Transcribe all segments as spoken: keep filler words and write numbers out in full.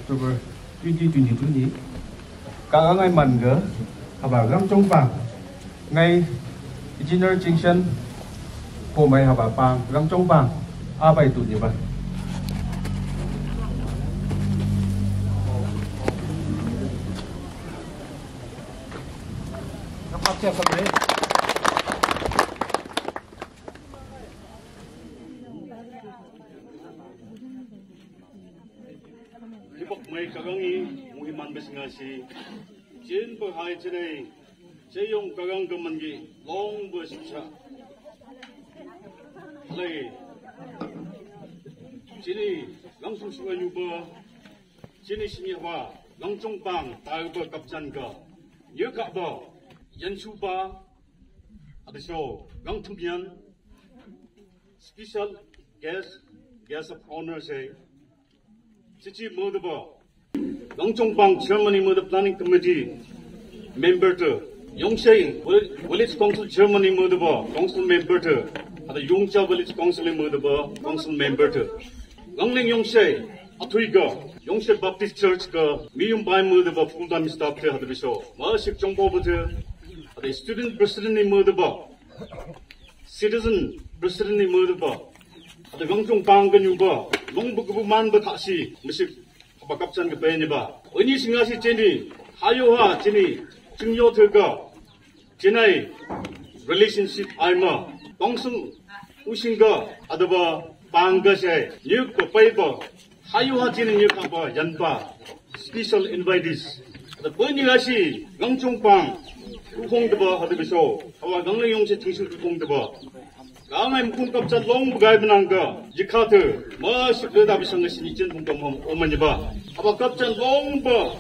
October twenty twenty-two ni các ngày mình gỡ haba Vangchong bang ngày Engineer Junction của mày haba bang Vangchong bang apa itu ni bang? Apa siap sampai? May kagangi muhiman besingasi jin berhai cene jeyong kagang kemangi long bersisa lay jini langsung sungai yuba jini sini wa langsung bang tahu berkapjan ka ye kak ba yan suba ada so gang tumpian special guest guest of honor say cici modeba Vangchong Germany Mother Planning Committee member to Yongshei Village Council Germany Mother Council member to the Yongshei Village Council Mother Council member to Longleng Yongshei Atuiga Yongshei Baptist Church ka Miyum Bai Mother full time staff te hada biso Masik Chongpo bute the student president ni Mother citizen president ni Mother the Vangchong Bang ka nyuba long buku man ba taksi misik bakapsan ke payah ni ba. Ini singasi cini, hayoha cini, cingyo terga, cinai relationship aima, tongsung usingga ada ba bangga saya, nyuk ba payah ba, hayoha cini nyuk apa janpa, special invitees. Ada payah kasi, Vangchong Bang, tukong deba ada biso, awa Longleng Yongshei tingsil tukong deba. Kangai mukung kapcat long bagay benangga jikate masuk ke dalam sangat sinicin untuk menyebab apa kapcat long ba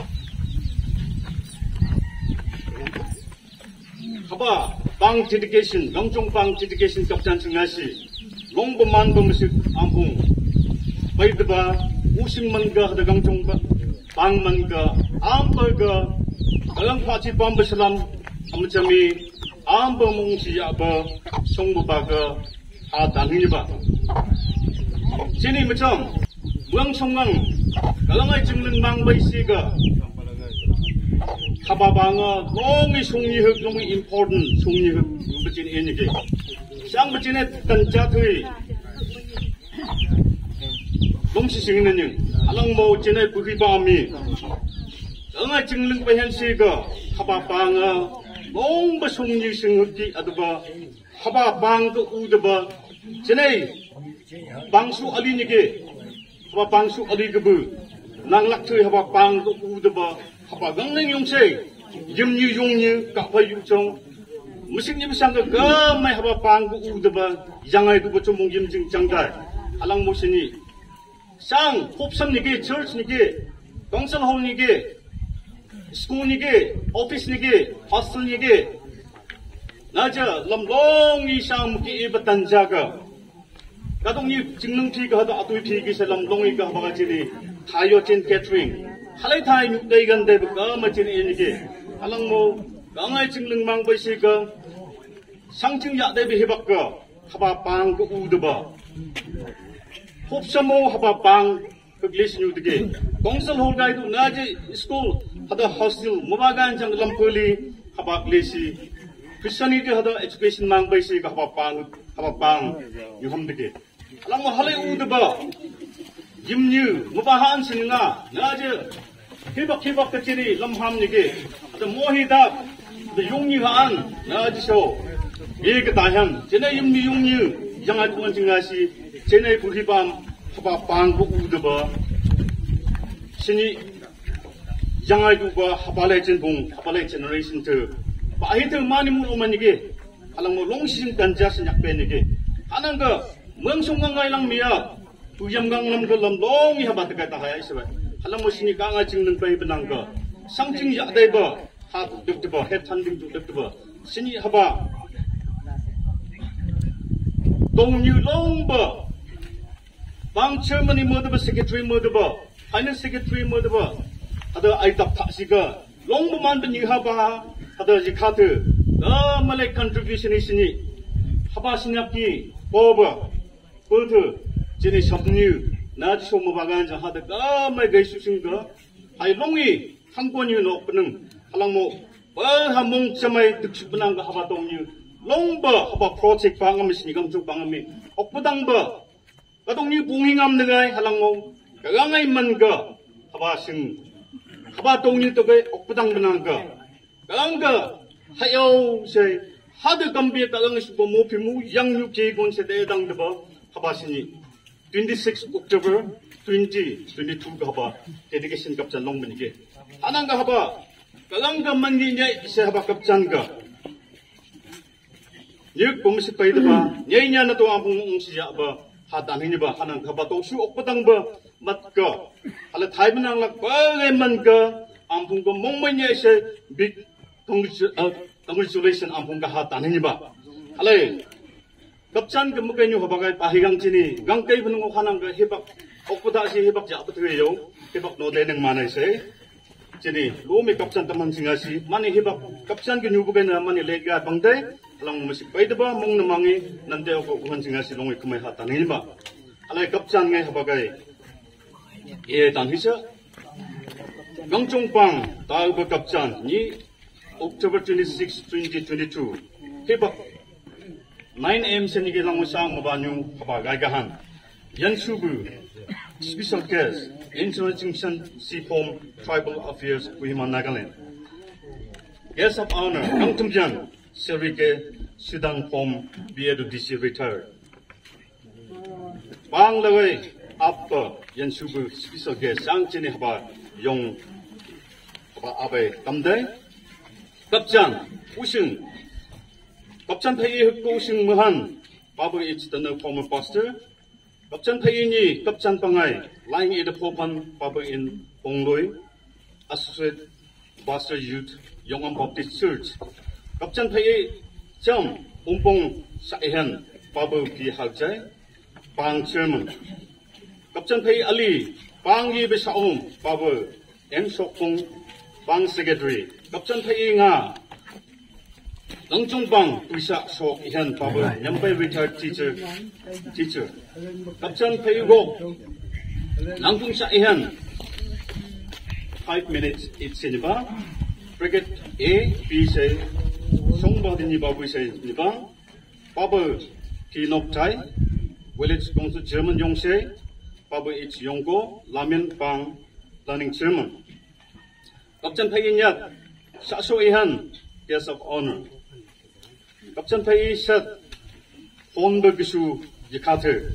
apa bang dedication Vangchong bang dedication kapcat singasi long beman bemusik ampung baik deba usim mangga ada Vangchong bang mangga ampaga dalam faci bam bersalam amcami Amba mungsi apa songbu baga adangini ba. Sini macam buang songang kalangai jenglen bang baisiga. Kababanga longi songi hek longi important songi hek becin ini ke. Sang becine tanjatui. Longsi singinen yang alang mau cine buki bami. Kalangai jenglen bahensiga kababanga long basung ni singhuti adaba haba bang to udaba jenai bangsu ali ni ke haba bangsu ali gebu nang laktui haba bang to udaba haba Longleng Yongshei yim ni yong ni ka pa yu chong musik ni bisang ga ga mai haba bang to udaba yangai du bocho mong yim jing jangdai alang mo sini sang hopsam ni ke church ni ke council hall ni ke school ni ke, office ni ke, hostel ni ke, naja lamlong isang muki ibatan jaga. Kadang ni jinglung ti ka hada atui ti ki sa lamlong i ka baga chini tayo chen catering. Halay tayo nyukday ganda baka machin ini ke. Alang mo, kangay jinglung mang baisi ka, sang ching yak day bihibak ka, habapang ka udaba. Hopsa mo habapang kaglis nyo dige. Council hall guy tu naja school ada hostel mubagan jang lampuli habak lesi Christianity ada education mang baisi ka habapang habapang yuham dige alang mo halay udaba yimnyu mubahan sininga naja hibak hibak ka chini lamham nige ada mohida ada yongni haan naja so ye ka tahan chena yimni yongni yang atuan singasi chena buhibam habapang ko udaba sini jangan juga hafalai jenbung hafalai generation tu bahaya tu mani mulu manike alang mo long sing ganja senyak penike anang ke mengsongang ngailang mia tuyam gang lam ke lam long i habat ka ta hai sebe alang mo sini ka nga jing nang pai benang ke sang jing ya dai ba ha duk duk ba he than ding duk duk ba sini haba dong yu long ba bang Germany mo de secretary mo de ba finance secretary mo de ba ada aitap taksiga long beman benyiha ba ada jikate ah malai contribution sini haba sinyaki boba putu jenis sabnu na so mo bagan ja hada ka mai gai su sing ga ai longi hang kon yu no peneng halang mo ba hamong chamai dik su penang ga haba tong yu long ba haba project pa ngam sini gam chu pang mi ok pudang ba ka tong yu bungi ngam ngai halang mo ka ngai man ga haba sing haba tong yu to ga ok pudang benang ga gang ga hayo se hada kambi ka gang su mo pi mu yang yu ke gon se de dang de ba haba sini twenty-sixth October twenty twenty-two ka haba dedication kapchan long ben ge anang ga haba kalang ga man gi nyai se haba kapchan ga yuk pom si pai de ba nyai nya na to ang pung si ya ba ha dan ni ba anang haba to su ok patang ba mat ga ala thai benang la ba ge man ga ang pung ko mong mai nyai se big congratulation ang pung ga ha dan ni ba ala kapchan ke mukai nyu habagai pahigang chini gangkai bunung khanang ke hebak okuda si hebak ja betul yo hebak no de nang manai se chini lo me kapchan taman singa si mani hebak kapchan ke nyu bukai na mani lega bangdai lang masi paidaba mong namangi nante ko uhan singa si longai kumai hata ngi ba alai kapchan ngai habagai e tan hisa Vangchong pang ta ba kapchan ni October twenty-sixth twenty twenty-two hebak nine A M seni ke lang usang mabanyu haba gaigahan yan subu special guest International Seafoam Tribal Affairs Yongshei Nagaland guest of honor Kang Tumjan Serike Sudan Pom B A D C retired bang lawai apa yan subu special guest sang chini haba yong haba abai tamdai kapchan usung kapchan phayi hukko sing mahan babu it's the former pastor kapchan phayi ni kapchan pangai lying in the popan babu in Bongloi associate pastor youth Yongam Baptist Church kapchan phayi cham umpong saihan babu ki halchai pang chairman kapchan phayi ali pangi besaum babu en sokpong pang secretary kapchan phayi nga Langchong bang tuisa sok ihan paba nyampai retired teacher teacher kapchan payugok langtung sa ihan five minutes it siniba brigade A B say songba din niba bu say niba paba ki noktai village kongsu German Yongshei paba it's Yongko lamen pang learning German kapchan payinyat sa so ihan guest of honor kapchan phayi sat honba gisu yikathe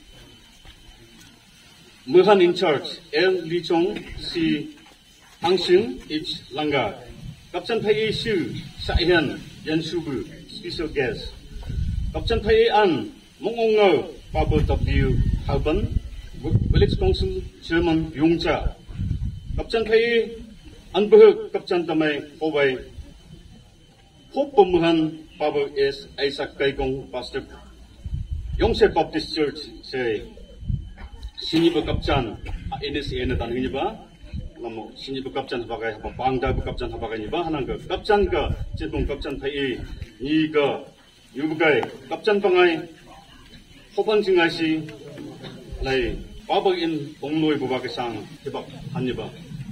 muhan in charge L Lichong si Hangshin H Langa kapchan phayi su saihan yan subu special guest kapchan phayi an mongong pabu W Halban village council chairman Yongcha kapchan phayi an behuk kapchan tamai hobai hop pemuhan Pabo is Isaac Kaigong Pastor Yongshei Baptist Church say sini bekapchan ini si ene tan ini ba lamo sini bekapchan bagai bangda bekapchan bagai ni ba hanang ke kapchan ka cipung kapchan phai ni ka yu bagai kapchan pangai hopan singai si lai pabo in bongloi bu bagai sang tibak han ni ba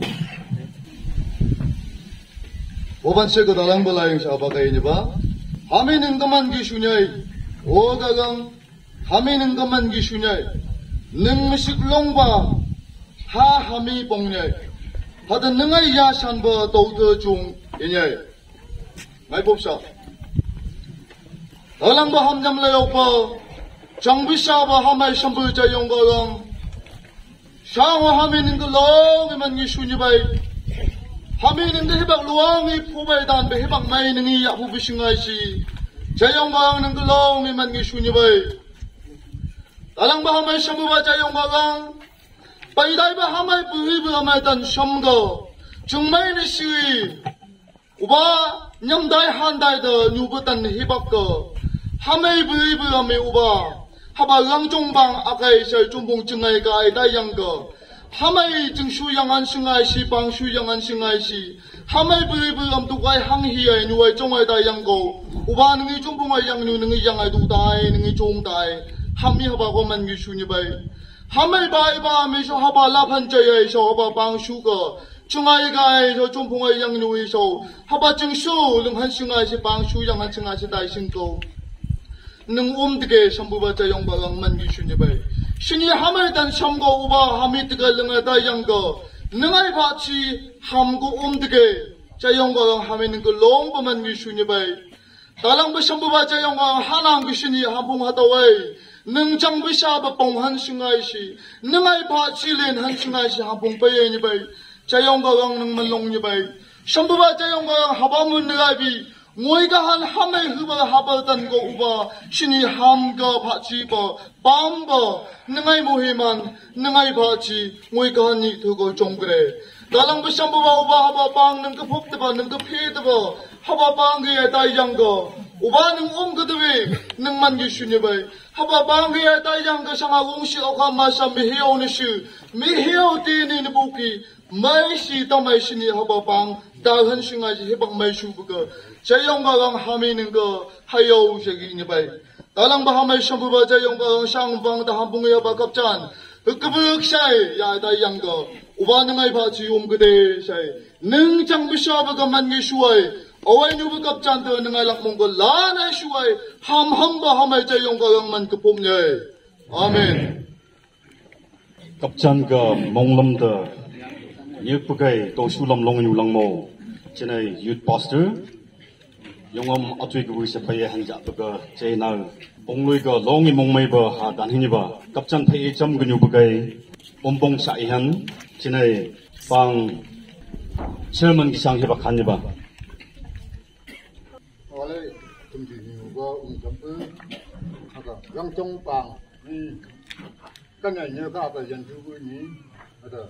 hopan se ko dalang balai sa bagai ni ba 하미는 것만 기슈냐이 오가강 하미는 것만 기슈냐이 능식 롱바 하하미 봉냐이 하든 능아이 야산버 도드 중 이냐이 마이 봅사 얼랑바 함잠라요버 정비샤버 하마이 샴부자 용가강 샤와 하미는 것 롱이만 기슈니바이 하미는 그 해박 루왕이 포바에 단배 해박 마이는 이 야부비싱아이시 자영광은 그 롱이만 기슈니바이 다랑바 하마이 샴부바 자영광 바이다이바 하마이 부위브 하마이 단 샴거 중마이는 시위 우바 냠다이 한다이더 뉴버단 해박거 하마이 부위브 하마이 우바 하바 랑종방 아가이 설 중봉 증아이가 아이다 양거 하마이 증슈 양한 싱아이시 방슈 양한 싱아이시 하마이 브이브 암두가이 항히아이 누아이 종아이다 양고 우바 능이 중봉아이 양누 능이 양아이 두다이 능이 종다이 하미 하바고만 기슈니바이 hamai bai ba mi so haba la phan chai so haba bang shu ko chungai gai so chumpung ai yang nui so haba chung su lung han sungai si bang shu yang han sungai si dai sing ko nung um de sambu ba cha yong ba gang man gi shu ni bai shini hamai dan sam go uba hami de ga lung da yang go nungai ba chi ham go um de cha yong ba gang hami ning ko long ba man gi shu ni bai dalang ba sambu ba cha yong ga hanang gi shini hambung ha da wai nung chang bi sha ba pong han sungai si nungai ba chi len han sungai si hambung pa ye ni bai cha yong ga gang nung man long ni bai sambu ba cha yong ga haba mun ga bi ngoi ga han hamai hu ba haba dan go uba shini ham ga ba chi ba bam ba nungai mo he man nungai ba chi ngoi ga ni to go jong gre dalang ba sambu ba uba haba bang nung ka phop de ba nung ka phe de ba haba bang ge dai yang go uba nung om ga de nung man gi shu ni bai haba bang ge dai yang ga sang a gong shi o ka ma sam mi heo ni shu mi heo ti ni ni bu ki mai si ta mai si ni haba bang da han sing a ji bang mai shu bu ga cha yong ga gang ha mi ning ga ha yo she gi ni bai dalang ba ha mai sham bu ba cha yong ga sang bang da ha bung ya ba kap chan 그 샤이 야다 양거 우바능아이 바치 옴그데 샤이 능장비샤바가 만게 슈와이 어와이 누브 갑잔드 능아이 락몽고 라나 슈와이 함함바 하마이자 용가 양만 그 봄녀 아멘 갑잔가 몽lâm the 예쁘게 또 슈lâm 롱유 랑모 제네 youth pastor 용엄 어투이 그 부이세 파예 한자 그거 제나 봉루이가 롱이 몽메이버 하 단히니바 갑잔 파예 점 근유부가이 옴봉 사이한 제네 방 체험은 기상 해봐 간니바 원래 금지유가 um점프 아까 영종방 이 간에 여가 아까 연주군이 아다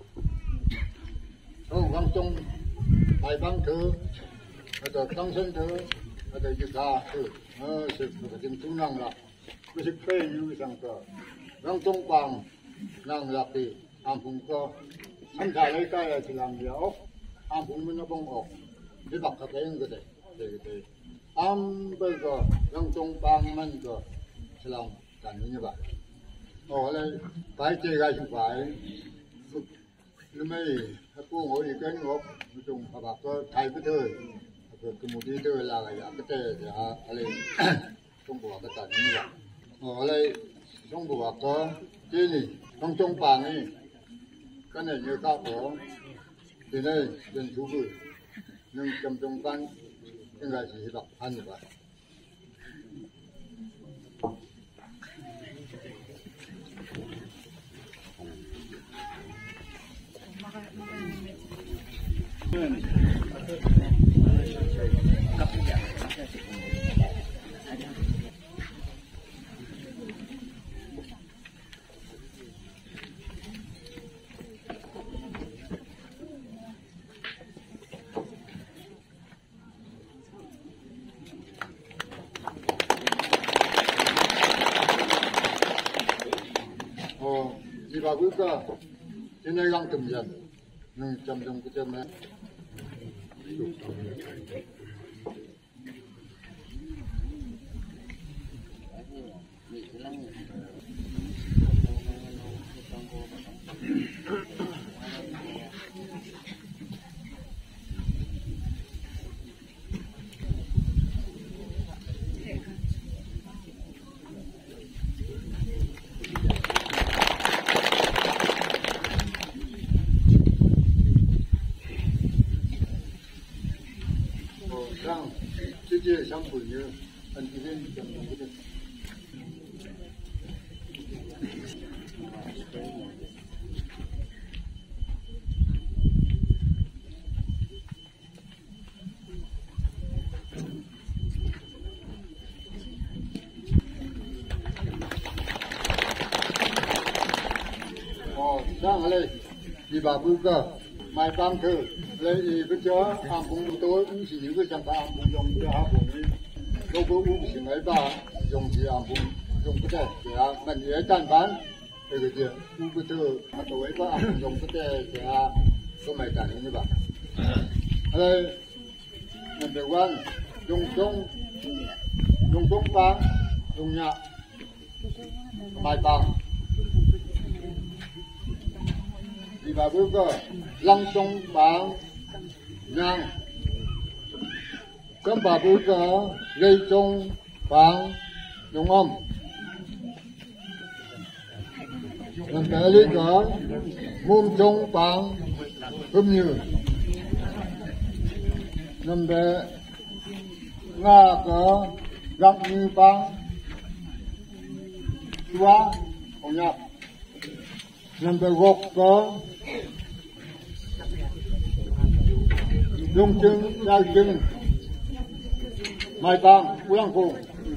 어 왕종 발방터 아다 당선터 아다 유가 어 그 지금 중앙라 그식 회 유상거 영종방 낭락이 안풍거 삼사를 가야 지랑이요 안풍문어 봉옥 대박가 되는 거대 되게 암버거 영종방만 거 지랑 간이냐 봐 어 원래 발제가 좀 phải nó mới cô ngồi cái ngọc dùng bà bà có thay cái thôi cái một đi thôi là cái cái tê thì à lấy trong bộ cái tận như vậy ở đây trong bộ có cái này trong trong bàn này cái này như cao của thì đây dân chủ bự nhưng trong trong ban cái này chỉ đọc ăn như vậy 어, 이 바구가 진해강 금전 능 점점 그 점에世界相比于很多人讲的这个。 哦，上来一把布个买房子，来一个叫安丰多五十一个想法安丰用的安丰的，如果五十来把用的安丰用不得，对啊，มัน也单班，这个叫五个头，他作为把安丰用不得，对啊，都买单的吧。来，number one， 用中用中房用呀买房。 di ba bu ke lang tong bang yang kem ba bu ke lei tong bang dong om nam ba li ke mum tong bang hum như nam ba nga ke gak như bang tua onyap number gok ko dung chừng ra chừng mai bang ulang ko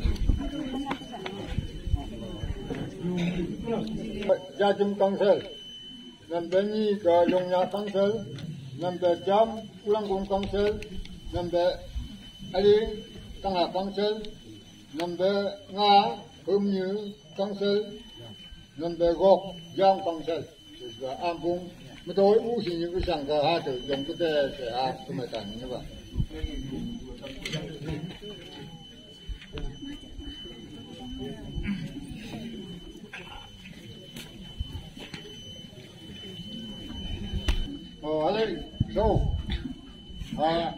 gia chim kang sel number ni ko yong ya kang sel number jam ulang kong kang sel number ali kang ha kang sel number nga hum như kang sel number gok yang kang sel là ambung mà tôi u xin những cái sản cái ha từ dùng cái tê sẽ ha cái mấy tảng như vậy ở đây đâu à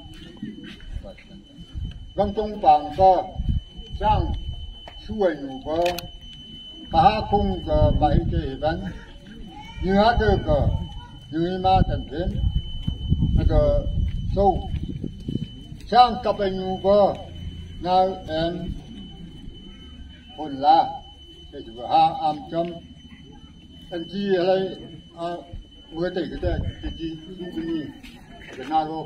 Vangchong bang cơ sang suy nhủ cơ cả khung cơ bảy cái vấn như hát được cơ như mà thành thiên cái sâu sang cặp anh nhủ cơ nào em hồn la cái gì vậy ha am chấm anh chi ở đây à vừa thấy cái đấy cái chi cũng cái gì cái nào đâu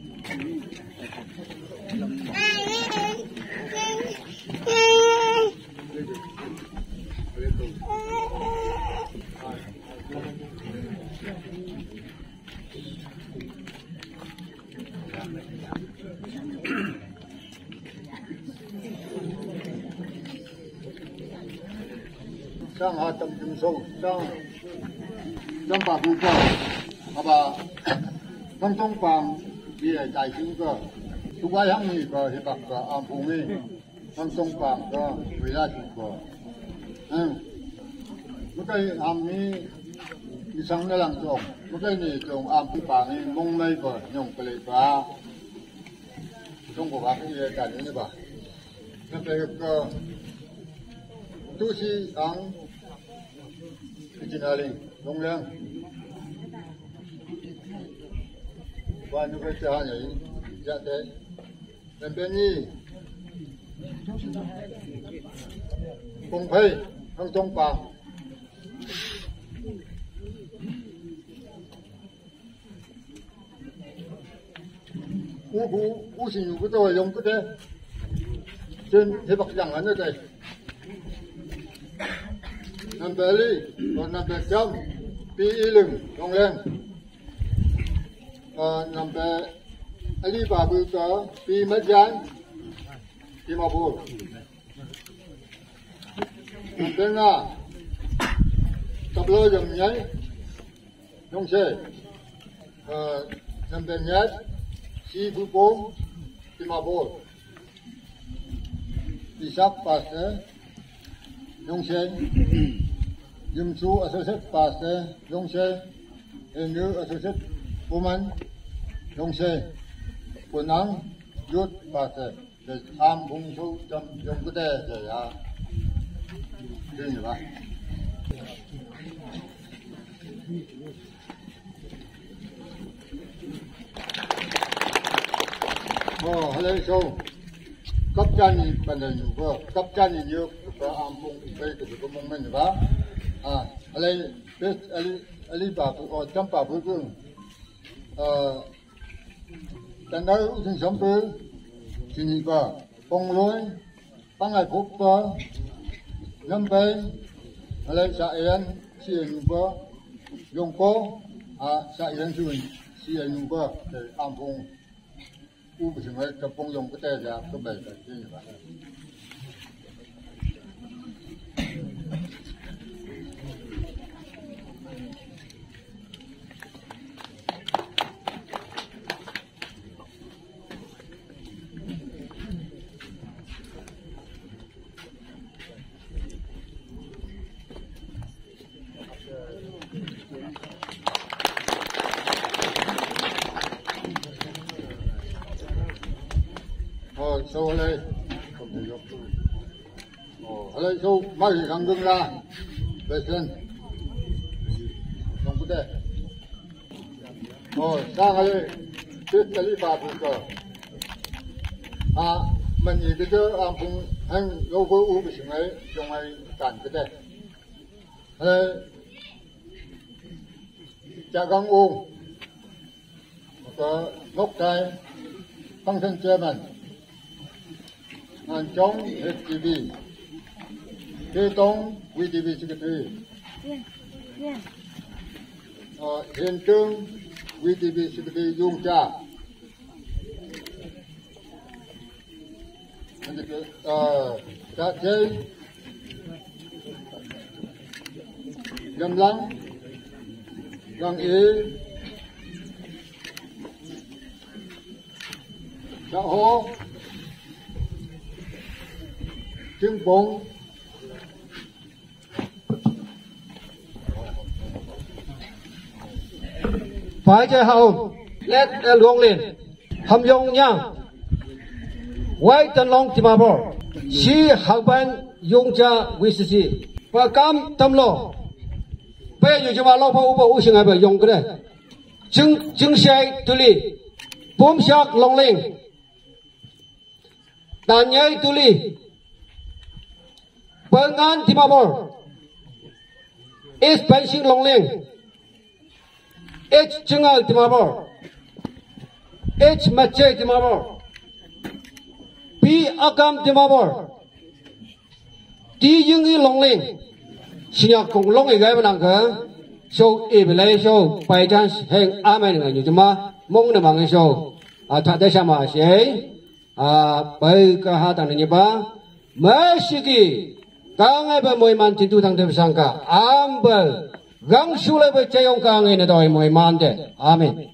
sang hạ tầm trung sâu sang sang bà bù cơ mà bà trong trong bằng bia đại chúng cơ tu quay hăng ni cơ hi bạc cơ am phù mi trong trong bằng cơ vì la chúng cơ ừ lúc cái am ni đi sang nơi làm trồng lúc cái ni trồng am phù bằng ni mông mây cơ nhung cái lệ ba trong cuộc gặp cái đại chúng như bà cái cơ tu sĩ ang Inaugural Longleng và những cái trà này dạ thế nên bên nhi cùng phê trong trong bảng u u u sinh cái tôi dùng cái thế trên thế bậc rằng ở đây number li or number jam pi ilung Longleng uh, number ali babu ka pi majan pi mabur number nga tablo jam nyai Yongshei uh, number nyat si bu bom pi mabur pi sak pas Yongshei Yumsu Associate Pastor Yongshei and new Associate Woman Yongshei Punang Youth Pastor the Am Bung Su Cham Yong Ku Te Te Ya Đi như vậy Ồ, hãy lấy sâu cấp chân thì bản thân nhiều cơ cấp chân thì nhiều có am bung đây thì có mong mình vậy à lấy biết lấy lấy bà phụ ở trong bà phụ cưng ờ tận đây sinh sống từ chỉ nhị cơ bông lối băng ngày phúc cơ năm bay lấy xã yên xiên cơ dùng cô à xã yên xuân xiên cơ để am bung u bị người tập bông dùng cái tê ra cái bể cái gì vậy ờ sau đây không thể gặp tôi ờ đây sau mai thằng gương ra về sân không có đây ờ sang đây tiếp cái lý pháp của à mình ý cái chỗ am phụng anh lâu có uống cái gì ấy trong ai cản cái đây đây cha găng uống có ngốc trai tăng thân chairman and Chong H T V Kê Tông V T V secretary ờ Hiền Trương V T V secretary Dung Cha ờ Cha Chế Lâm Lăng Lăng Ý Cha Hồ Trương Bông phải chơi hậu let el luông lên hầm yong nhang quay tân long tìm bò si học ban yong cha vi si và cam tâm lo bây giờ chúng ta lo bao bao uống ngày bây yong cái này chứng chứng xe tu li bom sạc Longleng Changnyei tu li pengan tìm bò is pension Longleng H Changnyei Timabor, H Machay Timabor, P Akam Timabor, T Yongshei Longleng, Siap Kong Long Igai Benangka, so Ibilai so by chance hang Amen dengan cuma mong na mangai so, tak ada sama siai, by kehatan ini ba, masih kangai bermoiman tintu tang tersangka, ambal. Gang sulai bercayong kangen itu ay moy mande. Amin.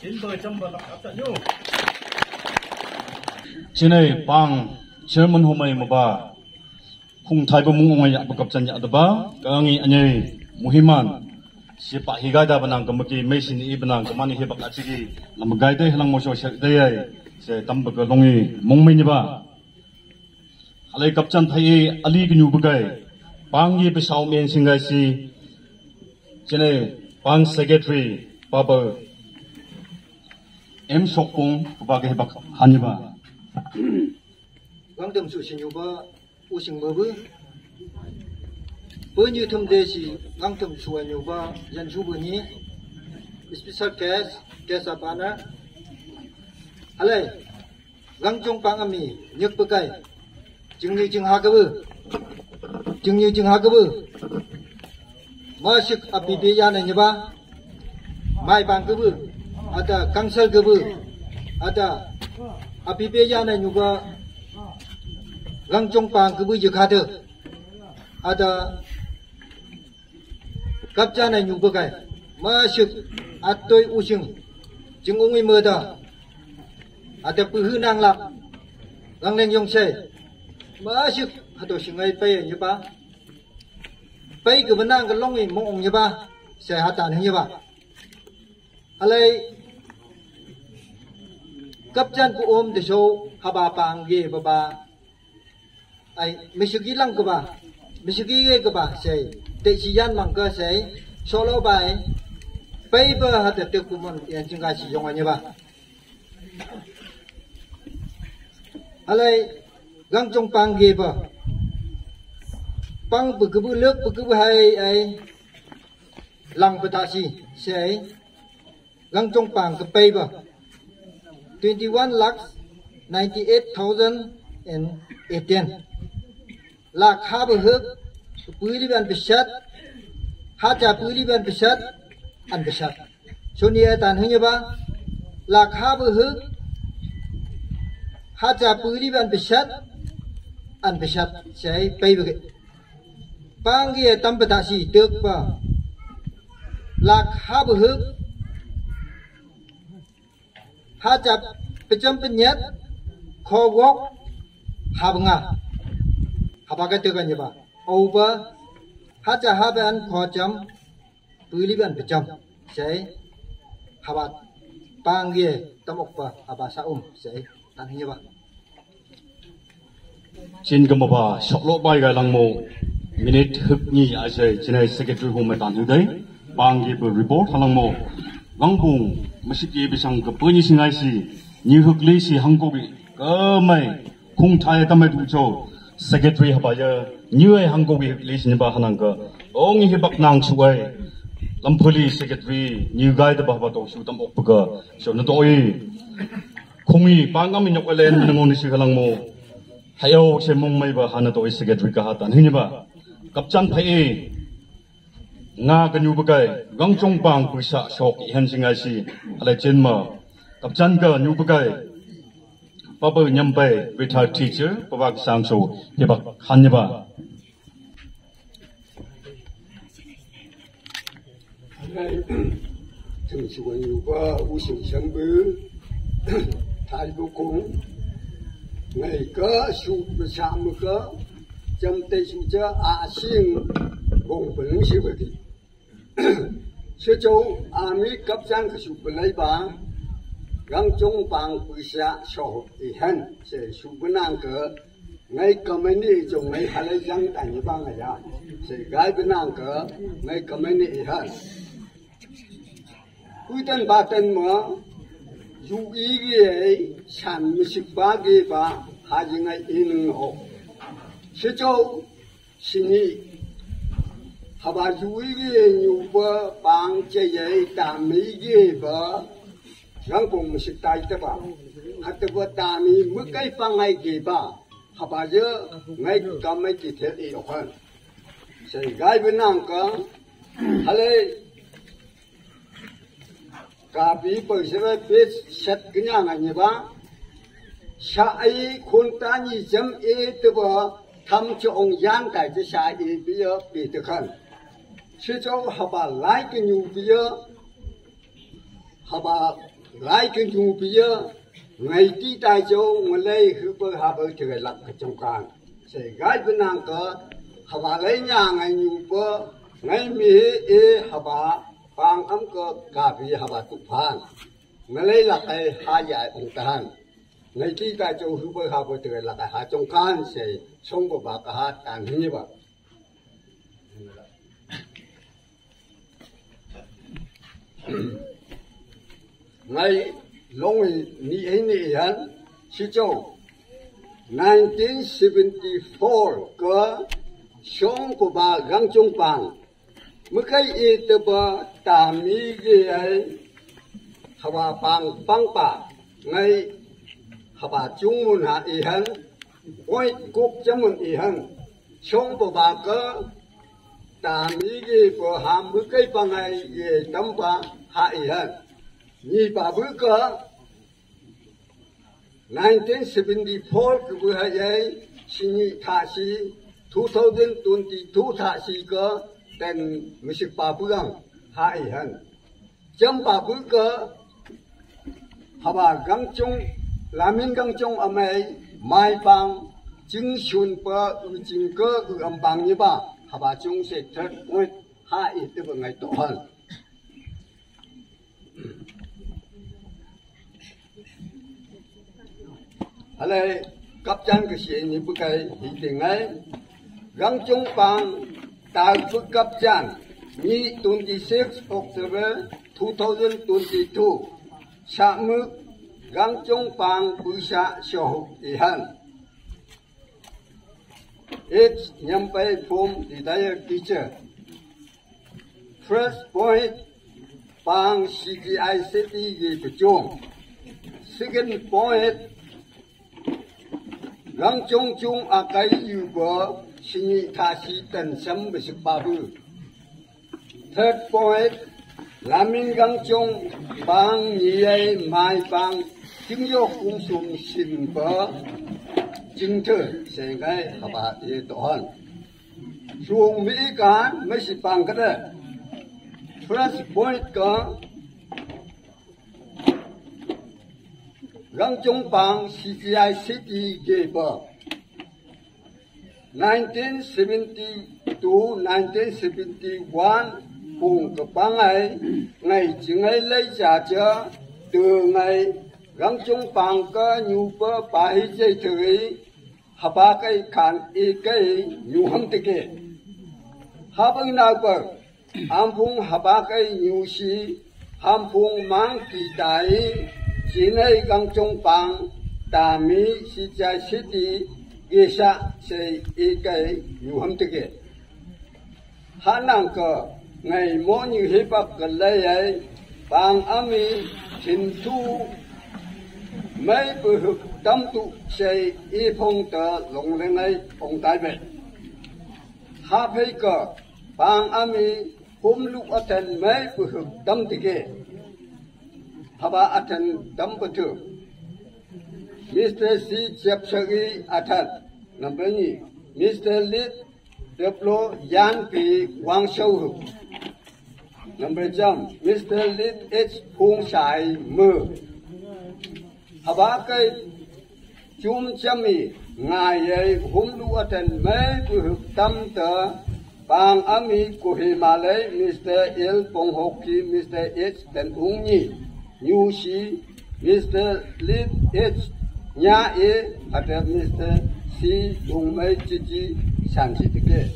Cine pang Chairman homai maba kung thai bumung ngai bakap chanya adaba kangi anyai muhiman si pak higada banang kamaki mesin i banang kamani hebak achigi lamagai dai halang moso dai se tambak longi mongmai niba alai kapchan thai ali gnu bagai pangi pesau men singai si Chene Bang Secretary Baba M Sokung Baba Hebak Haniba Gang dem su sin yuba using babu Bunyu tum desi gang tum su yuba yan su bunyi special case case apana Alai gang jong pangami nyek pekai jingni jing hagabu jingni jing hagabu Masuk api beja nanya ba, mai bang kebu, ada kangsel kebu, ada api beja nanya ba, langcong pang kebu juga ada, ada kapja nanya ba kai, masuk atoi usung, jengungi muda, ada puhunang lap, Longleng Yongshei, masuk atau sungai pay nanya ba. Pai ke benang ke longi mong nya ba saya hatan nya ba alai kapjan ku om de so haba pang ge ba ba ai misugi lang ke ba misugi ge ke ba sai te si yan mang ke sai solo bai pai ba hat te ku mon yan jing ga si yong nya ba alai gang chong pang ge ba Pang begitu lek begitu hai ai lang petasi say lang chong pang ke pay ba twenty one lakhs ninety eight thousand and eighteen lakh ha ba huk puli ban besat ha cha puli ban besat an besat so ni tan hanya ba lakh ha ba huk ha cha puli ban besat an besat say pay ba Panggil tanpa taksi terpa lak hab huk hajab pecam penyat kogok habnga habaga tegan jeba over haja haban kojam pilihan pecam saya habat panggil tamok pa haba saum saya tanahnya ba Chin Gamaba, Shoklo by Galangmo, Minute Hupni, I say, Chennai Secretary Home at Anhuday, Bang gave a report Halangmo, Wangpung, Mashiki Bisang, Kapuni Singaisi, New Huklisi, Hankobi, Gamay, Kung Tai Tameducho, Secretary Habaya, New Hankobi, Lisin Bahananga, Only Hibak Nang Suway, Lampoli Secretary, New Guy the Babato, Shutam Opaga, Shonatoi, Kumi, Bangam in Yokalan, and only Shigalangmo. Hayo se mong may ba hana to secretary kahatan hindi ba kapchan phai nga kanyu bagay Vangchong bang puisa shok ihan singai si alai chen ma kapchan ka nyu bagay papa nyampai retired teacher pabak sangso hebak hanya ba thường xuân nhiều qua u sầu sáng bữa thái vô cùng ngày có sụp sạm mà có trong tây sụp cho à xiên vùng bẩn xíu vậy thì xưa châu à mi cấp sang cái sụp lấy bà gắng trong bang bự xa sổ thì hen sẽ sụp bên nàng cỡ ngày cầm mấy nị trong ngày hai lấy răng tại như bang này à sẽ gái bên nàng cỡ ngày cầm mấy nị hen cuối tuần ba tuần mà dù ý cái sản mới xịt ba cái ba hai những ngày in ngộ sẽ cho xin ý hà bà dù ý cái nhiều bơ bằng chơi vậy tạm mấy cái bơ răng cùng mới xịt tay đó ba hạt bơ tạm mấy mấy cái bằng ngày cái ba hà bà giờ ngày cầm mấy cái thế đi được hơn sẽ gai bên nàng cả hà lê Kapi persiapan pes set kenyang hanya ba, syai kuntani jam itu ba tham chong yang kai je syai biar betakan. Sejauh haba lai kenyu biar, haba lai kenyu biar, ngai ti tai jo mulai huber haba cerai lak kecongkan. Segai benang ke haba lai nyang ngai nyuba ngai mi e haba Bang am ke kapi haba tupan, ngalai lakai haya ongtahan, ngai ti ka jo huber haba tere lakai ha jongkan se song ba ka ha tan hini ba. Ngai long ni ini yan si jo nineteen seventy-four ke song ba gang jong bang. Mekai itu ba tami gay hawa pang pang pa ngai hawa chung ha ihan oi kuk jamun ihan chong bo ba ka tami gay bo ha mekai pa ngai ye tam pa ha ihan ni ba bu ka nineteen seventy-four ke bu ha ye sini tha si twenty twenty-two tha si ka dan musik papugang hai han jam papu ke haba gangchong lamin gangchong amai mai pang jing shun pa u jing ke u ambang ni ba haba chung se third point ha itu bengai to han halai kapjan ke si ni bukai hitingai gangchong pang Tag Kapjan, ni twenty-six October two thousand twenty-two, Samuk Gangchong Pang Pusa Shoh Ihan. It's nyampai from the dire teacher. First point, Pang C G I City Gipchong. Second point, Gangchong Chung Akai Yuba. Sini kasi tensam besik babu. Third point, lamin gangchong bang niyay mai bang jingyo kum sum sin ba jingte sengai haba ye tohan. Suung mi kan mesti bang kada. First point ka gangchong bang C G I City geba. nineteen seventy-two nineteen seventy-one cùng các bang ấy ngày chỉ ngày lấy trả cho từ ngày gắng chung bằng cơ nhu bơ bài dây thử haba kai khan e kai nyu ham te ke habang na par ampung haba kai nyu si hampung mang ki dai jinai gang chong pang ta mi si cha si ti ge sa se e kai nyu ham te ke hanang ka ngày mỗi như hiệp bạc gần đây ấy bằng ami chính thu mấy bữa hụt tâm tụ xây y phong tờ lồng lên này phong tài về hạ phê cờ bằng ami hôm lúc ở trên mấy bữa hụt tâm thì kê hạ bà ở trên tâm bữa thường Mister C chép sợi ở trên năm bên nhị Mister Lit Deplo Yan Pi Wangchong hụt Number jump, Mister Lit H. Phung Sai Mơ. Haba cây chum chami ngài ấy hôm lúa trên mấy bữa tâm tờ bang ami của Himalay Mister L. Pong Hoki Mister H. Ten Ung Nhi New Si Mister Lit H. Nya E. Ada Mister C. Dung Mai Chichi San Chi Tike.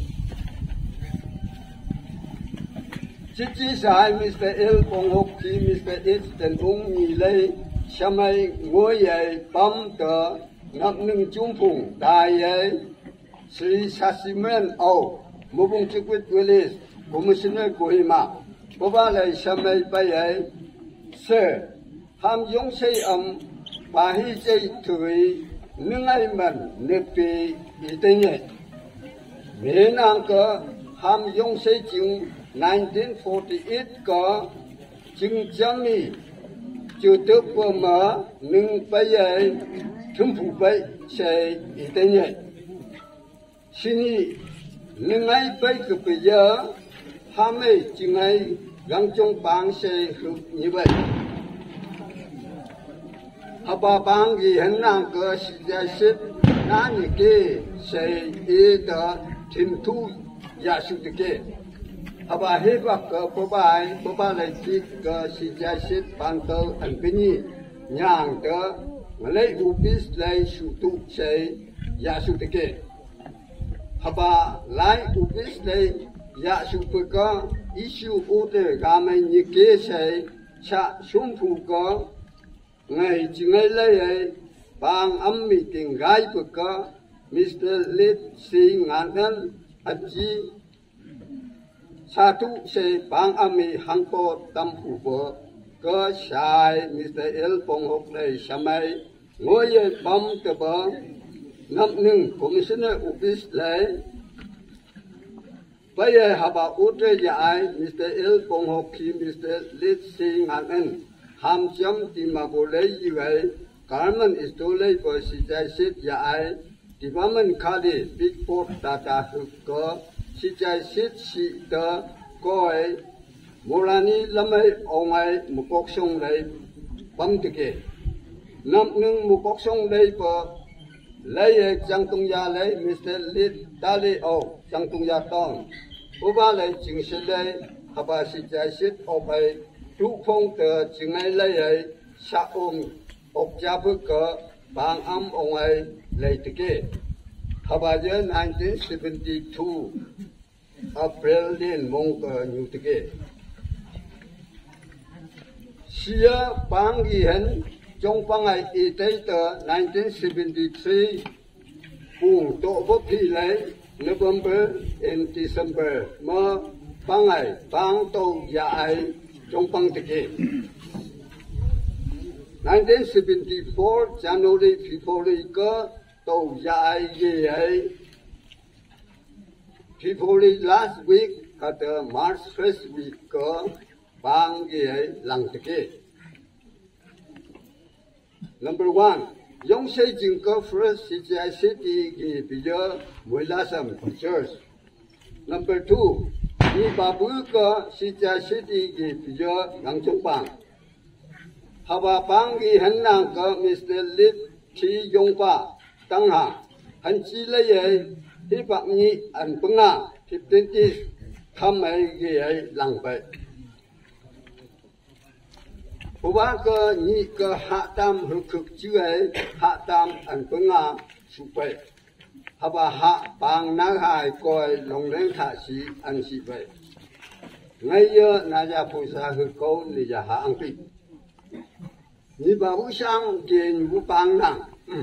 Chichi sai Mister L. Pong Hoki Mister H. Ten Ung Nhi Lay Shamay ngôi ấy bấm tờ ngập nâng chung phùng đại ấy Sri Sasimen Âu Mô bông chức quyết Willis Commissioner của Hima Bố ba lại Shamay bay ấy Sir Ham Yongshei âm Bà hi chay thủy nâng ai mình nếp bì ý tên nhé Mê nàng cơ Ham Yongshei chứng nineteen forty-eight cơ chứng chăm mì chưa được bờ mở nâng bây giờ thâm phụ bây sẽ ý tên nhé xin ý nâng ai bây cứ bây giờ ham ấy chỉ ngay găng trong bang sẽ hữu như vậy haba bang gì hẳn nàng cơ sẽ ra xếp ná như kê sẽ ý tờ thìm thu giả sự tự kê haba hiệp bạc cơ bố bài bố bà lại chít cơ si cha xít bàn tơ ảnh bên nhị nhàng tơ lấy upis lấy sự tụ sẽ giả sự tự kê haba lấy upis lấy giả sự tự cơ issue ô tê gà mây như kê sẽ chạ xuống phụ cơ ngày chỉ ngày lấy ấy bang âm mì tình gái bực cơ Mister Lit si ngàn thân ạch chi satu se bang ami hangko tam hubo ke sai Mister L Pong Hok lei samai ngoye bam te ba ngam ning commissioner office lei baye haba utre jai Mister L Pong Hok ki Mister Lit si ngan ham cham ti ma bo lei yiwai garment is to lei for si jai sit jai department khadi big port data ko si chai sit si tờ coi Morani lamai ongai mukok song lei bam tike nam nung mukok song lei pa lei chang tung ya lei Mister Lit dali o chang tung ya tong uba lei ching se lei haba si chai sit opai tu phong tờ ching ai lei ai sa om ok ja bu ko bang am ongai lei tike haba je nineteen seventy-two April din mong ka new tike sia bang gi hen trong pangai i tei tờ nineteen seventy-three pung to bo phi lai November and December ma pangai bang to ya ai trong pang tike nineteen seventy-four January February ka to ya ai gi ai February last week at the March first week ko bang ye lang tike. Number one, Yongshei Jinko first city city ki bijo mulasam church. Number two, ni babu ko city city ki bijo Vangchong bang. Haba bang ki hannang ko Mister Lit Chi Yongpa tang ha han chi le ye hi bạc nhị ảnh bưng à fifteen days thăm ấy gì ấy lằng vậy bố bác cơ nhị cơ hạ tam hực hực chứ ấy hạ tam ảnh bưng à sụp vậy haba ha bang na hai koi Longleng tha si an si bai ngai ye na ja phu sa hu ko ni ja ha ang pi ni ba bu sang ke ni bu bang nang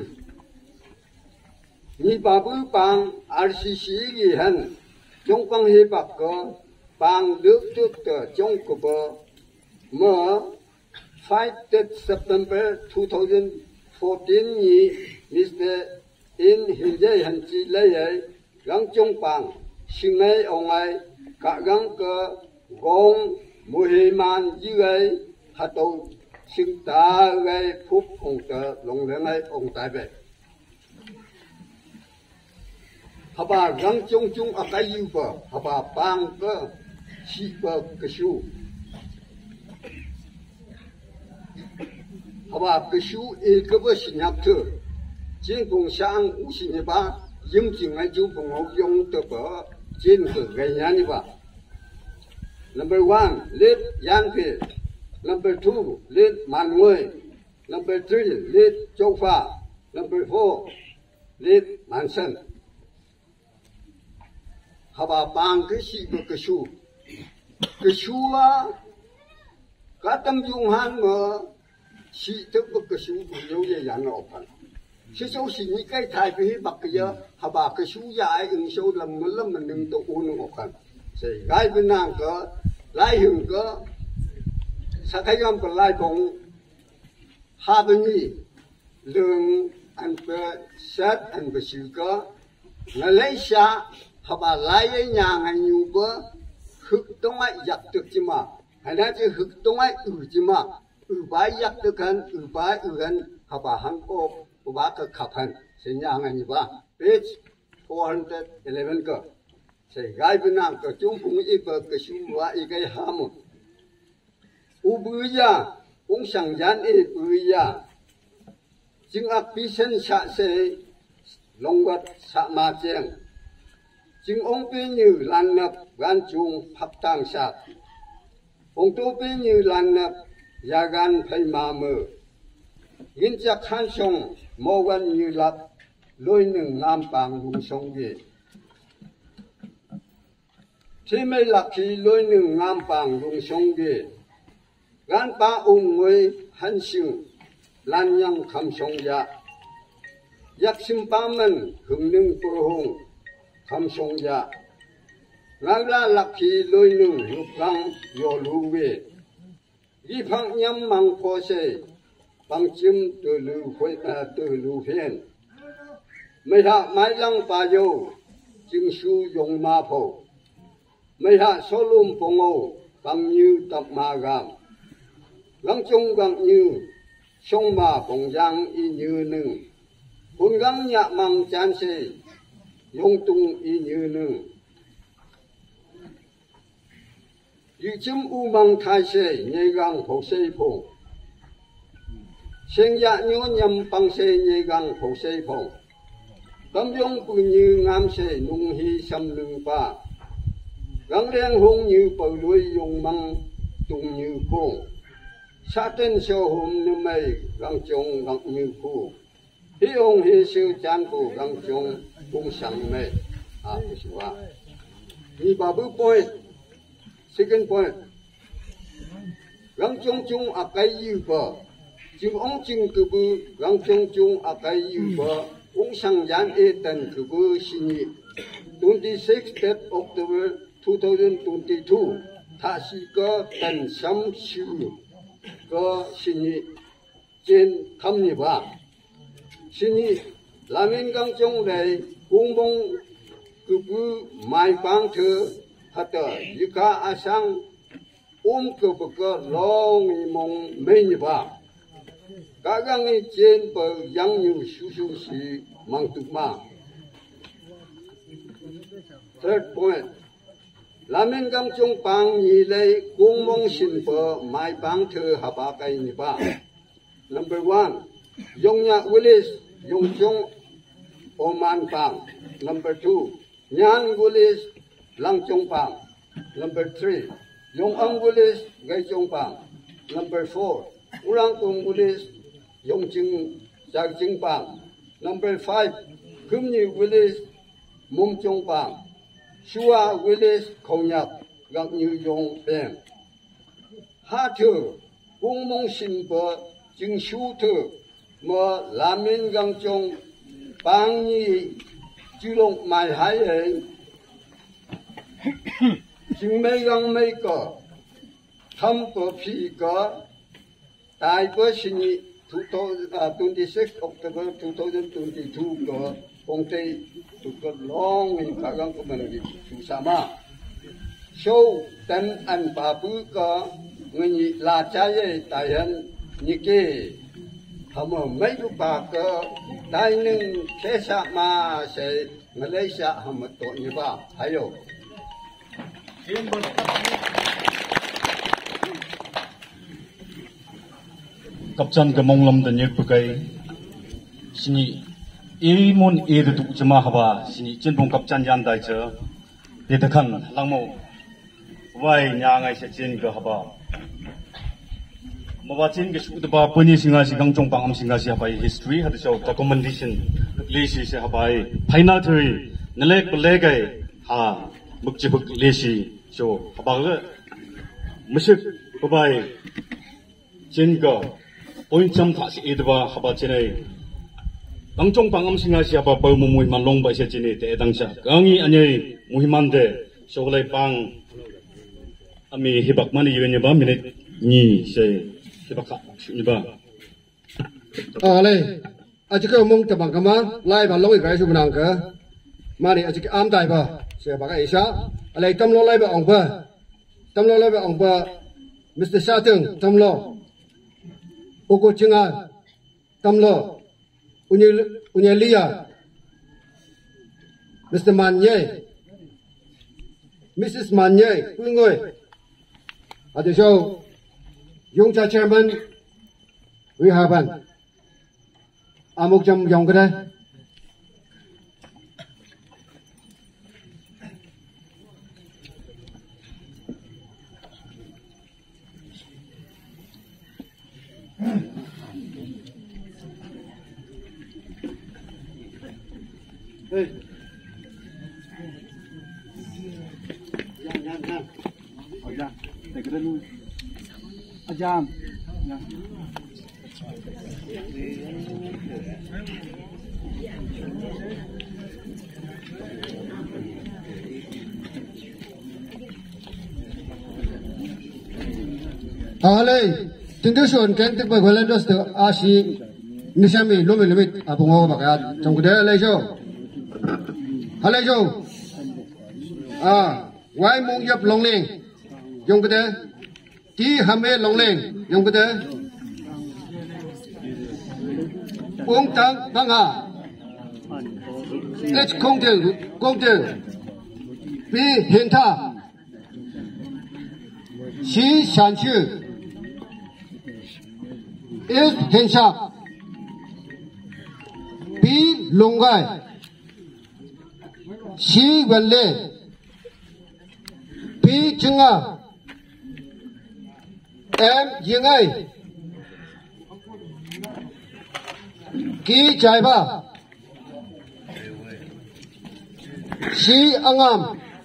ni ba bu bang R C C gi han jong pang he bak ko bang được trước tờ trong của bờ mở five September two thousand fourteen ni Mister in Hinjay han chi lay ay gang trong bang sinh nay ông ai cả gang cơ gong muhiman như ay hạt đầu sinh ta ay phúc ông tờ Longleng ay ông tài về haba gang trong chung akai yu bờ haba bang cơ si bờ kesu haba kesu e cơ bờ sinh nhạc thơ trên cùng sang u sinh nhạc ba nhưng chỉ ngay chú cùng học dùng tờ bờ trên cơ gây nhà như ba number one let yang phe number two let man ngôi number three let châu pha number four let man sơn haba bang ke si bờ kesu Kesua katam yung han mo si thức bậc kesu nhiều ye yan no pan si so si ni kai thai pe bak ya haba kesu ya ai ung so lam lam man ning to un no kan se gai bin nang ko lai hung ko sa khai yam ko lai kong ha ben ni lung an pe sat an be si ko Malaysia haba lai ye nyang an yu ba hực tung ai giặc được chứ mà hay là chỉ hực tung ai ử chứ mà ử bái giặc được hơn ử bái ử hơn học bà Hàn Quốc của bà cơ khắp hơn sẽ nhà ngay như ba page four eleven cơ sẽ gai bên nào cơ chúng cũng ít bờ cơ số hóa ít cái ham u bưởi ya cũng sang gian ít bưởi ya chính ác bí sinh xạ sẽ long vật xạ ma chèn chính ông bí như lan nập gan chung pháp tang sát ông tu bí như lan nập ya gan phải ma mơ in chắc han song mô gan như lap lôi nương nam bang lung song ye thế mấy lạc khi lôi nương nam bang lung song ye gan ba ông người han sinh lan yang kham song ya yak sim pa man hung nương pur hung kham song ya ngala lakhi loi nu lupang yo luwe gi phang nyam mang ko se bang chim tu lu khoi a tu lu phen mai ha mai lang pa yo jing su yong ma pho mai ha solum pongo bang như tap ma gam lang chung bang như song ma bong yang y như nưng bun gang nya mang chan se yong tung y như nưng yu chim u mang thai se nhai gang phổ se phổ sen ya nyo nhâm bang se nhai gang phổ se phổ tâm yong pu như ngam se nung hi sam lưng pa gang đen hung như bờ lưới yong mang tung như khung sa tên seo hum như mây gang chong gang như khu hi ông hi siêu chan khu gang chong cung sang mây à kusuwa ni babu point. Second point, gang chung chung akai yu ba, jing ong jing kubu gang chung chung akai yu ba, ong sang yan e tan kubu sini. twenty-sixth October two thousand twenty-two, tha si ka tan sam siu ka sini jen tham ni ba. Sini lamin gang chung dai kung bong kubu mai bang thơ hata yuka asang um ke beka long mong mei ba kagang i chen pe yang yu su su si mang tu ma. Third point, lamin gang chung pang ni lei kung mong sin pe mai bang thơ haba kai ni ba. Number one, Yongya Village Yongshei Oman pang. Number two, Nyan Village Lang Chong Pang. Number three, Yong Ang Village Gai Chong Pang. Number four, Urang Tung Village Yong Ching Jag Ching Pang. Number five, Changnyei Village Vangchong Bang, Shua Village Konyak Gang New Yong Bang. Ha Thu Kung Mong Sim Bo Jing Shu Thu Mo Lamin Gang Chong Bang Yi Julong Mai Hai Yen Jing Mei Gang Mei Ko Tham Bo Phi Ko Tai Bo Sini twenty-six October two thousand twenty-two Ko Kong Tei Tu Ko Long in Kagang Community Susama Show Ten An Papu Ko Ngi La Chaye Tayan Niki Hamo Meyu Pa Ko Dai Ning Kesa Ma Se Malaysia Hamo To Niba Hayo Kapcan ke monglam dan yak pakai sini imun ed tu jema haba sini jenpong kapcan yan dai che de takhan langmo wai nya ngai se chen ke haba mawa chen ke su de ba pani singa si Vangchong pangam singa si haba history had show documentation le si se haba final theory nalek belegai ha mukchi buk le si so haba ge musik babai chen ke Point jam tak si edwa haba chenai Vangchong pangam singa siapa bau mumui manlong ba sia chene te dangsa gangi anyai muhimande soglai pang ami hibak mani yene ba minute ni se hibak ni ba ale ajike mong tabang kama lai ba loi kai su benang ke mari ajike am dai ba se ba ka isa ale tam lo lai ba ong ba tam lo lai ba ong ba Mister Sateng tam lo Oko Chinga Tamlo Unyelia Mister Manye Missus Manye Kungoy at the show Yongshei Chairman we have an Amok Jam Yongre Hey. Yan, yan, yan. Oh, yan. Teka na nun. Ayan. Yan. Ale tinggal soal kan tik ba golan dos tu asi nisami lumi lumi abung ngo ba ka trong kede le jo ale jo ah wai mung yap Longleng yong kede ti hame Longleng yong kede ung tang bang ha let's kong de kong de bi hin ta xi shan chu is hensha bi longai xi walle bi chinga em yingai ki jaiba xi angam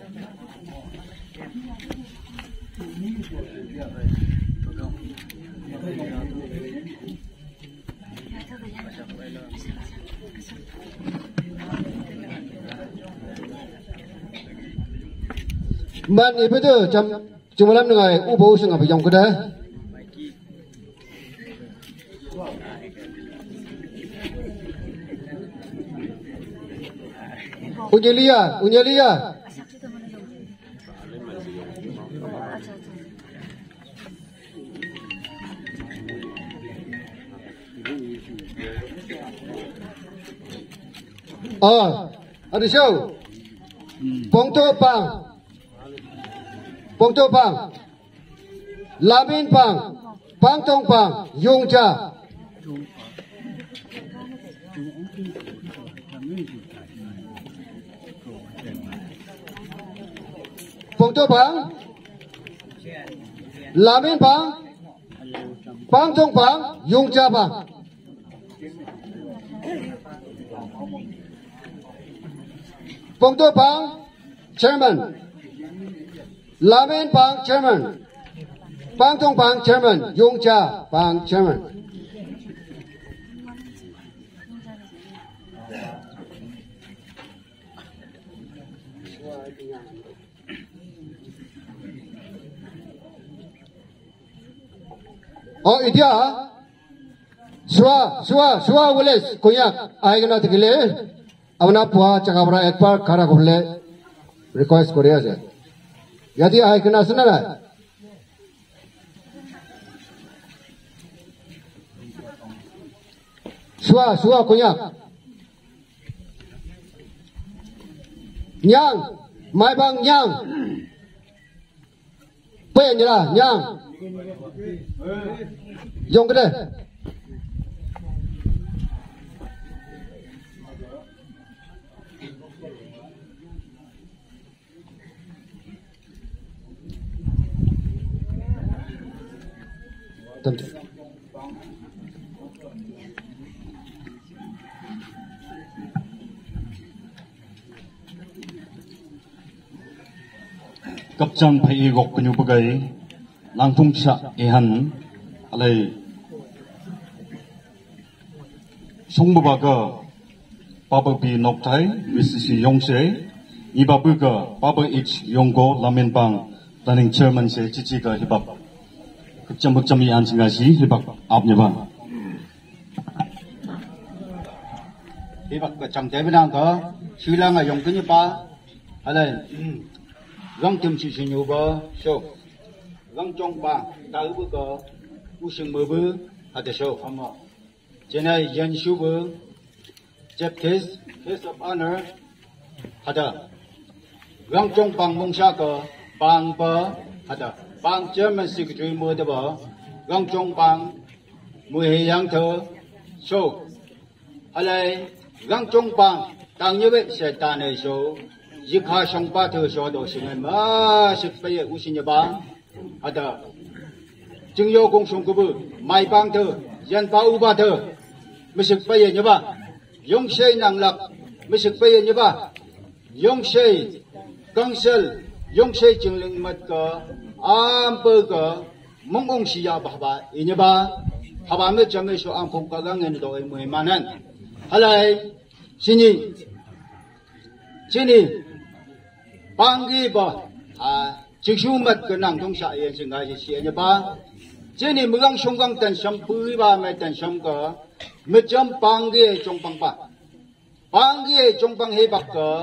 man ibu tu jam cuma lam dengan ubu sengah berjam kedai. Unyelia, unyelia. Oh, ada show. Pongto pang. Pongto pang. Lamin pang. Vangchong pang. Yongja. Pongto pang. Lamin pang. Vangchong pang. Yongja pang. Pongto Pang, Chairman. Lamen Pang, Chairman. Vangchong Pang, Chairman. Yongshei Pang, Chairman. Oh, itu ya. Suah, suah, suah boleh konyak. Ayo kita tegile. Abna puah cakapra ekbar kara boleh request Korea je. Jadi ayo kita senara. Suah, suah konyak. Nyang, mai bang nyang. Pen je lah, nyang. Jom ke dah. Tentu. Kapcang pai gok penyu bagai langtung sa ehan alai sungbaga papa bi noktai wisisi Yongshei ibabuga papa ich yonggo lamen bang planning chairman se chichi ga hibab kapcang bakcam yan singasi hibab apnya bang hibab kapcang tebenang ga silanga yongknya pa alai Vangchong si sinyo ba so Vangchong ba tahu ba ka usung mo ba ada so ama jenai yan shu ba jeb case case of honor ada Vangchong bang mongsa ka bang ba ada bang German secretary mo da ba Vangchong bang mo he yang tho so alai Vangchong bang tang như vậy sẽ ta này số Yikha Shangpa Tho Shodo Shingan Ma Shikpaya Usinya Bang Ada Jingyo Gong Shong Kubu Mai Bang Tho Yan Pa Uba Tho Mishikpaya Nyaba Yongshei Nanglak Mishikpaya Nyaba Yongshei Gangsel Yongshei Jingling Mat Ka Ampa Ka Mongong Siya Bahaba Inyaba Haba Me Jame So Ampong Kagang En Do Mui Manan Halai Sini Sini Panggi ba, ah, ciksumat kenang dong saya sehingga siapa ba, jadi megang sunggang dan sampui ba, medan sangka, macam panggi jongpang ba, panggi jongpang hebak ke,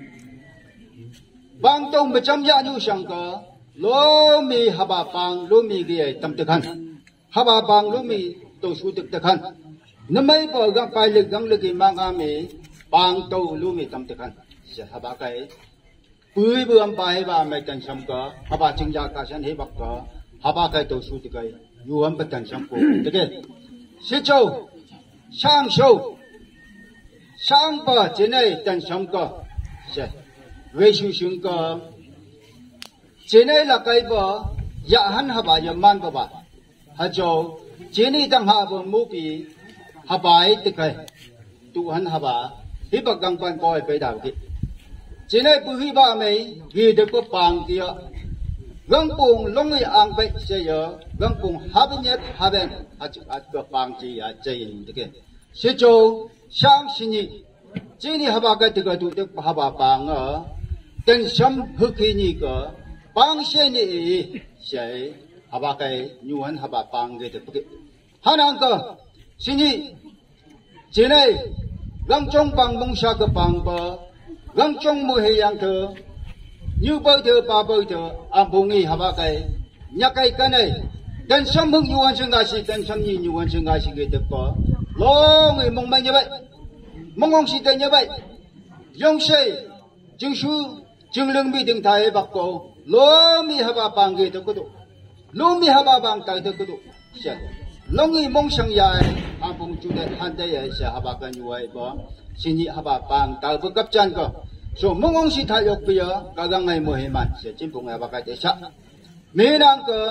bang tong macam ya nu sangka, lomi haba pang lomi gaya tamtekan, haba pang lomi to sutek tekan, namai ba gang pailik gang lagi mangame, pang to lomi tamtekan, siapa kai. Pui buam pai ba mai tan sam ka haba chingja ka san he bak ka haba kai to su ti kai yuam pa tan sam ko de ke si chou sang shou sang pa chenai tan sam ka se we shu shung ka chenai la kai ba ya han haba ya man ba ba ha chou chenai tang ha ba mu pi haba ai ti kai tu han haba he bak gang pan ko ai pe da ki Jenai puhi ba mai gi de ko pang kia gang pung long ai ang bai se yo gang pung habenyat haben at at ko pang chi ya chain de ke se cho sang sini jini haba ka de ka du de haba pang a ten sam hu ki ni ko pang se ni se haba ka nyuan haba pang ge de ke hanang ka sini jenai gang chong pang mong sha ka pang ba Vangchong mo he yang tho, như bơi thơ ba bơi thơ, am bungi haba kai, nyakai kanai, dan sam hung yuan sengasi, dan sam ni yuan sengasi gitu ko, long ai mong mai như vậy, mong ông si tên như vậy, Yongshei, chứng su, chứng lương bi tiếng Thái bạc ko, lo mi haba bang gitu ko tu, lo mi haba bang tai tu ko tu, siapa, long ai mong sang ya, am bung juda handai ya, siapa haba kan yuai ba. Sini haba bang tahu berkapcan ko. So mongong si thayok pia kagang ngai moheman. Si cimpung haba kai desa. Menang ke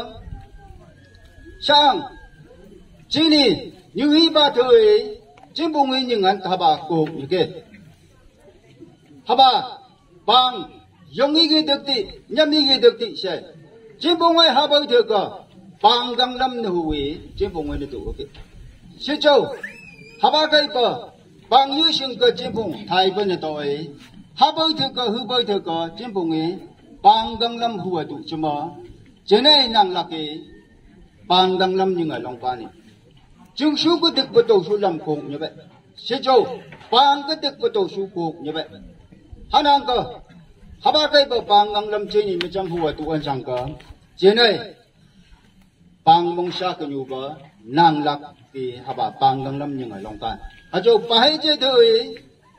sang sini nyui ba thoi cimpung ini dengan haba ko ike. haba bang yongi ge dekti nyami ge dekti se jimbongai haba the ko bang ganglam ne huwi jimbongai ne tu ke se chou haba kai pa bang yu sing ko jimbong thai ban ne to e haba the ko hu ba the ko jimbongai bang ganglam huwa tu chuma jenai nang laki bang ganglam ni ngai long pa ni chung su ko dik ba to su lam kong như vậy se chou bang ko dik ba to su kong như vậy hanang ko haba kai ba bang ganglam che ni me cham huwa tu an sang ko jenai bang mong sa ko nyu ba nang lak ki haba bang ganglam ni ngai long pa a chou pa hai che thoi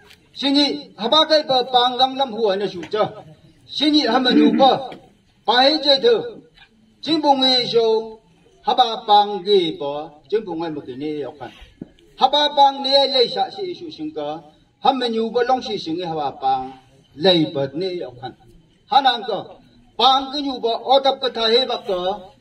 sini haba kai ba bang ganglam huwa ne su cha sini hama nyu ba pa hai che thoi jimbong e show haba bang ge ba jimbong ai ma ke ne yok kan haba bang ne lai sa si su sing ka ham me nyu ba long si sing e haba bang lai ba ne yok kan hanang ka bang ke nyu ba otap ka tha he ba ka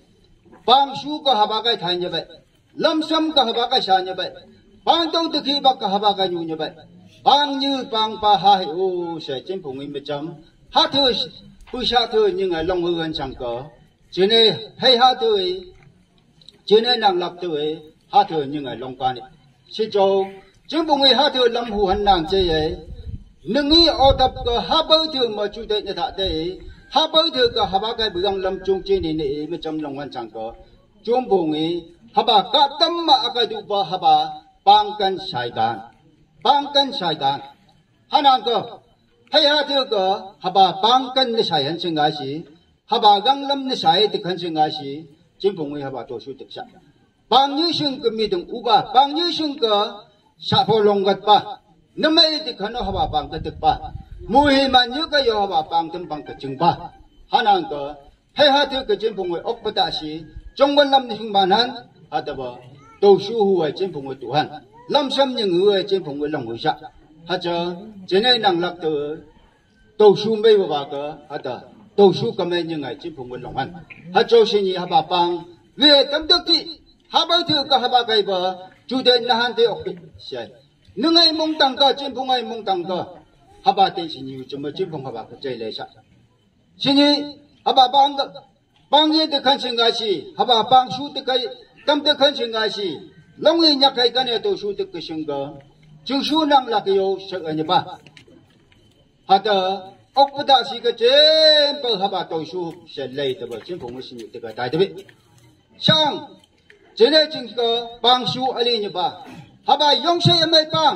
bang su ka haba kai thai nya ba lam sam ka haba kai sa nya ba bang tau de ki ba ka haba ka nyu nya ba bang như bang pa ha he o se jimbong e me cham ha thu pu sha thu như ngai long hư an sang ka chỉ này hay hát thôi, chỉ này nàng lập thôi, hát thôi nhưng ngày long quan này, chỉ cho chính bộ người hát thôi lâm hồ hành nàng chơi ấy, nương nghĩ ở tập cái hát bơi thường mà chủ đề như thế đấy, hát bơi thường cái hát ba cái bữa lâm trung chơi này này mới chăm long quan chẳng có, chính bộ người hát ba cả tâm mà cái đủ ba hát ba bang cân sai đàn, bang cân sai đàn, hát nàng có hay hát thôi cái hát ba bang cân để sai hành sinh cái gì. haba ganglam ne sai te khan singa si jimpong e haba to su tek sa bang ni sing ke mi dong uba bang ni sing ke sa pho long gat pa namai te khan haba bang ka tek pa mu hi man yu ka yo haba bang tem bang ka ching pa hanang ka he ha te ke jimpong e ok pa ta si jongwan lam ni hing ban han ataba to su hu e jimpong e tu han lam sam ni ngu e jimpong e long hu sa ha cha jenai nang lak te to su mei ba ka ata tổ su cầm như ngày chim phụng quân lòng ăn, hát châu sinh nhị hát bà bang về tâm đức thị hát bao thứ cả hát bà cái bờ chủ đề là han thế ok sai, nương ngày mong tăng cả chim phụng ngày mong tăng cả hát bà tên sinh nhị chấm chim phụng hát bà cái chơi lệ sa, sinh nhị hát bà bang bang ye được khăn sinh ngày si hát bà bang su được cái tâm được khăn sinh ngày si long ye nhắc cái cái này tổ su được cái sinh cái chừng su năng là cái yêu sợ anh ba, hát ốc bát đại sĩ cái trên bờ hà bà tổ su sẽ lấy từ bờ trên vùng mới sinh nhật từ cái đại đấy, sang trên đây chính cái bang su ali như ba, hà bà Yongshei mấy bang,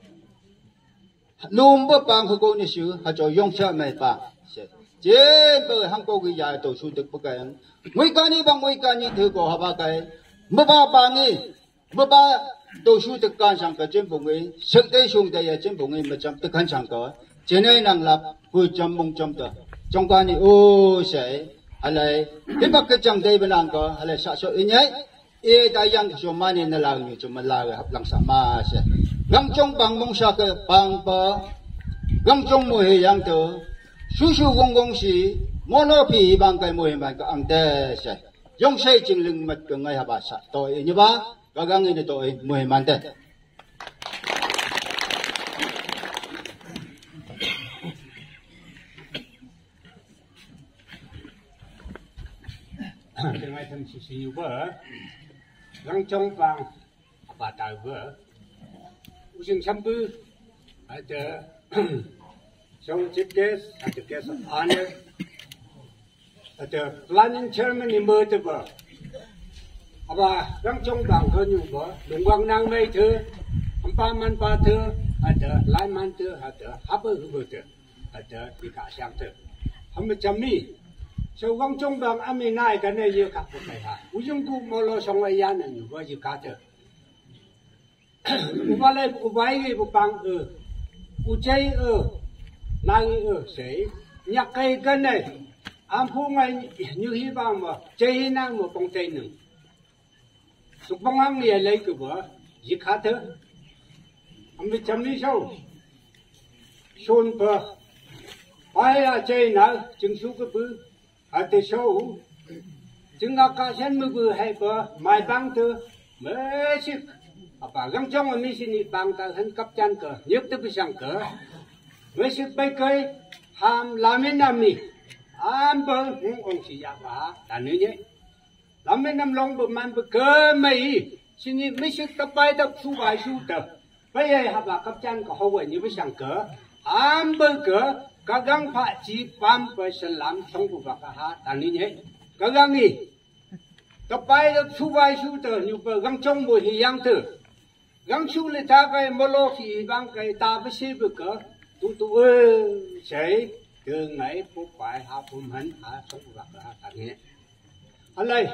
lùm bờ bang họ coi như sư, hà cho Yongshei mấy bang, trên bờ Hàn Quốc cái nhà tổ su được bậc cái, mấy cái này bang mấy cái này thứ của hà bà cái, mấy ba bang này, mấy ba tổ su được cái sang cái trên vùng ấy, thực tế xuống đây trên vùng ấy mà chăm được cái sang cái trên này năng lập vui chăm mong chăm tờ trong quan này ô sẽ hay là cái bắc cái chẳng đây bên năng có hay là sợ sợ ý nhảy ý đại yang cho mà nên là làm như cho mà làm hợp lăng sama sẽ găng trong bằng mong sa cái bằng bờ găng trong mùi yang tờ su su gong gong si mono pi bằng cái mùi bằng cái ăn tê sẽ giống say chừng lưng mật cái ngày hà bà sa tội như ba cái găng này tội mùi man tê từ ngày thằng sĩ sĩ vợ găng trong vàng bà tài vợ u sinh xăm bư ở chợ trong chiếc case ở chợ case of honor ở chợ planning chairman in mơ từ vợ bà găng trong vàng hơn nhiều vợ đừng quăng năng mây thưa ông ba man ba thưa ở chợ lai man thưa ở chợ hấp bơ hư thưa ở chợ đi cả sang thưa không biết chăm mi so Vangchong bang ami nai ka ne ye ka ko kai ha ujung ku mo lo song ai yan ni wa ji ka te u ba le u bai ge bu bang e u chei e nang e sei nyak kai ka ne am phu ngai như hi bang ma chei nang mo pong chei nang su bang ang ni le ku ba ji ka te am bi cham ni so son pa ai a chei na chung su ku bu ở từ sau chúng ta cả dân mưu bự hay bờ mai băng từ mấy chiếc à bà găng trong mà mình xin đi băng ta hắn cấp chân cờ nhớ tới bị sang cờ với sự bay cây ham làm mấy năm mi am bơ những ông sĩ giả bà đã nữa nhé làm mấy năm long bờ man bờ cơ mày xin đi mấy sự tập bay tập su bài su tập bây giờ học bà cấp chân có hậu quả như với sang cỡ am bơ cỡ các gang phải chỉ bám với sân làm trong cuộc gặp ha đã nữa nhé các gang đi tập bay tập su bài su tập như bờ gang trong mùi thì yang tử gang su lên ta cái mô lô thì băng cái ta với xe bờ cỡ tu tu ơi sẽ từ ngày phút phải học phun hấn à sống vật là thành nhé anh đây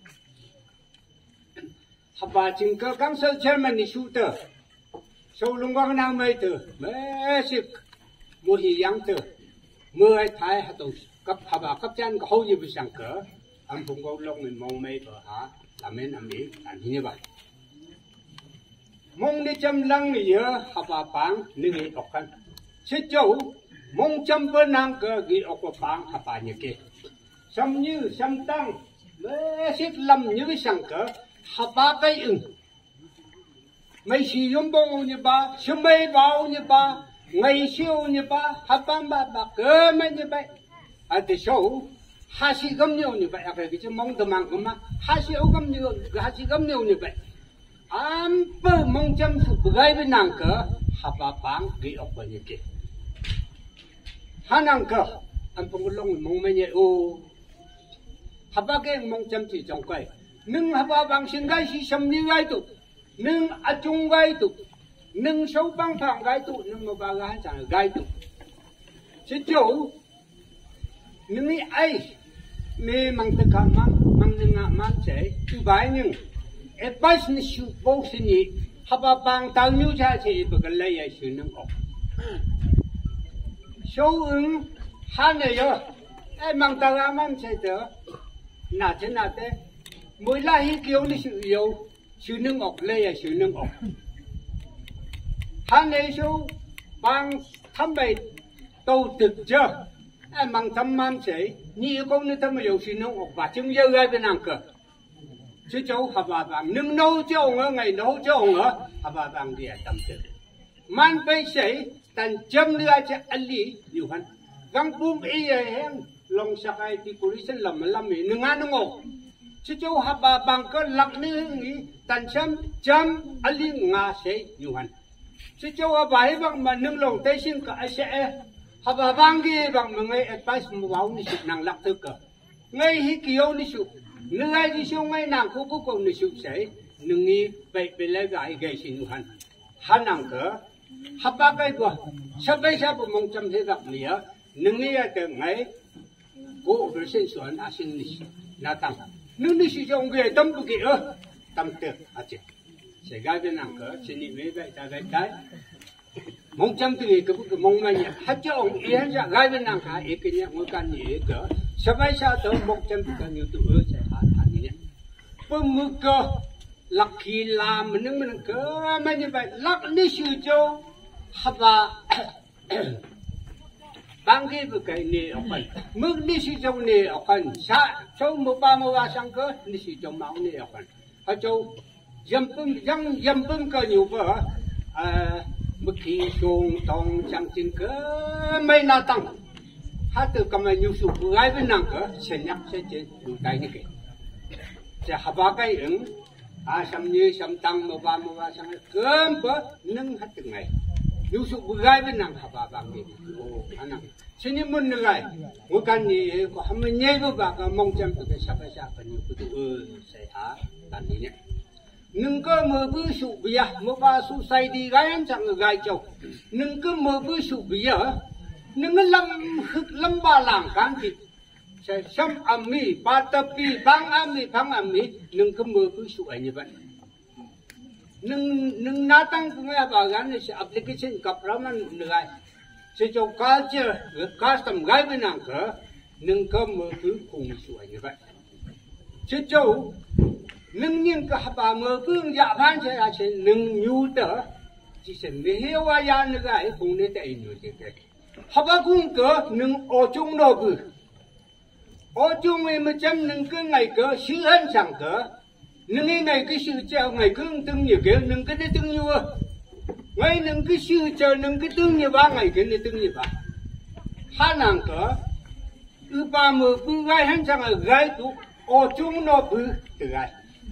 học bà chính cơ căng sơ chân mình đi su tờ sâu lung quang năng mây từ mấy sự một gì yang từ mưa ai thái hạt tàu cấp học bà cấp chân có hậu gì bị sang cỡ anh cũng có lông mình mong mây ở hả làm nên làm mỹ thành như vậy mong đi chăm lăng này giờ học bà bảng nên nghĩ đọc khăn sẽ châu mong chăm bữa năng cơ ghi ở của bang hả bà như kia, xăm như xăm tăng, lấy xít lâm như cái sằng cỡ, hả bà cái ưng, mấy sử dụng bao như ba, sử mấy bao như ba, ngày siêu như ba, hả bà bà bà cơ mấy như vậy, à thì số, hả sĩ gấm nhiều như vậy, à cái cái mong tầm mang mà, hả sĩ ấu gấm nhiều, hả sĩ gấm nhiều như vậy, am bữa mong chăm sự gai bên năng cỡ, hả bà bang ghi ở của như kia. Hanang cơ, anh phong long mong mấy nhẹ ô, hấp ba cái mong chăm chỉ trong cây, nâng hấp ba bằng sinh gai si sầm như gai tụ, nâng ở chung gai tụ, nâng sâu băng thẳng gai tụ, nâng mà ba gai chẳng gai tụ, chứ chỗ, nâng ấy ai, mê mang tất cả mang mang nâng ngã mang chế, cứ bài nhưng, em bắt sinh sự vô sinh nhị, hấp ba bằng tao nhiêu cha thì bực lấy ai sự nâng ốc. Số ứng hắn này rồi, em mang tao ra mang chạy tới, nà thế nà thế, mỗi lại hi kêu đi sự yêu, sự nâng ọc lê là sự nâng ọc. Hắn này số bằng thăm bày tàu thực chưa, em mang thăm mang chạy, như con như thăm yêu sự nâng ọc và chứng dơ gai bên nàng cờ. Chứ cháu hả bà bằng nâng nấu chứ ông ở ngày nấu chứ ông ở, hả bà bằng đi tâm thực. Man bay chạy, tan jam ni aja ali yuhan gang bum iya hen long sakai ti kulisen lam lam ni nga ngo chicho haba bang ko lak ni ngi tan jam jam ali nga se yuhan chicho haba bang man nung long te sin ka ase haba bang gi bang ngai advice mu wau ni sik nang lak thuk ka ngai hi kiyo ni su ngai di su ngai nang ko ko ko ni su se nungi bai bai la gai gai sin yuhan hanang ka hấp ba cái của sắp bây giờ bộ mong chăm thế gặp nghĩa nương nghe từ ngày cố được sinh sản à sinh lịch là tăng nương đi sử dụng về tâm của kia tâm từ à chị sẽ gai bên nào cỡ xin đi mấy vậy ta gai cái mong chăm từ cái cái mong mà nhỉ hát cho ông yên ra gai bên nào cả ý cái nhỉ ngồi can nhỉ cỡ sắp bây giờ tới mong chăm từ cái nhiều tụi sẽ hát hát nhỉ bơm mưa cơ lắc khi làm mình nương mình cỡ mà như vậy lắc đi sử dụng hấp ba bang kia với cái này ở phần mức đi sử dụng này ở phần sa châu một ba một ba sang cơ đi sử dụng máu này ở phần ở châu dầm bưng dầm dầm bưng cơ nhiều vợ à mức khi xuống tông chẳng chừng cơ mấy na tăng hát từ cầm nhiều số gái với nàng cơ sẽ nhắc sẽ chế đủ tay như vậy sẽ hấp ba cái ứng à sắm như sắm tăng một ba một ba sang cơm bữa nâng hát từng ngày nhiều số gái bên nàng hả bà bằng gì, anh em, xin những môn này, mỗi cái này có ham mình nhảy vào bà cái mong chăm từ cái sắp cái sắp cái nhiều cái thứ sẽ hả, làm gì nhé, nâng cơ mở bữa sụp bia, một ba sụp say đi gái anh chẳng người gái châu, nâng cơ mở bữa sụp bia, nâng cái lâm lâm ba làng cán thịt, sẽ xăm ẩm mì, ba tập mì, băng ẩm mì, băng ẩm mì, nâng cơ mở bữa sụp ấy như vậy. Nung nung natang ko nga bagan ni application kapraman nilai sa jo culture custom gai binang ka nung ka mo ku kung suai ni ba sa jo nung ning ka haba mo ku ya ban sa ya sa nung nyu ta chỉ sen me hewa ya ni gai kung ni ta inu ti ke haba kung ka nung o chung no bu o chung me ma cham nung ka ngai ka si han sang ka nâng ngày cái sự treo ngày cứ từng nhiều kiểu nâng cái đấy từng nhiều ngay nâng cái sư chờ nâng cái tương như ba ngày cái này tương như ba hai nàng cỡ ư ba mờ bư gai hắn sang ở gai tụ ô chung nó bư từ gai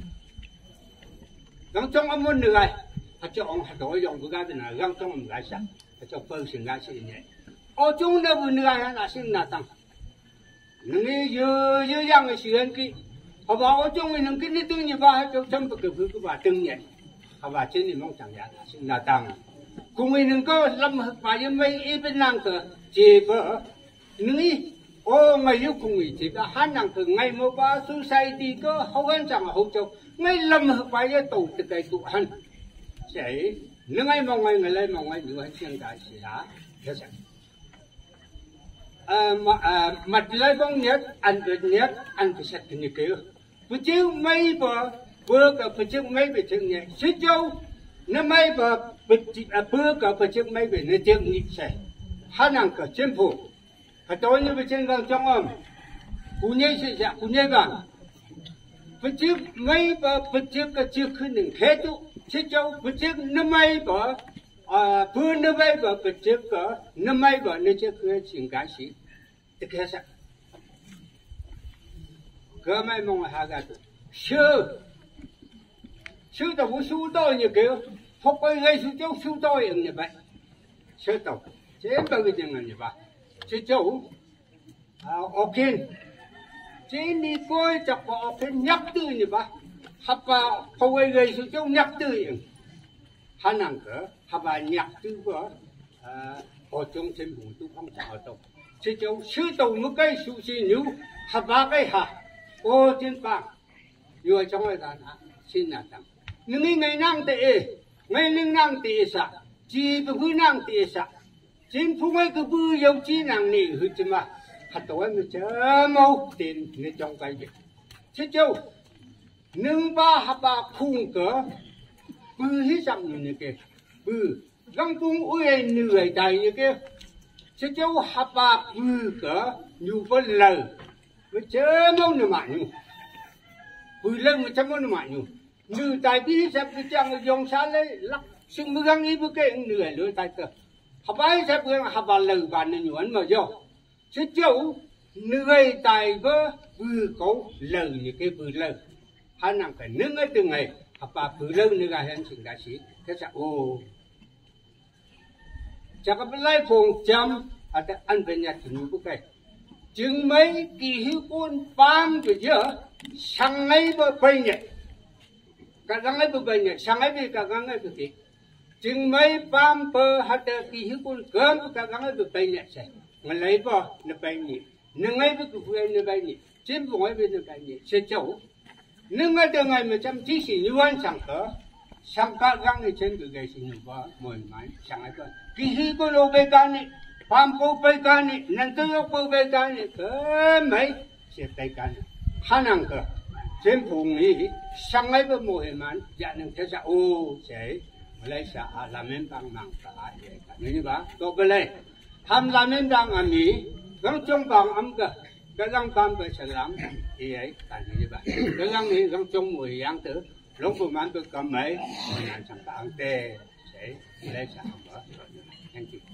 găng trong âm môn từ gai hạt cho ông hạt đổi dùng bư gai từ nào găng trong âm gai sang hạt cho phơi sinh gai sinh nhẹ ô chung nó bư từ gai hắn là sinh nà tăng nâng cái dư dư giang cái sự anh kia họ bảo ô chung mình nâng cái này tương như ba hạt cho chăm bực cái bư cái bà tương nhẹ họ bảo trên này mong chẳng giá sinh nà tăng cùng mình nâng có lâm hợp bài với mấy ít bên nàng cỡ chỉ vợ nâng ô ngày yêu cùng ý chỉ là hai nàng từ ngày một ba su say đi có hậu ăn chẳng là hậu châu ngay lâm hợp bài với tổ từ cái tụ hành sẽ nâng ngày mong ngày ngày lấy mong ngày nhiều hơn xem đại sĩ hả thế sao à mà à mặt lấy bông nhất ăn được nhất ăn phải sạch như kiểu bữa chiều mấy bữa bữa cả bữa chiều mấy bữa chiều nhẹ suy châu nó mấy bữa bữa bữa cả bữa chiều mấy bữa nó chiều nhịp sẽ hai nàng cả trên phủ hãy tôi như vậy trên vàng trong âm cú nhây sẽ dạ cú nhây vàng bữa chiều mấy bữa bữa chiều cả chiều khứ đừng thế tụ suy châu bữa chiều nó mấy bữa à bữa nó mấy bữa bữa chiều cả nó mấy bữa nó chiều khứ chuyện cái gì thế kia sao cơ mấy mong hai cái tụ sư sư tàu cũng sư tôi như kiểu phúc ấy gây sư châu sư tôi như vậy sư tàu chế bao nhiêu tiền như vậy sư châu à ok chế đi coi chọc vào phải nhắc từ như vậy hấp vào phúc ấy gây sư châu nhắc từ hai nàng cỡ hấp vào nhắc từ của à ở trong trên vùng tu không trả tàu sư châu sư tàu một cái sư sư níu hấp vào cái hả ô trên bảng vừa trong cái đàn xin là tăng nhưng ngày năng tệ ngày linh năng tệ sa chỉ bự năng tệ sa chính phủ mấy cái bự dầu chỉ năng này hư chứ mà hạt tối mới chớ mau tiền để trong cái gì chứ châu nâng ba hạt ba khung cỡ bự hết sắm như cái bự găng cung uế nửa đầy như cái chứ châu hạt ba bự cỡ nhiều phân lời mới chớ mau nữa mà nhiều bự lần mới chớ mau nữa mà nhiều nửa tài bí sắp cái trang dòng xa lấy lắc sinh mưa găng ý bữa cái nửa lửa tài tờ học bái sắp cái học bà lử bà nên nhuận mà do chứ châu nửa tài vơ vừa có lử như cái vừa lử hai nàng phải nâng ở từng ngày học bà vừa lử nửa ngày hơn sinh đại sĩ thế sao ô chắc là lấy phòng chăm à ăn về nhà thì nuôi bữa cái chừng mấy kỳ hữu con bám cái giờ sang ấy bữa bay nhẹ cả gang ấy bữa bay nhẹ sang ấy bị cả gang ấy bữa gì chừng mấy bám bờ hạt kỳ hữu con cơm cả gang ấy bữa bay nhẹ sẽ mà lấy bò nó bay nhẹ nâng ấy bữa cái nó bay nhẹ chim vùng ấy bữa nó bay nhẹ sẽ chậu nâng ấy từ ngày mà chăm chỉ xỉ như anh sang cỡ sang cả gang ấy trên cái ghế xỉ như bò mồi mái sang ấy bữa kỳ hữu con lô bay cá này bám bò bay cá này nâng tới ốc bò bay cá này cỡ mấy sẽ bay cá này hai nàng cỡ trên vùng này sang ấy với mùa hè mát, dạ nên thế sao ô sẽ lấy xã làm nên bằng mạng cả vậy cả như vậy. Tôi bây giờ tham làm nên bằng anh Mỹ, gắng trong bằng âm cơ, cái gắng tam về sẽ làm thì ấy cả như vậy. Cái gắng này gắng trong mùa hè tử, lúc vừa mát tôi cầm mấy, mình làm sản phẩm tê sẽ lấy xã mở, anh chị.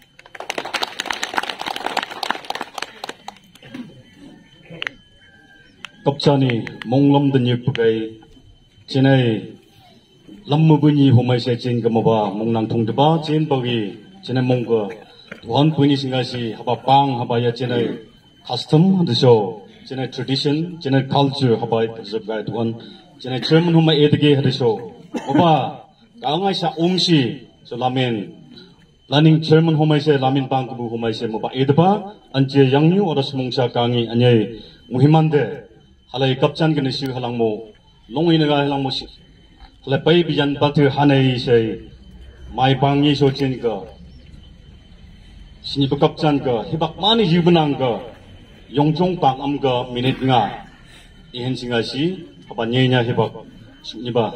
갑자기 몽lâm tình 예쁘게 전에 람무분이 호마이세 진 그모바 몽랑 통드바 진 버기 전에 몽거 두한 분이 생각시 하바빵 하바야 전에 custom 하드쇼 전에 tradition 전에 culture 하바이 preserve 두한 전에 German 호마 에드게 하드쇼 오바 강아이사 옹시 저 라멘 라닝 German 호마이세 라멘 빵그부 호마이세 모바 에드바 안제 양류 어러스 몽샤 강이 아니에 무힘한데 halai kapchan ke nisi halang mo longi naga halang mo si halai pai bijan patu hanai sei mai bangi so chen ka sini kapchan ka hibak mani jibnang ka yongchong pang am ka minute nga ihen singa si apa nyenya hibak sini ba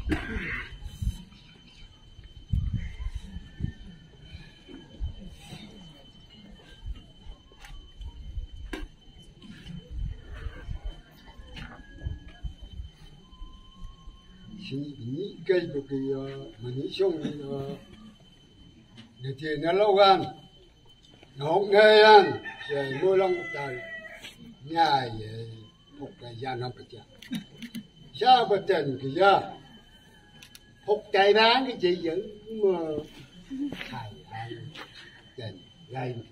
新你给不给啊？么你兄弟啊？你天那老干，农那样，在莫浪在，伢也仆在家那不家，下不等个呀，仆在班个这人么，太安，等来嘛。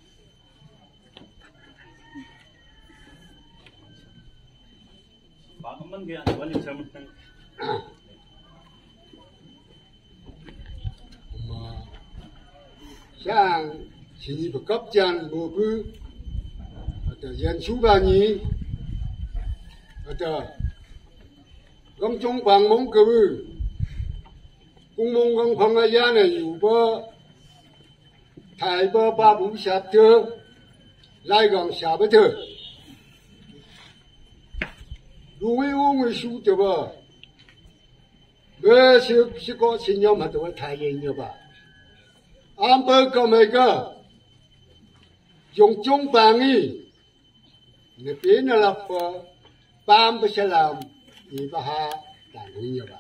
把我们给安完了什么？ mà sang chỉ bị cấp chân bộ cứ ở dân chú ba nhí ở gông trong bằng mong cứ cũng mong gông phong ai gia nàyอยู่bơ thái bơ ba bốn sát thưa lại gông sát bơ thưa đúng ấy uống người su cho bơ bơ sự sự có sinh nhom mà tôi thái yên như vậy am bơ có mấy cái dùng chung bằng ý người bên là lập bám bơ sẽ làm ý bà ha đàn ý như vậy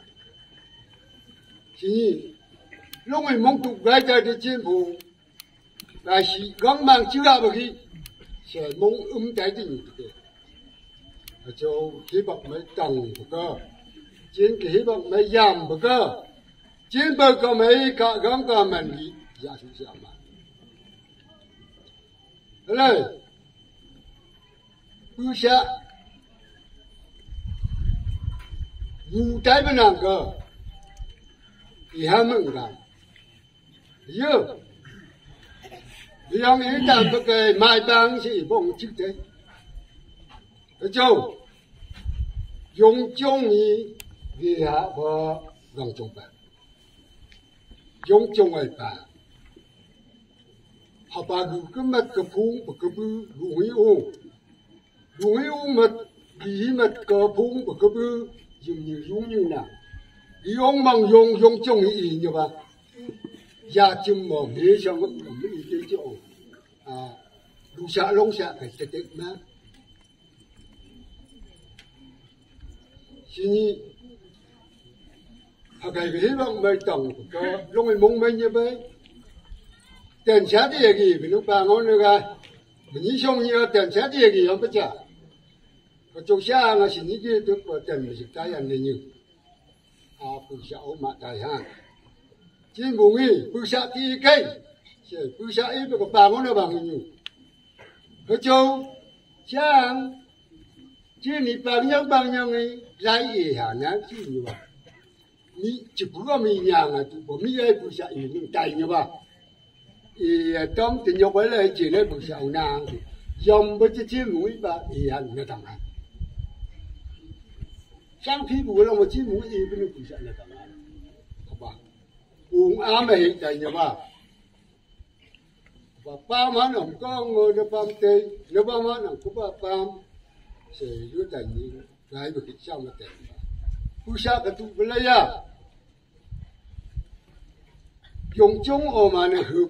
thì lúc mình mong tục gai ra cái chiến phủ là chỉ gắng mang chữ ra bởi khi sẽ mong ấm trái tình như ở chỗ khí bậc mấy tầng của cơ chiến cái khí bậc mấy giảm của cơ chiến bậc có mấy cả gắng cả mình đi giả sử giảm mà thế này bư xa dù trái bên nào cơ thì ham mừng cả giờ thì ông ấy làm cái cái mai táng chỉ bông chữ thế ở châu dùng chung ý vì hạ và gần chung bà dùng chung ấy bà họ bà đủ cái mặt cái phung và cái bư đủ ý ô đủ ý ô mặt vì mặt cái phung và cái bư dùng như dùng như nào ý ông bằng dùng dùng chung ý như vậy gia chim mỏ mía trong cái mấy cái chỗ à đủ xã lông xã phải tết tết mà xin nhỉ họ cái cái bằng mấy tầng của cái lúc mình mong mấy như vậy tiền xã thì gì mình lúc bà nói nữa cái mình nghĩ xong như tiền xã thì gì không biết chả cái chỗ xã là xin nhỉ cái được của tiền mình sẽ tái ăn này như à phụ xã mà tài hàng chính phủ nghĩ phụ xã thì cái phụ xã ít được bà nói nữa bằng nhiều cái chỗ xã chỉ ni bằng nhau bằng nhau này lại gì hả nhá chỉ như vậy mi chỉ có mi nhà mà tụ bộ mi ấy phụ xã gì nhưng tài như vậy thì trong tình yêu với lại chỉ lấy phụ xã nàng dòng với chỉ chỉ mũi bà thì hành nó thằng này sang phi vụ là một chỉ mũi gì bên phụ xã nó thằng này không ba uống ám ấy tài như vậy và ba má nó có ngồi nó bám tê nó ba má nó cũng ba bám sẽ đưa tài như cái việc sao mà tài phụ xã cái tụ với lại à dùng chung ở mà nó hợp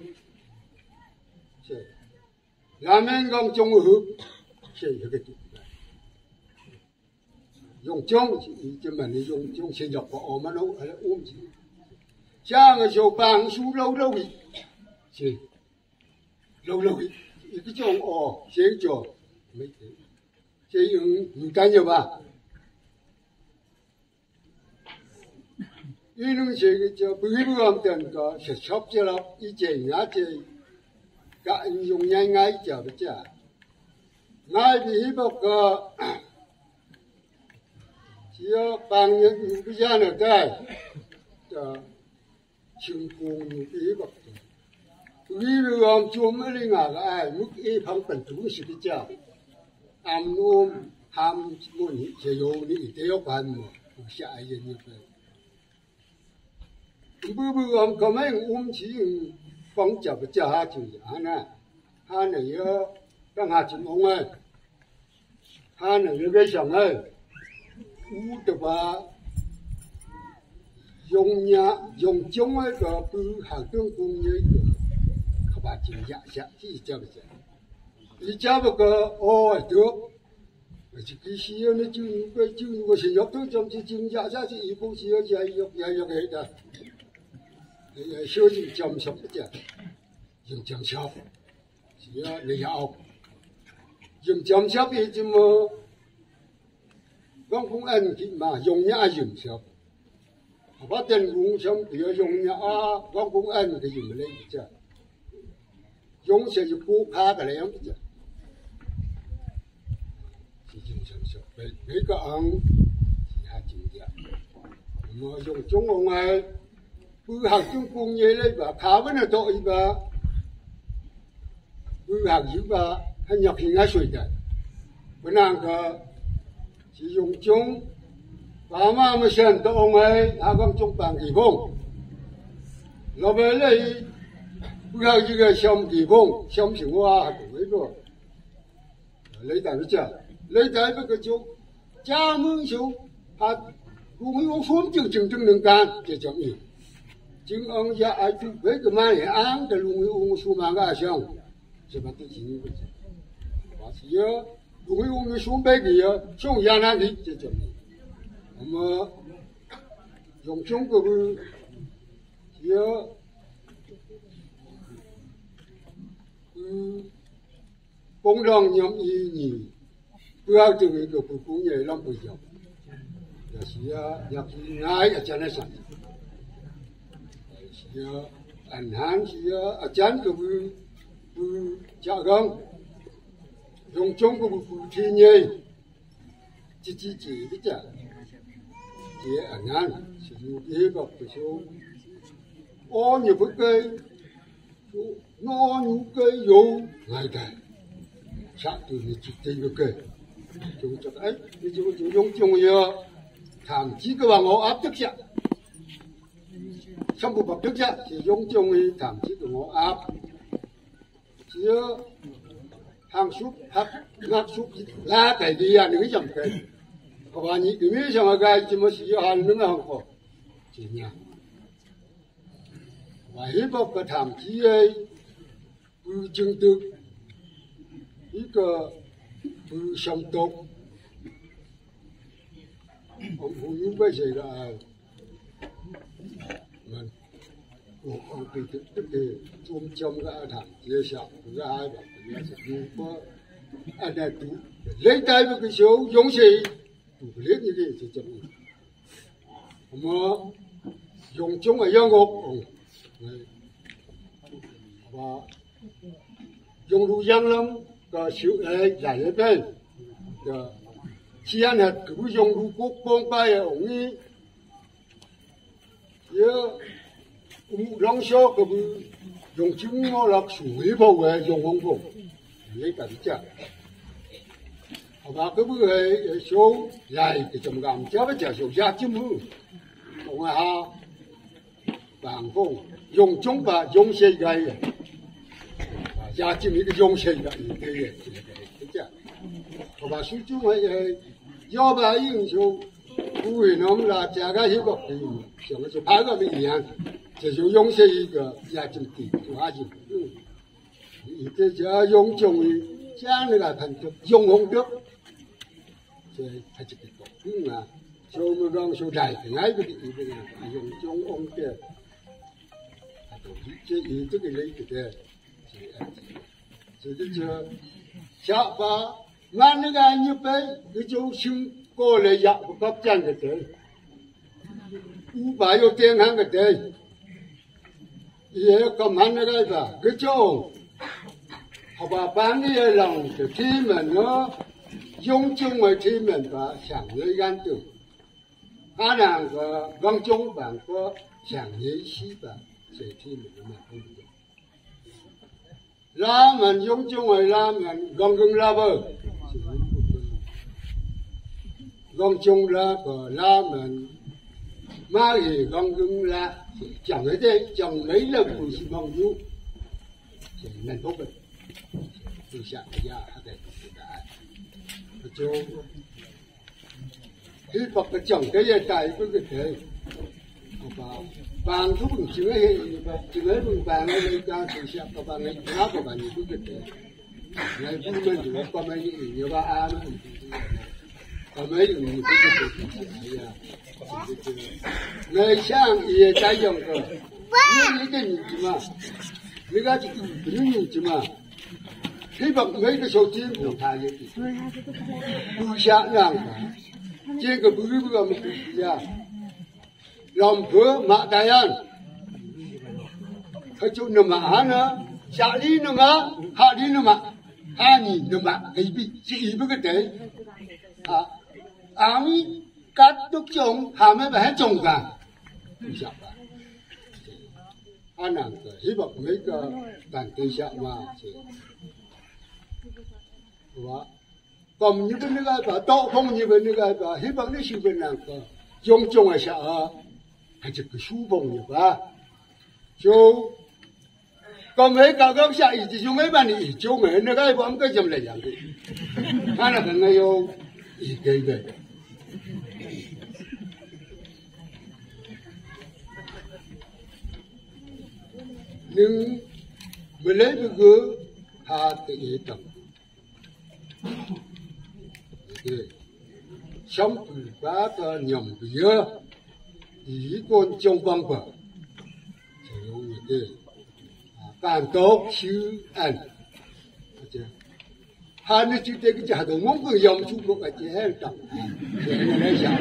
làm nên công chung hợp sẽ cái tụ dùng chung chỉ mình dùng chung sinh nhập vào mà nó ở đây ôm gì cha người chồng bằng su lâu lâu đi chỉ lâu lâu đi cái chỗ ở sẽ chỗ mấy thế sẽ những những cái như vậy 이놈 세계저 부위부함된 거 섭섭처럼 이제 나제 가 용량이 있죠, 그죠? 나이 비법거 지역 방역 유비자는 때, 저 증공 비법도 부위부함 좀 어린아가 묵이 방pen 두시겠죠? 암놈 함문이 제요리 대역관 뭐 국사이는 bữa bữa ông có mấy ông chỉ phong chợ vật chợ hai chừng nè hai này đang hai chừng ông ơi hai này cái sòng ơi u tập ba 用呀用中那个不行动工业个，可把经验下一家不家，一家不个哦得，我这个是要那就那个就那个是要都讲是经验下是一步是要加要要要给的，呃，小就讲什么的，用讲什么，是要你要，用讲什么就么，讲公安去嘛，用呀用什么。我电工上比较用呀啊，我公安的用不来的，用些就不卡的那样子，是经常说，每每个人其他经验，那么用中文来，不学中工业来吧，卡文的多一吧，不学一吧，还要平安水的，不那个是用中。爸妈们想到我们阿公中办地方，老百姓不要这个小地方，小生活还不会个。你但是讲，你在那个就家门上，他如果有双就真正能干，这叫咩？今昂下爱就那个嘛也安的，如果有数万个乡，是吧？这经不是？我是要，如果我们双百个呀，上亚南的这叫咩？那么用中国的要嗯，工人用一年不要这个不工业浪不要，也是要要是爱要讲那啥，是要按行是要啊讲个不不加工，用中国不天业，自己自己讲。也很难，是有一个不修，我你不该，就那你该有来的，下头你就这个该，就这个哎，你就就用中药，谈几个话我压得下，全部不得下，是用中药谈几个我压，只要行书行压书拉带的呀，你个样该。好吧，你有没有想个怎么需要还能很好？这样，我一个个谈起来，不争得一个不相同，我我有不谁的啊？们，我我对对对对，中间个谈接下个爱吧，也是如果按那读，历代那个时候用谁？不列那个是怎么？那么用中的音乐，哇，用录音了个小诶来一边个，西安的不用录国光拜的容易，也有两小个不用中国来属于部的用红布，你敢讲？好吧，可不可以说来这种讲，叫不叫说下节目？我们哈，办公用中吧，用谁个的？啊，下节目一个用谁个？一个月这个这样。好吧，苏州的要把英雄不会那么啦，加个一个地，像个就拍个不一样，这就用谁一个下节目就下节目。嗯，这叫用中的，讲那个看就用红的。这还是个搞嗯啊，所以我们讲说来，哪一个地方啊，用中红的，啊，都这有这个类的的，这这这小把俺那个日本，你就新过来呀，不搞这样的的，五百有电行的的，也要搞俺那个吧，个种，好吧，班里的人就他们呢。用中的他们把想来干的，俺两个往中办个想联系吧，这他们的嘛不一样。拉们用中的拉们刚刚拉不，刚中拉个拉们，马也刚刚拉，讲的的讲没了不是朋友，这能不分，就像呀，他在。就一百个讲的也带一个个的，好吧？ bằng thu bằng chữ ấy chữ ấy bằng bằng ấy lấy ra thì sẽ có bằng ấy nó có bằng những cái gì ngày vui mình thì có mấy những nhiều ba a nữa có mấy những cái gì ngày sang thì trái dòng cơ nhưng cái gì mà người ta chỉ những gì mà khi bằng mấy cái số tiền của thầy vậy bữa sáng rằng trên cái bữa bữa mình ra làm bữa mà đại an cái chỗ nằm mà nữa xả đi nữa mà hạ đi nữa mà hai nhỉ nữa mà cái bị chỉ biết cái đấy à ám cắt đúc trồng hà mấy bài trồng cả anh làm cái hy vọng mấy cái đàn cây sạ mà đó còn như bên này phải to không như bên này phải hy vọng cái sự bên nào có dùng trồng ở xã hay chỉ cái số vòng như vậy chú còn mấy cái gốc xã thì chúng mấy bạn thì chú mấy nơi cái bọn cái chấm lại dạng gì anh là cái ngày yêu cái cái nhưng mình lấy cái gỡ hà tự ý tầm sống từ ba ta nhầm bía ý con trong băng bờ chỉ用一个感到是安，他那就这个家头我们养出个个这样长，现在想。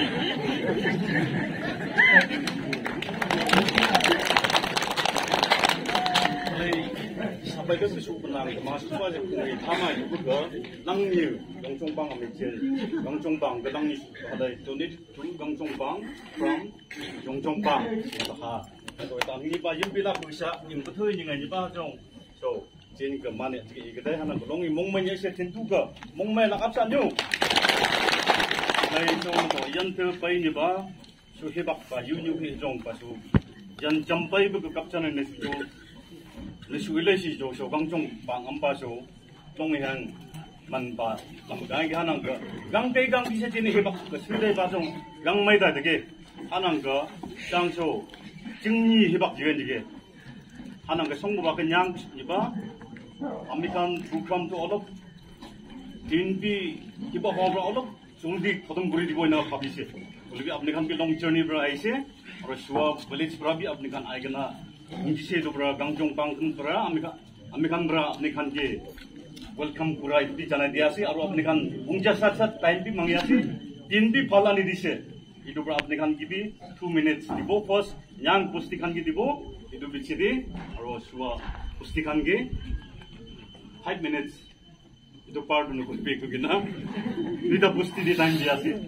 Sampai ke susu penang, mahasiswa je kini tama ibu ke langnya Vangchong bang kami je, Vangchong bang ke langnya ada donate to Vangchong bang from Vangchong bang, dah. Kalau kita ni ba yum bila puasa, yum betul ni ngai ba jong, so jen ke mana jadi kita hana belong mong mai ni se tentu ke, mong mai nak apa nyu. Nai jong to yan ter pai ni ba, so hebak ba yu yu he jong ba so, yan jampai bu ke kapsan ni so. Lesu ile si jo so Vangchong bang ampa so long han man ba lam ga ga nang ga gang kai gang bi se ni he bak ka sile ba jong gang mai da de ge anang ga chang so jingni he bak jigen ge anang ga song ba ka nyang ni ba american to come to all of din bi ki ba ho ba all of sung di khodam buri di go na khabi se boli apne kan ke long journey bra ai se aur suwa village bra bi apne kan ai ga na Inaugural tu bra Vangchong bang kan bra Amerika Amerikan bra apne kan ke welcome pura itu jana dia si aru apne kan ungja sat sat time bi mangya si tin bi phala ni dise itu bra apne kan gibi two minutes dibo first yang pusti kan gi dibo itu bi chidi aru suwa pusti kan ge five minutes itu part nu ko pe ko gina ida pusti di time dia si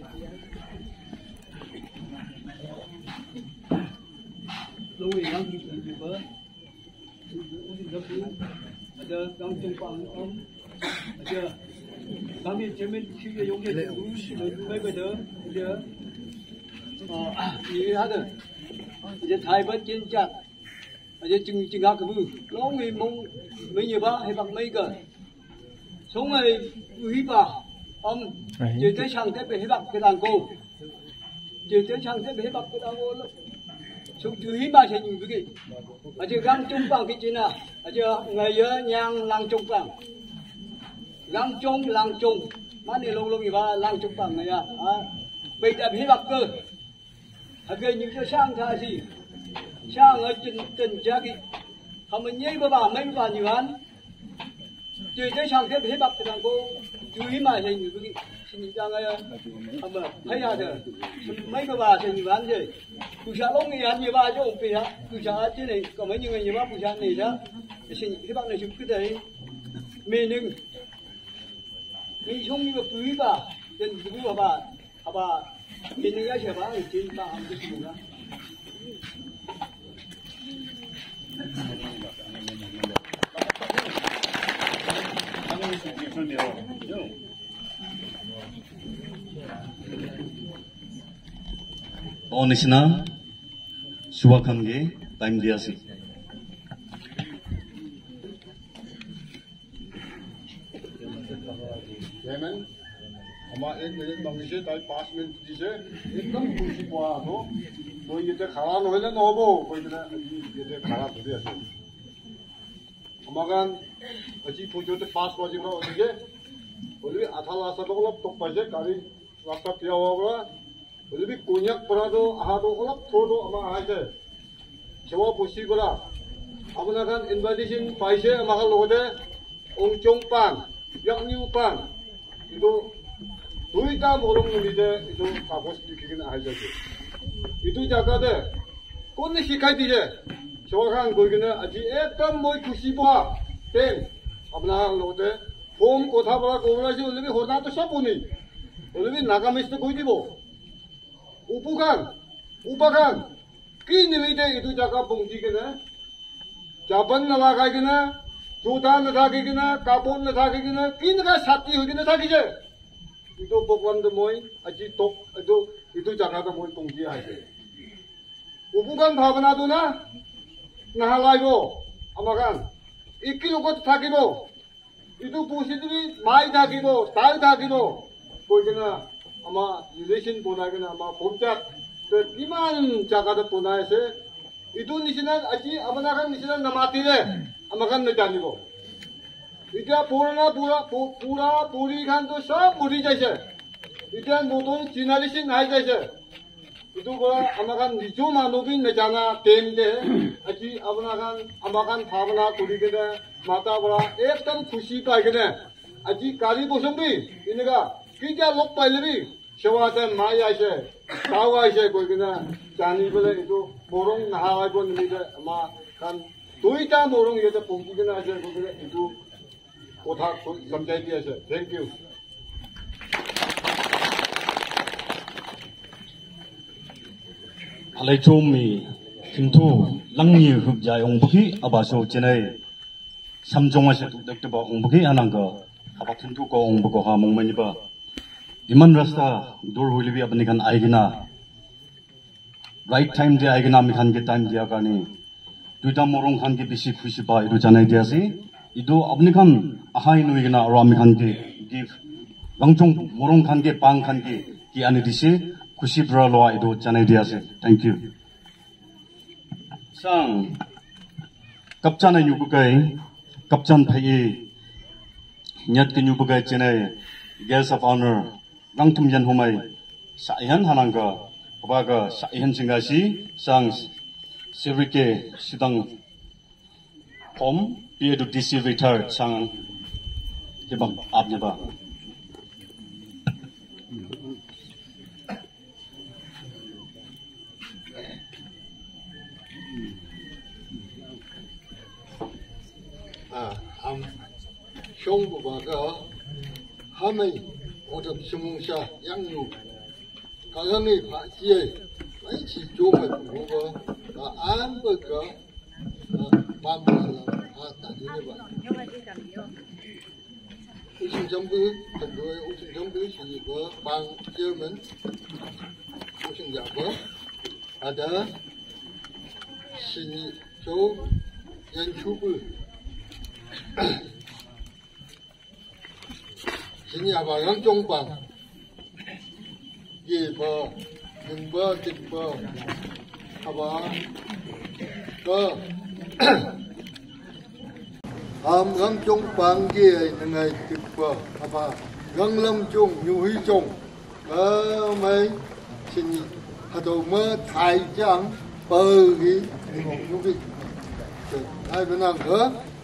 Lui yang kita juga, ada Vangchong bang om, ada kami cemen juga Yongshei Village, mấy cái đó, ada, ah, ini ada, ada Thái Bắc chiến trận, ada chừng chừng ngã cái bự, nó người mông mấy nhiều ba hay bằng mấy cái, số ngày quý bà, ông, chỉ tới sang tới bị hay bằng cái đàn cô, chỉ tới sang tới bị hay bằng cái đàn cô luôn. Chúng chú hiếm ba sẽ nhìn cái gì? Ở chỗ gang trung bằng cái gì nào? Ở chỗ ngày giờ nhang lang trung bằng, lang trung lang trung, mà này lâu lâu gì ba lang trung bằng này à? Bây giờ hiếm bạc cơ, ở cái những cái sang thay gì? Sang ở trên trên giá cái, họ mình nhảy ba ba mấy ba nhiều hắn, chỉ tới sang thế hiếm bạc cái thằng cô, chú hiếm ba sẽ nhìn cái gì? Xin chào ngay, mà thấy ra rồi, mấy cái bà sẽ nhiều hắn gì? Puja long ni han yeba jo pe ha puja che nei ko mai ni ngai yeba puja nei da sin cái bạn này chụp cái đấy mê nưng mi chung ni ba pui ba den pui ba ba ha ba min ni ga che ba ni tin ba am cái gì đó Onisna suwakange time dia si. Chairman, हमारा एक मिनट मंगी से ताई पाँच मिनट दीजिए एकदम खुशी हुआ तो 뭐 이제 가라 놓으면 너무 거기다 이제 가라 두려서 아마간 아직 보조도 파스 빠지고 어디게 우리 아탈라서도 올랍 똑바제 가리 왔다 피하고가 우리 고냥 보라도 아하도 올랍 토도 아마 하제 저와 보시거라 아무나간 인바디신 파이세 아마가 로데 옹종빵 양유빵 이도 두이다 모롱 놈이제 이도 가고 싶기는 하죠 이도 자가데 꽃네 시카이디제 저간 거기는 아직 애떤 뭐 구십오화 땡 아무나 로데 봄 고타보라 고라시 올리비 호나도 샤보니 올리비 나가메스도 고이디보 우부간 우바간 끼니미데 이도 자가 봉지게네 자번 나가기네 조다 나가기네 까본 나가기네 끼니가 사티 호기네 사기제 이도 복원도 모이 아직 독 이도 이도 자가도 모이 봉지 하게 우부간 바바나도나 나할라이고 아마간 이끼로 것도 타기로 이도 보시들이 많이 타기로 달 타기로 거기는 아마 유레신 보나기는 아마 본작 그 이만 자가도 보나에서 이도 니시는 아직 아마나간 니시는 남아티네 아마간 늦다니고 이제 보나 보라 보라 보리 간도 सब 무리 자세 이제 모두 지나리신 나이 자세 itu gua amakan hijau manubin nejana temde aji amakan amakan bhavana kuri kene mata bora ekdam khushi pai kene aji kali bosombi inega kinja lok pailbi shawate mai aise tau aise koi kene jani bole itu morong nahai bon nige ama kan duita morong yete pongki kene aise koi kene itu kotha samjai di aise thank you halai chomi kintu langni hubja ongbuki abaso chenai samjonga se tukdek ba ongbuki ananga aba kintu ko ongbuko ha mongmani ba iman rasta dur hulibi abani kan aigina right time de aigina mi kan ge time dia kani duita morong kan ge bisi khushi ba idu janai dia si idu abni kan ahai nuigina aro mi kan ge give Vangchong morong kan ge pang kan ge ki ani disi खुशी ब्रा लो इदो चने दिया से thank you सांग कपचान न्यू बुगाई कपचान भाई न्यत के न्यू बुगाई चने गेस्ट ऑफ ऑनर रंगतुम यन हुमाई सायहन हनांगा बागा सायहन सिंगासी सांग सिरिके सिदंग होम पीएडु डीसी रिटायर्ड सांग जेबा आपने बा am shong ba ga hamai oda shumungsha yangnu kagami pha chie mai chi jo ma bo ba an ba ga ba ma la ha ta ni ba usin jambu jambu usin jambu shi ba bang chairman usin ja ba ada sini jo yan chubu sini apa yang Vangchong ye ba ning ba tik ba apa ke am Vangchong ye ngai tik ba apa gang lam chung nyu hi chung ba mai sini hado ma thai chang ba gi nyu gi ai bên nào nữa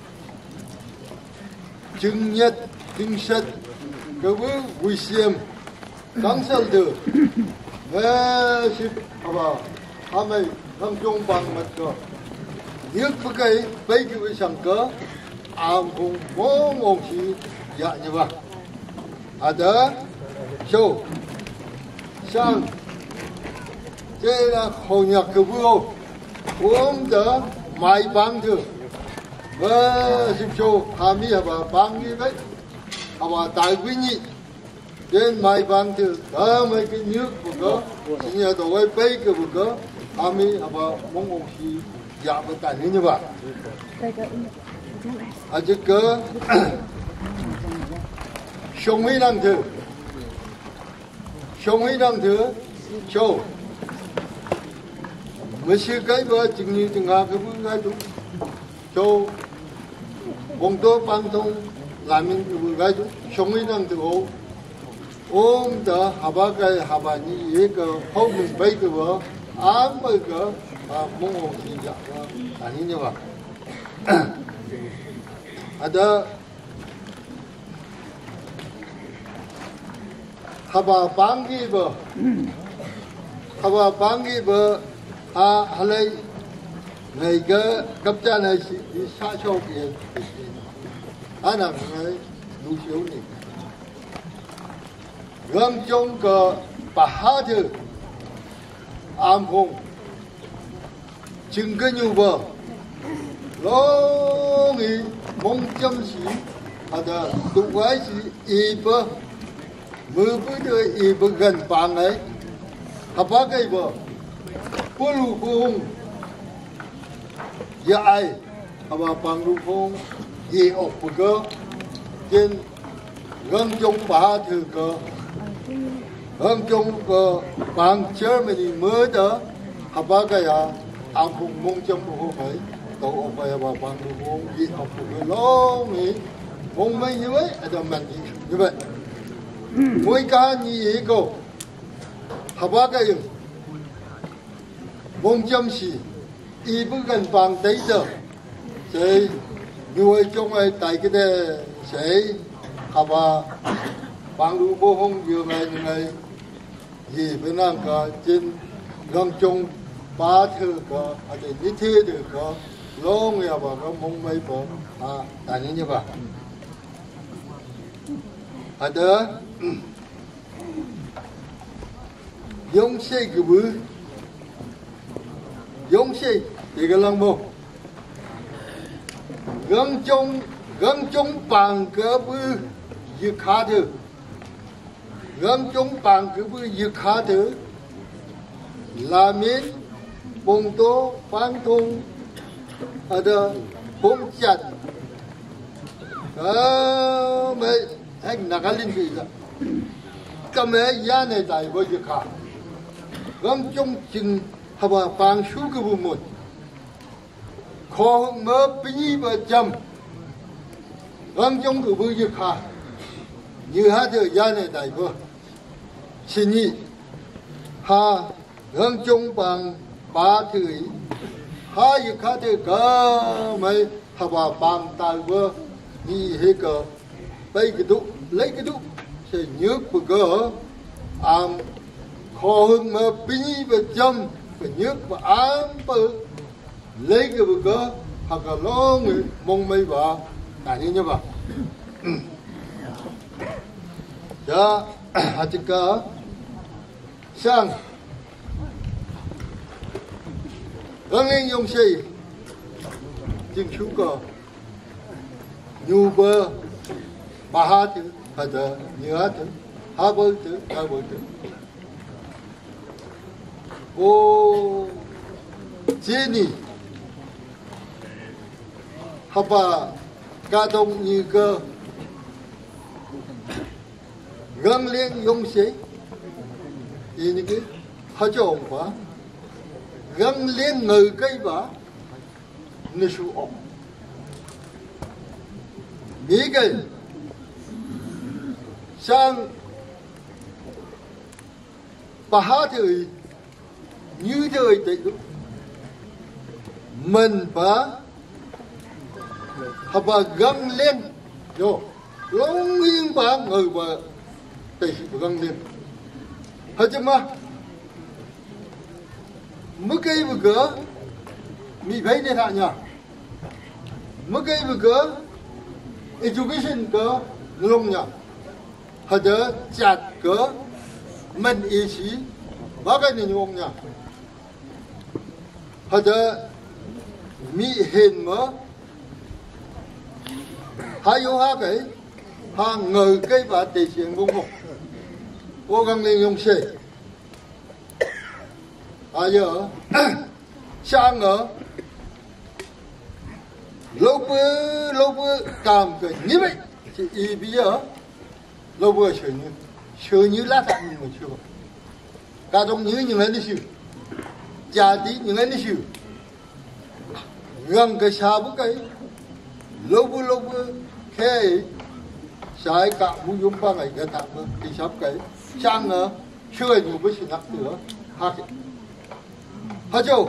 chứng nhất chứng sất cái bước vui xiêm đáng sợ được nghe ship apa hamai Vangchong bằng mặt cơ nhớ cái bây cái với sang cơ am cũng mô mô chi dạ như vậy ada show sang đây là hậu nhạc cái bước uống đỡ mai băng thường và ship show kami apa bang ni vậy apa đại quý nhị đến mai bang thường đó mấy cái nước của nó chỉ là đồ ấy bay cái của nó kami apa mong mong chi dạ với tài như vậy à chứ cơ sông mấy năm thường sông mấy năm thường show mới xưa cái vợ chừng như chừng hà cái bữa ngay chúng châu bông tố băng thông làm mình cái bữa ngay chúng sống đi năng từ ô ôm đó hà ba cái hà ba như vậy cái hậu mình bay cái vợ ám bay cái à mong hồ thì dạ anh như vậy ada haba bangi ba haba bangi ba à halai ngày cái cấp cha này đi xa châu kia anh làm cái đủ xíu này gần trong cái bà hát thư am phong chừng cái nhu bờ lo nghĩ mong chăm chỉ ada tụ quái chỉ y bờ mưa bữa đời y bờ gần bằng ấy hấp bá cây bờ bố lù bố hung dạ ai hấp bá bằng lù phong y ốc bờ cơ trên gần trong bà thư cơ gần trong cơ bằng Germany mới đó hấp bá cây à am phong mong chăm bố hung ấy tàu ốc bay hấp bá bằng lù phong y ốc bờ cơ lo nghĩ mong mấy như vậy ada mình như vậy mỗi cái như vậy cô hấp bá cây mong chăm chỉ y bức gần bằng đấy giờ sẽ nuôi trong ai tại cái đây sẽ hấp bá bằng lũ bố hông vừa ngày ngày gì bên nam cả trên gần trong ba thứ cả ở đây như thế được cả lo người bà có mong mấy bộ à tại như vậy ở đó Yongshei Village Yongshei thì cái lăng mộ gần trong gần trong bằng cái bư dự khá thứ gần trong bằng cái bư dự khá thứ là miền bông tố phán thông ở đó bông chặt ờ mấy anh Nagaland gì đó cái mấy nhà này tại bao nhiêu cả gần trong chừng hả bà bằng số cái bộ một khó mơ pin và chăm gần trong cái bao nhiêu cả như hai đứa nhà này tại bao xin nhị ha gần trong bằng ba thứ hai cái khác thì cả mấy hả bà bằng tại bao như thế cả lấy cái đúc lấy cái đúc sẽ nhớ bữa cỡ am khó hơn mà pin và châm phải nhớ và ám bữa lấy cái bữa cỡ hoặc là lo người mong mấy bà tại như vậy dạ hạt cỡ sang Longleng Yongshei chính chú cờ nhu bơ ba hát thứ ada nhiều hát thứ hai bơ thứ hai bơ thứ ô Jenny hapa ca đông như cơ Longleng Yongshei ini cái hai chỗ quá Longleng người cây bả nê su ốc mỹ cái sang bà hát thì như thế đấy mình bà hả bà găng lên rồi long yên bà người bà tại sự bà găng lên hả chứ mà mức cây vừa cỡ mi phải để thả nhá mức cây vừa cỡ education cỡ long nhá hả đó chặt cỡ mình ý chí ba cái này nhung nhá hả đó mi hiền mà hai yếu hai cái hàng người cây và để chuyện công vụ cố gắng lên dùng xe à giờ sang ở lâu bữa lâu bữa cảm cái như vậy thì ý bây giờ lâu bữa chơi như chơi như lá thạnh mà chưa cả trong như những cái gì jadi dengan isu gang ke sabu kai lobu lobu kai sai cả mu yum pa ngai ga ta ma ki sap kai chang a chơi nhiều với sự nặng nữa ha ha châu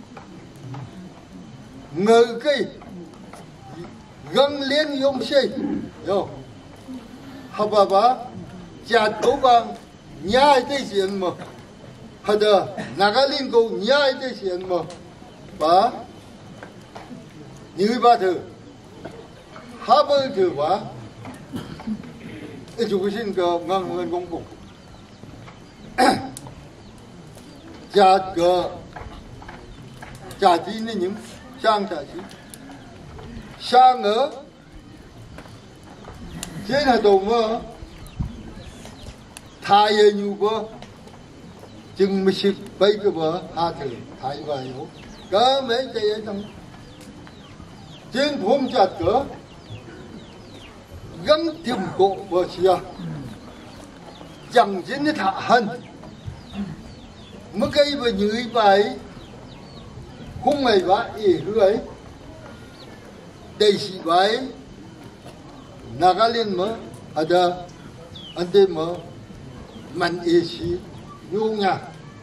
ngờ cây găng liên Yongshei yo ha ba ba chặt tố bang nhai tây xiên mà ha da Nagaland go nhai tây xiên mà ba như ba thứ ha ba thứ ba education ka ngang ngang công cụ chặt ka chặt đi nên những sang chặt đi sang ở trên là đồ mơ thay như bơ chừng mới xịt bay cái bơ hạ thử thay vào yếu có mấy cái ấy trong trên hôm chặt cỡ gắn tìm cổ bơ xia chẳng trên nó thả hân mấy cây vừa như vậy không mày vãi ý hứa ấy đây sĩ vãi Nagaland mà ada ante mà man ý sĩ nhung nha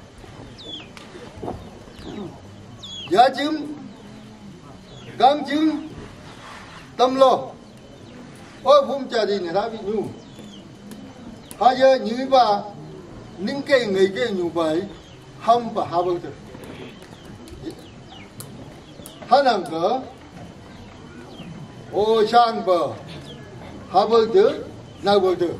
giá chứng găng chứng tâm lo ôi phong trà đi này đã bị nhung hai giờ như bà những cái người cái như vậy không và hai được hai nàng cỡ ô sang bờ hai được nào được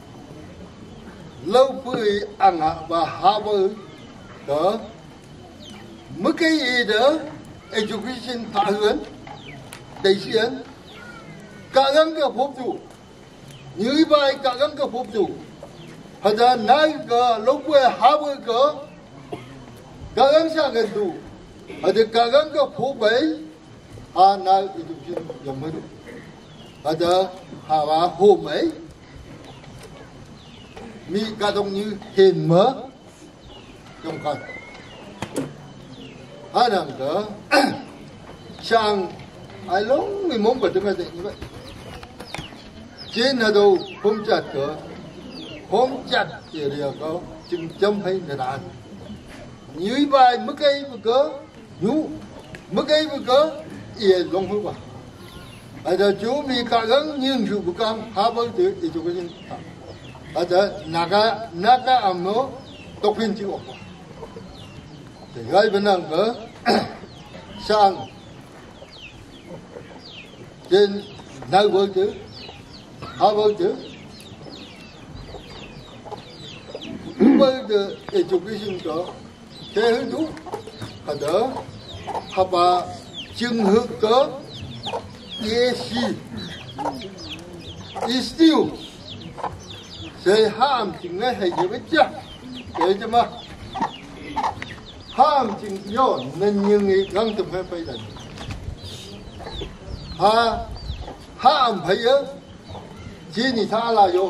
lâu bơi ăn hạ và hai đó mấy cái gì đó education phá hướng đại diện cả gắng cái phục vụ như vậy cả gắng cái phục vụ hay là nay cái lâu bơi hai cái cả gắng sang cái đủ hay là cả gắng cái phục vụ à nay education giống như hay là hà và hôm ấy mi cả đồng như hiện mở trong con hai nàng đó sang ai lóng người muốn bật cái gì như vậy trên là đâu không chặt cỡ không chặt thì đều có chừng chấm hay là đàn như vậy mấy cây vừa cỡ nhú mấy cây vừa cỡ yên long hữu quả ở đây chú mi cả gắng nhưng chú bực cam hai bao tử thì chú cái gì ở đây naga naga âm nó tộc hình chịu thì gây bên năng cỡ sang trên nơi bao tử hai bao tử bao tử thì chú cái gì cỡ thế hứng thú ở đó hai ba chừng hữu cỡ yes is still say ham chừng ngay hay gì vậy chứ để cho mà ham chừng nhon nên như người gắng tụm hay phải đấy ha ham phải á chỉ ni tha là vô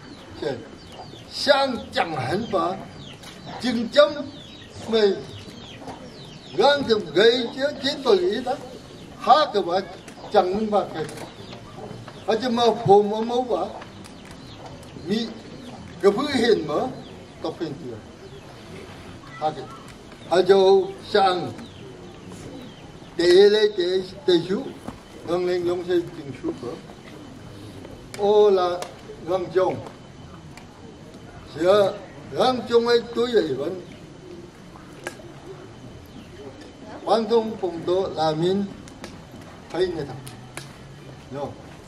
sang chẳng hẳn và chừng chấm mày gắng tụm gây chứ chiến tôi ý đó ha cái vậy chẳng mà cái ở trong mà phù mà máu vả mi cái vui hiền mà tập hiền chưa ha cái ở chỗ sang để lấy để để chú nâng lên giống như tình chú cơ ô là Vangchong giờ Vangchong ấy tôi vậy vẫn Vangchong cùng đó là min thấy người ta, nhớ,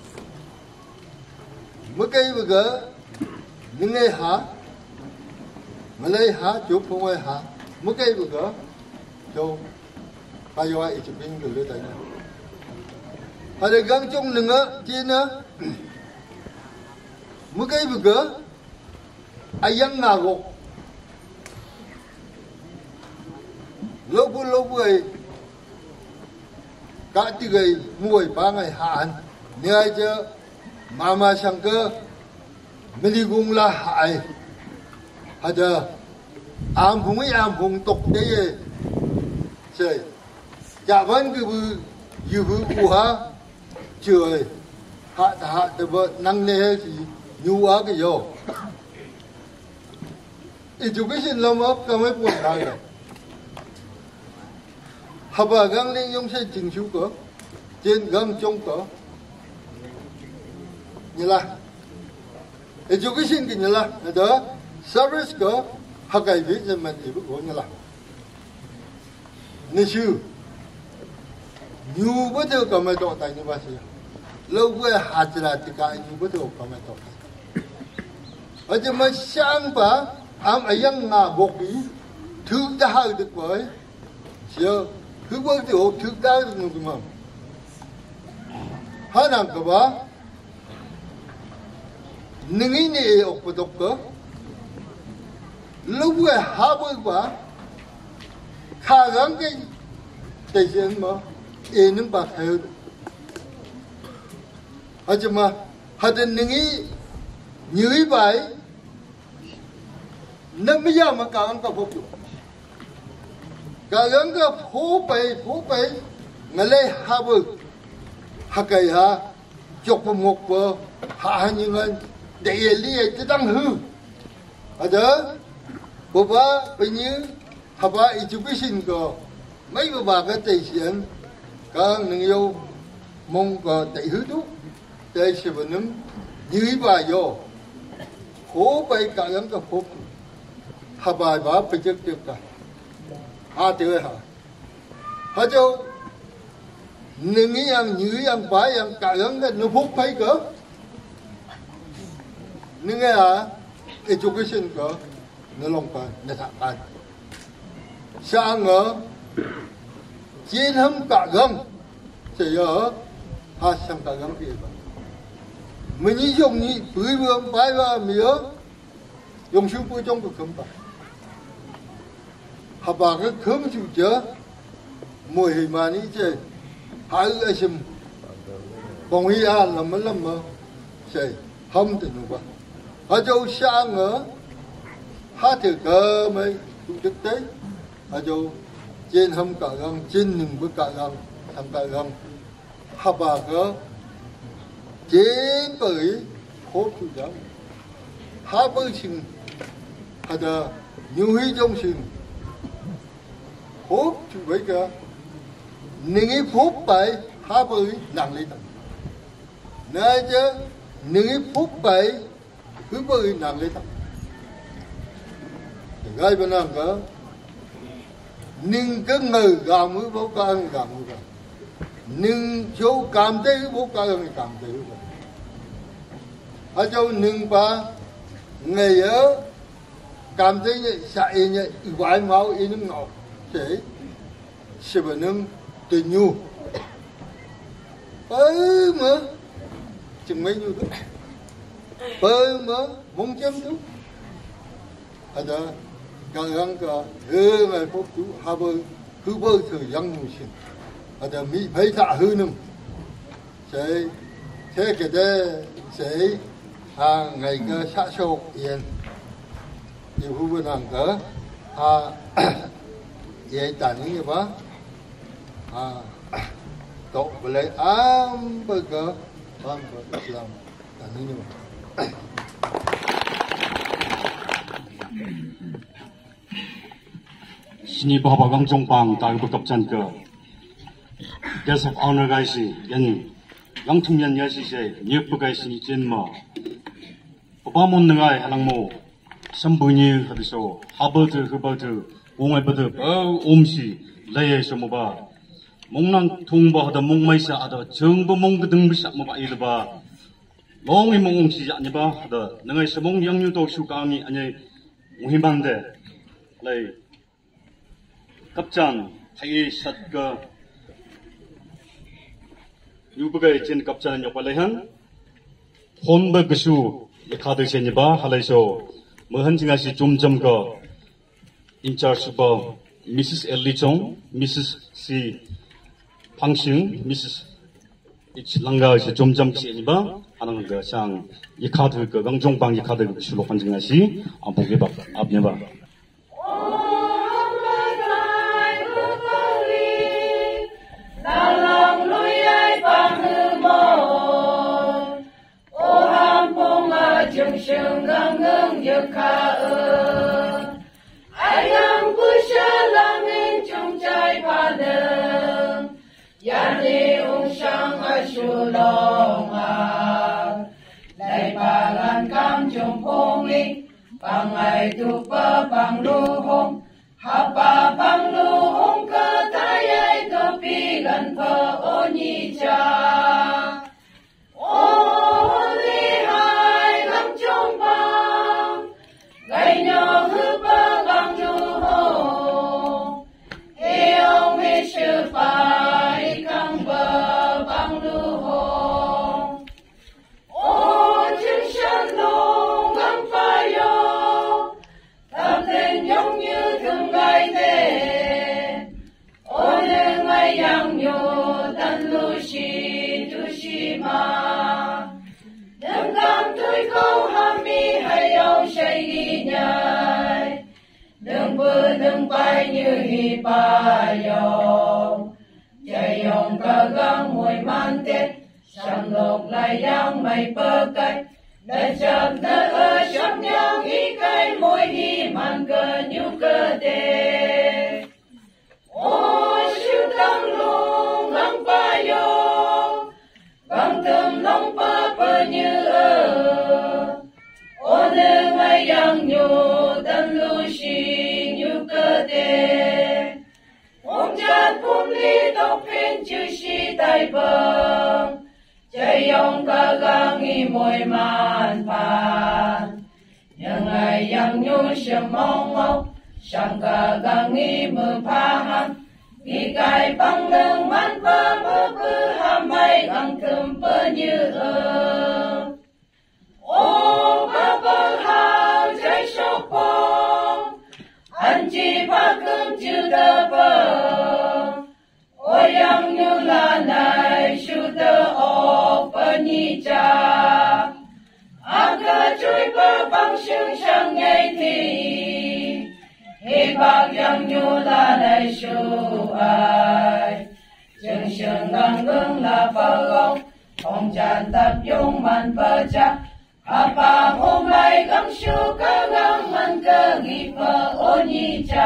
mấy cái bây giờ những người hả, mà lấy hả chụp không ai hả, mấy cái bây giờ cho bây giờ ai chụp hình được đấy này, ở đây gắng chung đừng á, chi nữa, mấy cái bây giờ ai yang ngà gục, lâu bu lâu bưởi cả tí gầy muội ba ngày hạn nhai chứ mama sang cơ mình đi cùng là hại hay giờ am phùng ấy am phùng tục đấy say ya vẫn cứ bư yêu bư u ha trời hạ hạ từ vợ năng nề thì nhu á cái vô education làm ấp cái mấy buồn đại rồi học ở gang lên Yongshei chính chủ cơ trên gang trong cơ như là education cái như là đó service cơ học cái việc gì mình hiểu có như là nên chứ nhu bớt được cái mấy đồ tài như vậy lâu qua hạt ra thì cái nhu bớt được cái mấy đồ ở chỗ mà sang ba am ayang nga bốc đi thứ đã được vậy chưa cứ bao nhiêu thứ đã được mà hai năm cơ ba nâng này ở bên đó cơ lúc ấy hai mươi ba khá lắm cái đại diện mà em những bác theo ở chỗ mà hai đứa nâng như vậy nâng bây giờ mà cả anh có phục vụ cả anh có phố bày phố bày ngày lễ hai mươi hai cái ha chụp một bữa hạ những anh để liệt cái tăng hư ở đó bố ba bây nhiêu học ba education có mấy bố ba cái tài sản các nông yêu mong có tài hư đó tài sẽ vẫn nắm như vậy vô phố bày cả anh có phục học bài ba bây giờ được cả à thế hả hả cho nông ý ăn như ăn bài ăn cả anh cái nó phục phải cỡ nhưng nghe à education có nó long pan nó thả pan sang ở trên hâm cả găng chỉ ở ha sang cả găng kia mình như dùng như bưởi bưởi bái và mía dùng sức bưởi trong cái cơm bạc học bà cái cơm chịu chớ mùi hình mà ní chơi hai cái xem còn hi an làm mấy làm mà chơi hâm từ nó ở chỗ sang ở hát từ cơ mấy thực tế ở chỗ trên hâm cả găng trên nừng với cả găng thằng cả găng học bà cơ trên bởi hốt chủ giáo hát bởi trình ở đó nhiều huy trong trình hốt chủ với cả nâng ý phút bảy hát bởi nặng lý tầng nơi chứ nâng ý phút bảy cứ bởi nặng lý tầng gai bên nào cả nâng cái ngờ gà mũi bố ca ăn gà mũi gà nâng chỗ cảm thấy bố ca ăn cảm thấy ở chỗ nâng ba ngày ở cảm thấy như chạy như vài máu in nước ngọt thế sẽ phải nâng từ nhu bơi mà chừng mấy nhu đó bơi mà mong chấm đó ở đó càng gắng cả hư ngày phúc chú hà bơi cứ bơi thời gian mùi xin ở đó mỹ phải thả hư nâng sẽ thế cái đấy sẽ à ngày cơ xã sâu yên nhiều khu vực hàng cỡ à vậy tàn những như vậy à tổ về lấy ám bơi cỡ ám bơi Islam tàn những như vậy 신이 바바 강종방 다이브 갑잔 그 계속 오늘 가시 연 영통년 여시세 니프 가시니 젠마 바바 못능아이 하랑모 선분이 하디소 하버드 흐버드 옹알버드 어 옴시 레예서 뭐바 몽랑 통바하다 몽마이사 하다 정보 몽그 등비사 뭐바 이르바 롱이 몽옹시 아니바 하다 능아이 서몽 영유도 슈강이 아니 무힘반데 레이 갑잔 하이 샷가 유부가 진 갑잔은 역발레한 혼버 그수 카드세니바 할레소 머한징아시 좀점거 인차르스버 미시스 엘리종 미시스 시 방싱 미시스 이치랑가시 좀점치니바 하는 거상 이 카드 그 강종방 이 카드 그수로 환징아시 안 보게 봐 앞내봐 su long a lai pa lan cam chung phong li bằng ngày tu pa bằng lu hong ha pa bằng lu hong cơ thái ai tu pi lan pa o ni cha o li hai lam chung bang gai nhỏ hư pa bằng lu hong he ông he sư pa i cang pa bằng lu hong o chân shan long gam pa yo tam tên giống như thường ngày thế o nên ngày yang yo tan lu shi tu shi ma đừng cảm tôi câu ham mi hay ông say đi nhai đừng bơ đừng bay như hi pa yo chạy yong ca gang mùi man tết sang lộc lại yang mày bơ cây để chậm nỡ ở trong nhau ý cây môi hi man cơ như cơ tê ôi siêu tăng lung găng pa yo găng thơm nông pa pa như ơ ôi nơ ngày yang nhu tan lu shi như cơ tê ông cha phun li tóc phen chữ shi tai bờ chạy yong ca gang i môi man pan những ngày yang nhu sớm mong mong sang ca gang i mơ pha han i cài băng lưng man pa mơ bơ ham mai gang thơm bơ như ơ ô ba bơ hao chạy sốc phong anh chỉ ba cơm chưa đỡ bơ ôi yang như là này su tơ ô bơ ni cha a cơ chui bơ băng sương sang ngày thì hi bạc yang như là này su ai chừng sương ngang ngưng là phơ gong ông chan tập dung man bơ cha a pa hôm nay gắng su ca gang man cơ gi phơ ô ni cha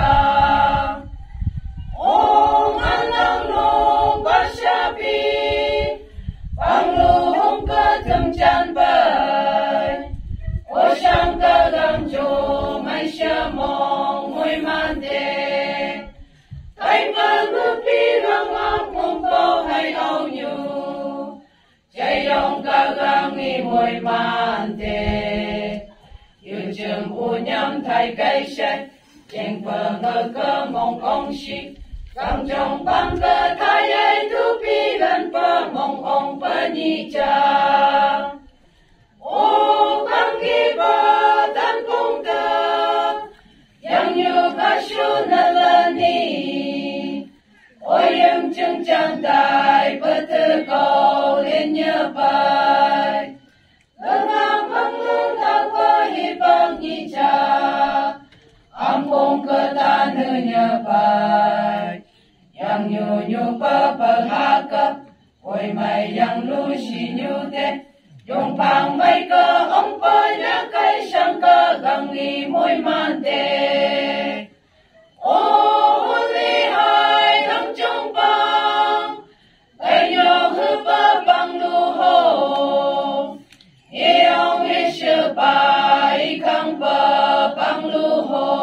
Om Anang Long Pashapi Bang Lu Hong Cơ Thâm Chan Bai O Sang Cơ Gam Chu Mai Sha Mong Môi Man Te Kai Mơ Ngư Pi Rang Am Mong Po Hai Âu Nhu Chạy Yong Cơ Gam Nghi Môi Man Te Yu Chum U Nham Thai Kai Shai Cheng Phơ Ngơ Cơ Mong Ong Shi Gang trong bang cơ thái ai tu pi lan pa mong ong pa ni cha o bang gi ba tan pong ta yang yu ka shu na la ni o yem chung chan dai pa te ko lên nhớ bai lang am bang lu ta pa hi bang ni cha am pong cơ ta nu nhớ bai yang nhu nhu pa pa ha cơ ôi mày yang lu shi nhu te yong pang mày cơ ông pa ya kai sang cơ gang li môi man te ô li hai gang trong bang ai yo hư pa bang lu ho yong he she pa i kang pa bang lu ho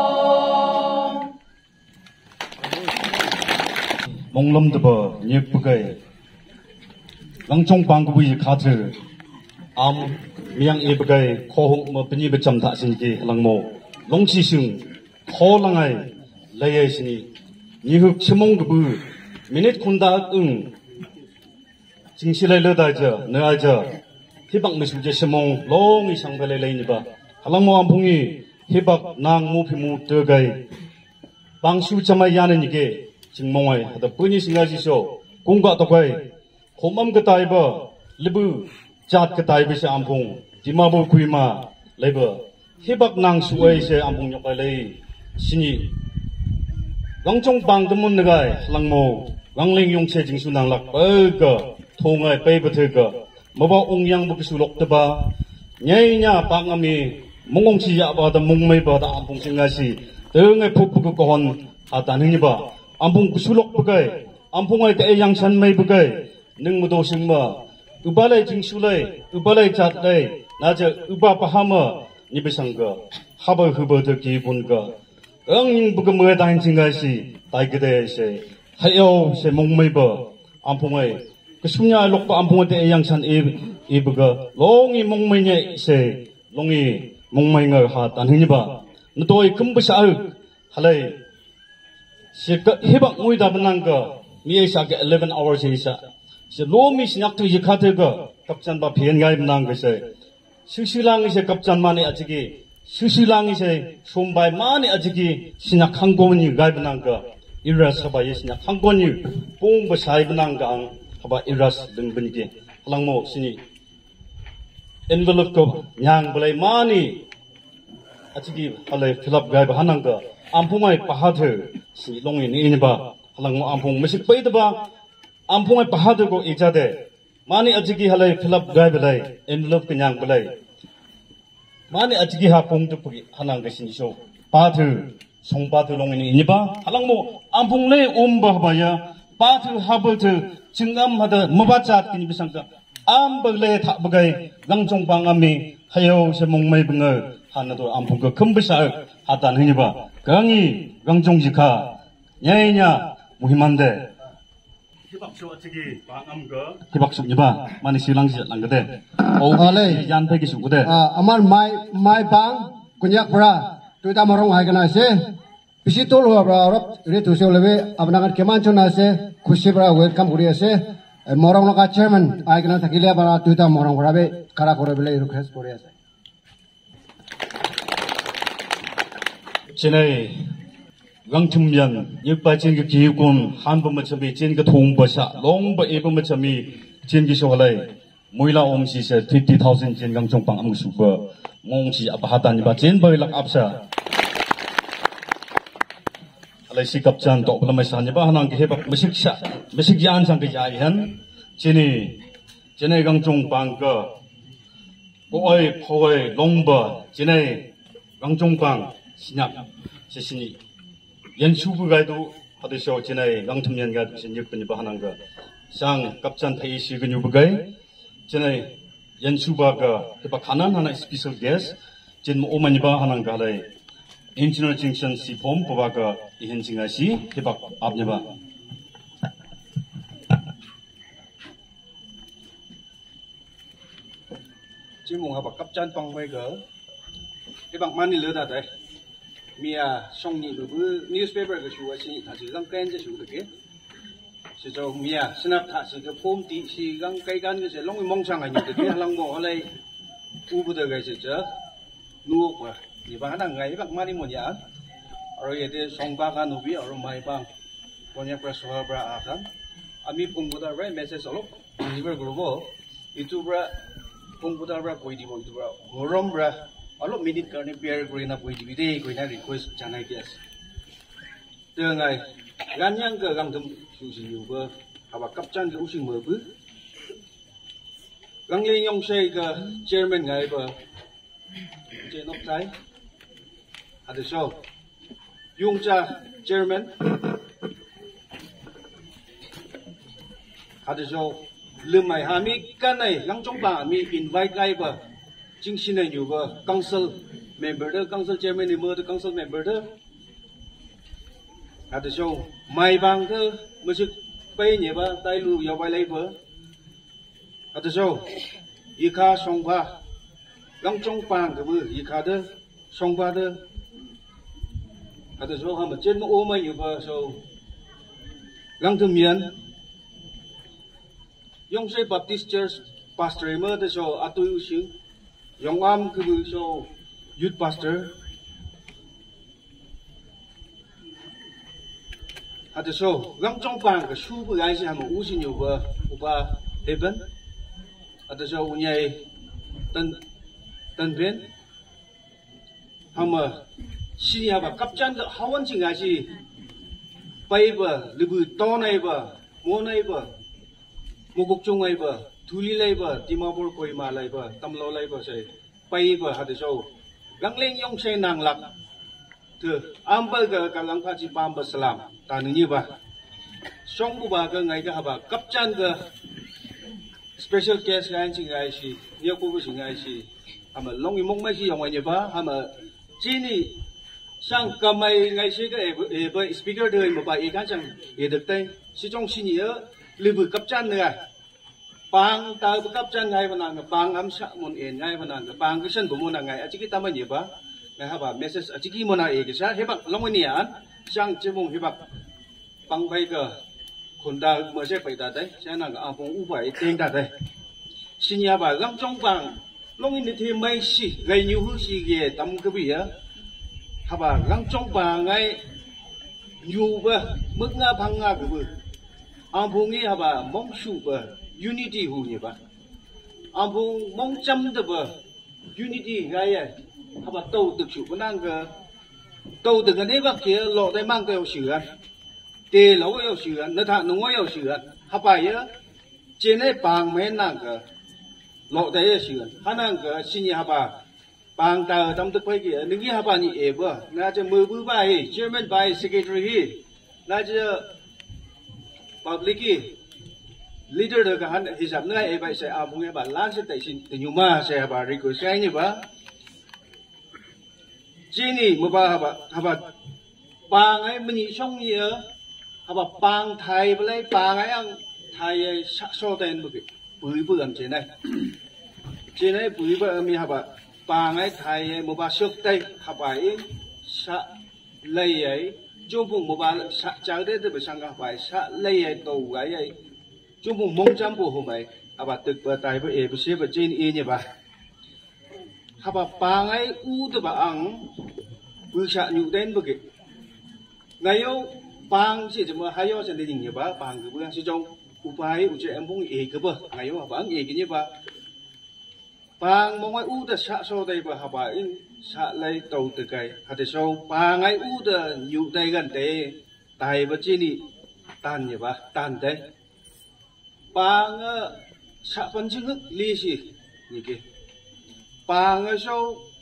mong lâm tập nhịp bơi lăng trong bang của vị khá thử am miang e bơi khó hông mà bên bên chăm thạ sinh kỳ lăng mồ long chi sung khó lăng ai lấy ai sinh nhị hụt chim mong của bơi minute khôn đã ưng chính sĩ lại lơ đại giờ nơi ai giờ hi bang mới suje chim mong long i sang về lấy lấy nhỉ ba lăng mồ am phungi hi bang nang mu phi mu tơ gai bang su chamai yan nhỉ ke chừng mong ai hạt bưởi sinh ra gì số cũng gạt tao quay hôm âm cái tai bờ libu chặt cái tai bây giờ am phung chỉ mà bồi quy mà lấy bờ hi bạc nàng suy sẽ am phung nhọc lại lấy xin nhị lăng trong bang tâm môn này lăng mồ lăng linh yong che chính su nàng lạc bơ cờ thô ngay bay bờ thề cờ mà bao ông yang bực su lộc tập ba nhảy nhá bang ami mong ông chỉ ya ba ta mong mấy ba ta am phung sinh ra gì từ ngay phục phục cái con hạt tan hình như ba ampung kusulok bagai ampung ai te yang san mai bagai ning mo do sing ma ubalai jingsulai, ubalai jatlai, naja uba pahama, nibisanga, haba huba de gibunga. Ang buka mga dahin jingasi, tay gede se, hayo se mongmaiba, ampungay. Kasunya lokpa ampungay de yang san ibaga, longi mongmay niya se, longi mongmay nga hatan hiniba. Natoy kumbasa al, halay. Si hibak muy dabanang ka, miya sa ka eleven hours isa. Si lomi sinak tu yikate ka, kapsan ba piyan ngay banang ka say. Susilang isa kapsan mani atiki, susilang isa sumbay mani atiki, sinak hanggon yu ngay banang ka. Iras haba yes sinak hanggon yu, pong basay banang ka ang haba iras lingban ki. Halang mo sini. Envelope ko, nyang balay mani, atiki halay filap ngay bahanang ka. Ampungay pahader si longi ni ini ba halang mo ampung masik pa ito ba ampungay pahader ko ijade mani ajigi halay filap gay balay envelope kanyang balay mani ajigi hapung tu pagi halang kasin iso pahader song pahader longi ni ini ba halang mo ampung le umba baya pahader habel tu jingam hada mabacat kini bisang ka am bagle tak bagai Vangchong pangami hayo semong may bengal hanado ampung ke kembesar hatan ini ba 강이 강종지카 야이냐 무힘한데 희박쇼 어찌기 방암거 희박쇼 이봐 많이 실랑지 랑거데 오래 얀패기 쇼거데 아 아말 마이 마이 방 kunyak pra tuita morong hai kana se pisi tol ho bra rot re tu se lebe abnagan keman chona se khushi bra welcome kuri ase morong ka chairman ai kana thakile bra tuita morong bra be kara kore bele request kore ase 진의 강tumyan 육바 진기 기군 한번만 처미 진기 통버사 롱버 일번만 처미 진기 쇼할래 모이라 옴시세 fifty thousand 진 강종빵 암수버 몽시 아바하다니 바 진버일락 압사 알레 시갑잔 도블마사니 바 하나게 해박 무식샤 무식이 안상 그 야이한 진이 진의 강종빵 그 보어의 포의 롱버 진의 강종빵 신약 제신이 연수부가도 하듯이 지나에 랑tum년가 신 육분이 바하는가 상 갑잔 페이시 근유부가에 지나에 연수바가 해봐 가난 하나 스피셜 게스 진 오만이 바하는가 하래 인지널 징션 시폼 보바가 이현징아시 해봐 앞녀바 지몽 하바 갑잔 빵매가 해방 많이 넣어다 돼 미야 송니 그 뉴스페이퍼 그 쇼와시 다시 강 깐제 쇼드게 시저 미야 스납 다시 그 폼디 시강 까이간 그 롱이 몽창 아니데 그 할랑고 할래 우부더 그 시저 누워 이바 하나 가이 박 많이 뭐냐 어로 예데 송바가 누비 어로 마이방 뭐냐 프레스허브라 아칸 아미 폼보다 레 메시지 얼로 이버 글로버 유튜브라 폼보다 라 보이디보 유튜브라 모롬브라 Alo minute karne biar kuri na pui divide kuri na request janai bias. Dengan ganyang ke gang tem susi juga, apa kapcan ke using merbu. Gang Ling Yongshei ke chairman ngai ba, jenok tai. Ada show, Yongcha chairman. Ada show, lemai hami kanai Vangchong ba mi invite ngai ba. chính xin này nhiều vợ council member đó council chairman thì mơ đó council member đó hạt show mai bang đó mới sức bay nhẹ ba tay lù vào bay lấy vợ hạt show ikha song ba găng trong pang cái bữa ikha đó song ba đó hạt show ham trên nó ôm mấy nhiều vợ show găng thum miền Yongshei Baptist Church pastor mơ đó show atu usiu Yongam kubu so youth pastor hade so Vangchong pang ka shu bu gai si ham u sin yu ba upa heaven hade so unyai tan tan ben hama si ya ba kapchan ka hawan sing gai si pai ba libu to nai ba mo nai ba mo gok chung nai ba Thuli labor, Timabur Koima labor, Tamlo labor say, Paiba had the show. Longleng Yongshei Naga to Amberger Kalang Pachi Bamba Salam, Tanuniba. Songbuba Ganga Haba, Kapchanga special case cái anh chị gái gì nhiều cô chị gái gì hàm long im mông mấy gì giống như vậy hàm chỉ ni sang cầm mấy ngày xưa cái cái speaker đời một bài cái chẳng để được tay si trong si nhớ lưu cấp chân này bang tao cấp chân ngay vào nàng bang âm sắc môn yên ngay vào nàng bang cái sân của môn nàng ngay chỉ cái tâm như vậy ngày hả bà message chỉ cái môn này cái sao hết bạc long cái này sang chế mông hết bạc bang bay cơคนดาวเมื่อใช่ไปแต่ได้ใช่นั่งอาพงอุบายเต็งแต่ได้สิญญาบ่ารังจงปังลงอินที่ไม่สิไงยูฮูสิเกตำกบีอะฮะบ่ารังจงปังไงยูบ่มึกงาพังงากบีอาพงนี้ฮะบ่ามองชูบ่ unity หูนี่บ่อาพงมองจำเดบ่ unity ไงฮะบ่โตตึกชูบ่นั่งก็โตตึกอันนี้บ่เกี่ยวหลอกได้มั่งก็เอาเสือเดี๋ยวเรา要学，那他农我要学，他把也，今年帮没那个，老的也学，他那个新年他把帮到他们都快给，那个他把你也不，那就没不把嘿 ，Chairman 把 Secretary 那就 Public Leader 的个han hisab 那也把谁阿公也把拉是带心，等于嘛谁把 request 谁呢吧？今年没把他把他把帮哎没你兄弟啊。hả bà bang Thái với lại bang ấy ăn Thái so tên một cái bưởi bưởi âm trên này trên này bưởi bưởi âm hả bà bang ấy Thái một bà sốt tay hả bà ấy sa lấy ấy chung vùng một bà sa cháu đấy thì bà sang hả bà sa lấy ấy tàu ấy ấy chung vùng mông trăm bộ hôm ấy hả bà tự bà Thái với ấy bà xếp ở trên ấy nhỉ bà hả bà bang ấy u thì bà ăn bưởi sa nhiều tên một cái ngày yêu bang sih cuma hayo sendiri ni ba bang ke bukan sejong upaya uji empung e ke ba ngayo bang e ke ni ba bang mong ai u da sa so dai ba ha ba in sa lai tau te kai ha de so bang ai u da nyu dai gan te tai ba chi ni tan ni ba tan dai bang sa pan chi nguk li si ni ke bang so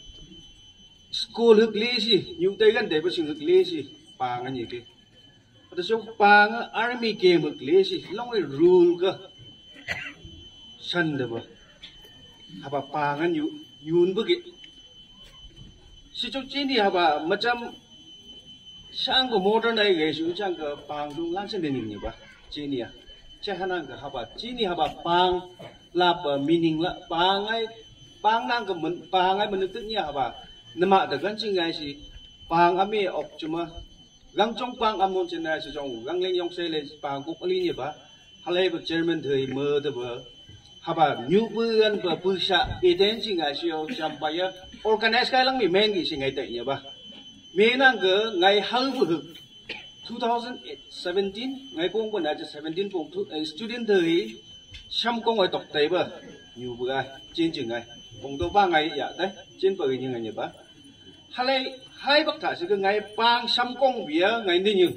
school huk li si nyu dai gan te ba sing huk li si bang ni keแต่ช่วงปางอาร์มีเกมกเลสิลองไอ้รูลก็ฉันเด้อบ่ฮะบ่ปางอันอยู่ยูนบ่กิสิจุจีนี่ฮะบ่มาจำช่างก็โมเดิร์นไอ้เกสิช่างก็ปางจุงล้างเส้นนี่นี่บ่จีนี่อ่ะใช่ฮะนั่นก็ฮะบ่จีนี่ฮะบ่ปางลาบมีนิ่งละปางไอ้ปางนั่นก็เหมือนปางไอ้มันนึกถึงเนี่ยฮะบ่นมาแต่กันจริงไงสิปางอ่ะมีออกจุมา gang trong pang amon chen na sejong gang leng Yongshei Village pang kuk ali ni ba halai ba chairman thei mơ de ba ha ba new buan ba pu sha eden jing ga sio cham ba ya organize kai lang mi men gi sing ngai tai ni ba me nang ge ngai hau bu hu twenty seventeen ngai kong ba na seventeen pong student thei cham kong ai tok tai ba new bu ai chen jing ngai pong do ba ngai ya dai chen ba gi ngai ni ba halai hai bác thả sẽ cái ngày bang xăm công vía ngày đi như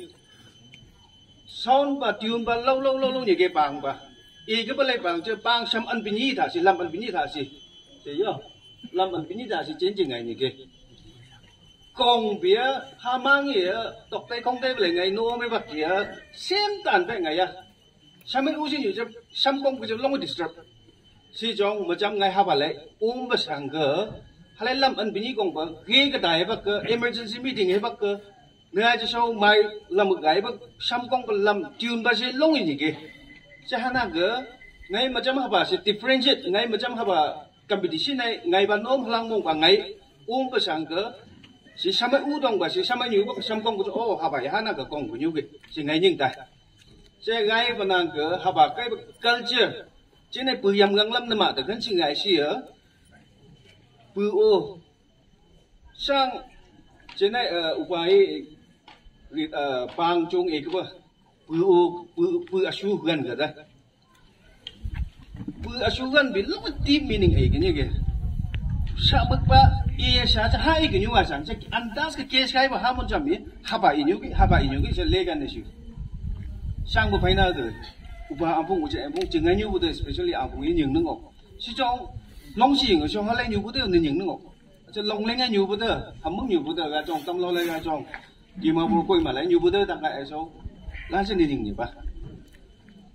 son và tiun và lâu lâu lâu lâu như cái bang và ý cái bên này bang chứ bang xăm ăn bini thả sẽ làm ăn bini thả sẽ thấy chưa làm ăn bini thả sẽ chiến chừng ngày như cái công vía ha mang gì tộc tây công tây về ngày nô mấy bác kia xem tàn vậy ngày à xăm mấy u xin nhiều chứ xăm công cái chứ lâu mới disturb si trong một trăm ngày ha bà lại uống và sang cỡ hay làm ăn bini công bằng ghé cái đại bác cơ emergency meeting hay bác cơ nơi cho sau mai làm một cái bác xăm công còn làm tune ba sẽ lâu như vậy sẽ hana cơ ngày mà chăm haba sẽ differentiate ngày mà chăm haba competition này ngày ban ôm lang mong bằng ngày uống cái sang cơ sẽ xăm mấy u đông và sẽ xăm mấy nhiều bác xăm công của ô haba hana cơ công của nhiều cái sẽ ngày nhưng tại sẽ ngày ban nàng cơ haba cái culture trên này bưởi yam gang lâm nè mà từ cái chuyện ngày xưa bưu ô sang trên này ở upaya ở bang chung ấy cơ bưu ô bưu bưu asu gần cái đấy bưu asu gần bị lúc deep meaning ấy cái như cái sa bậc ba iya sa cha hai cái như mà sang chắc anh ta cái case cái mà ham muốn chăm ấy haba ini cái haba ini cái sẽ lê cái này chứ sang một phải nào rồi upaya anh phong của chị em phong chừng ngày như vậy especially anh phong ấy những nước ngọc chứ trong long xì người trong họ lấy nhiều bữa nên những nước ngọc cho long lấy ngay nhiều bữa hầm mức nhiều bữa ra trong tâm lo lấy ra trong gì mà bồi quay mà lấy nhiều bữa tặng lại số lá trên đi những gì ba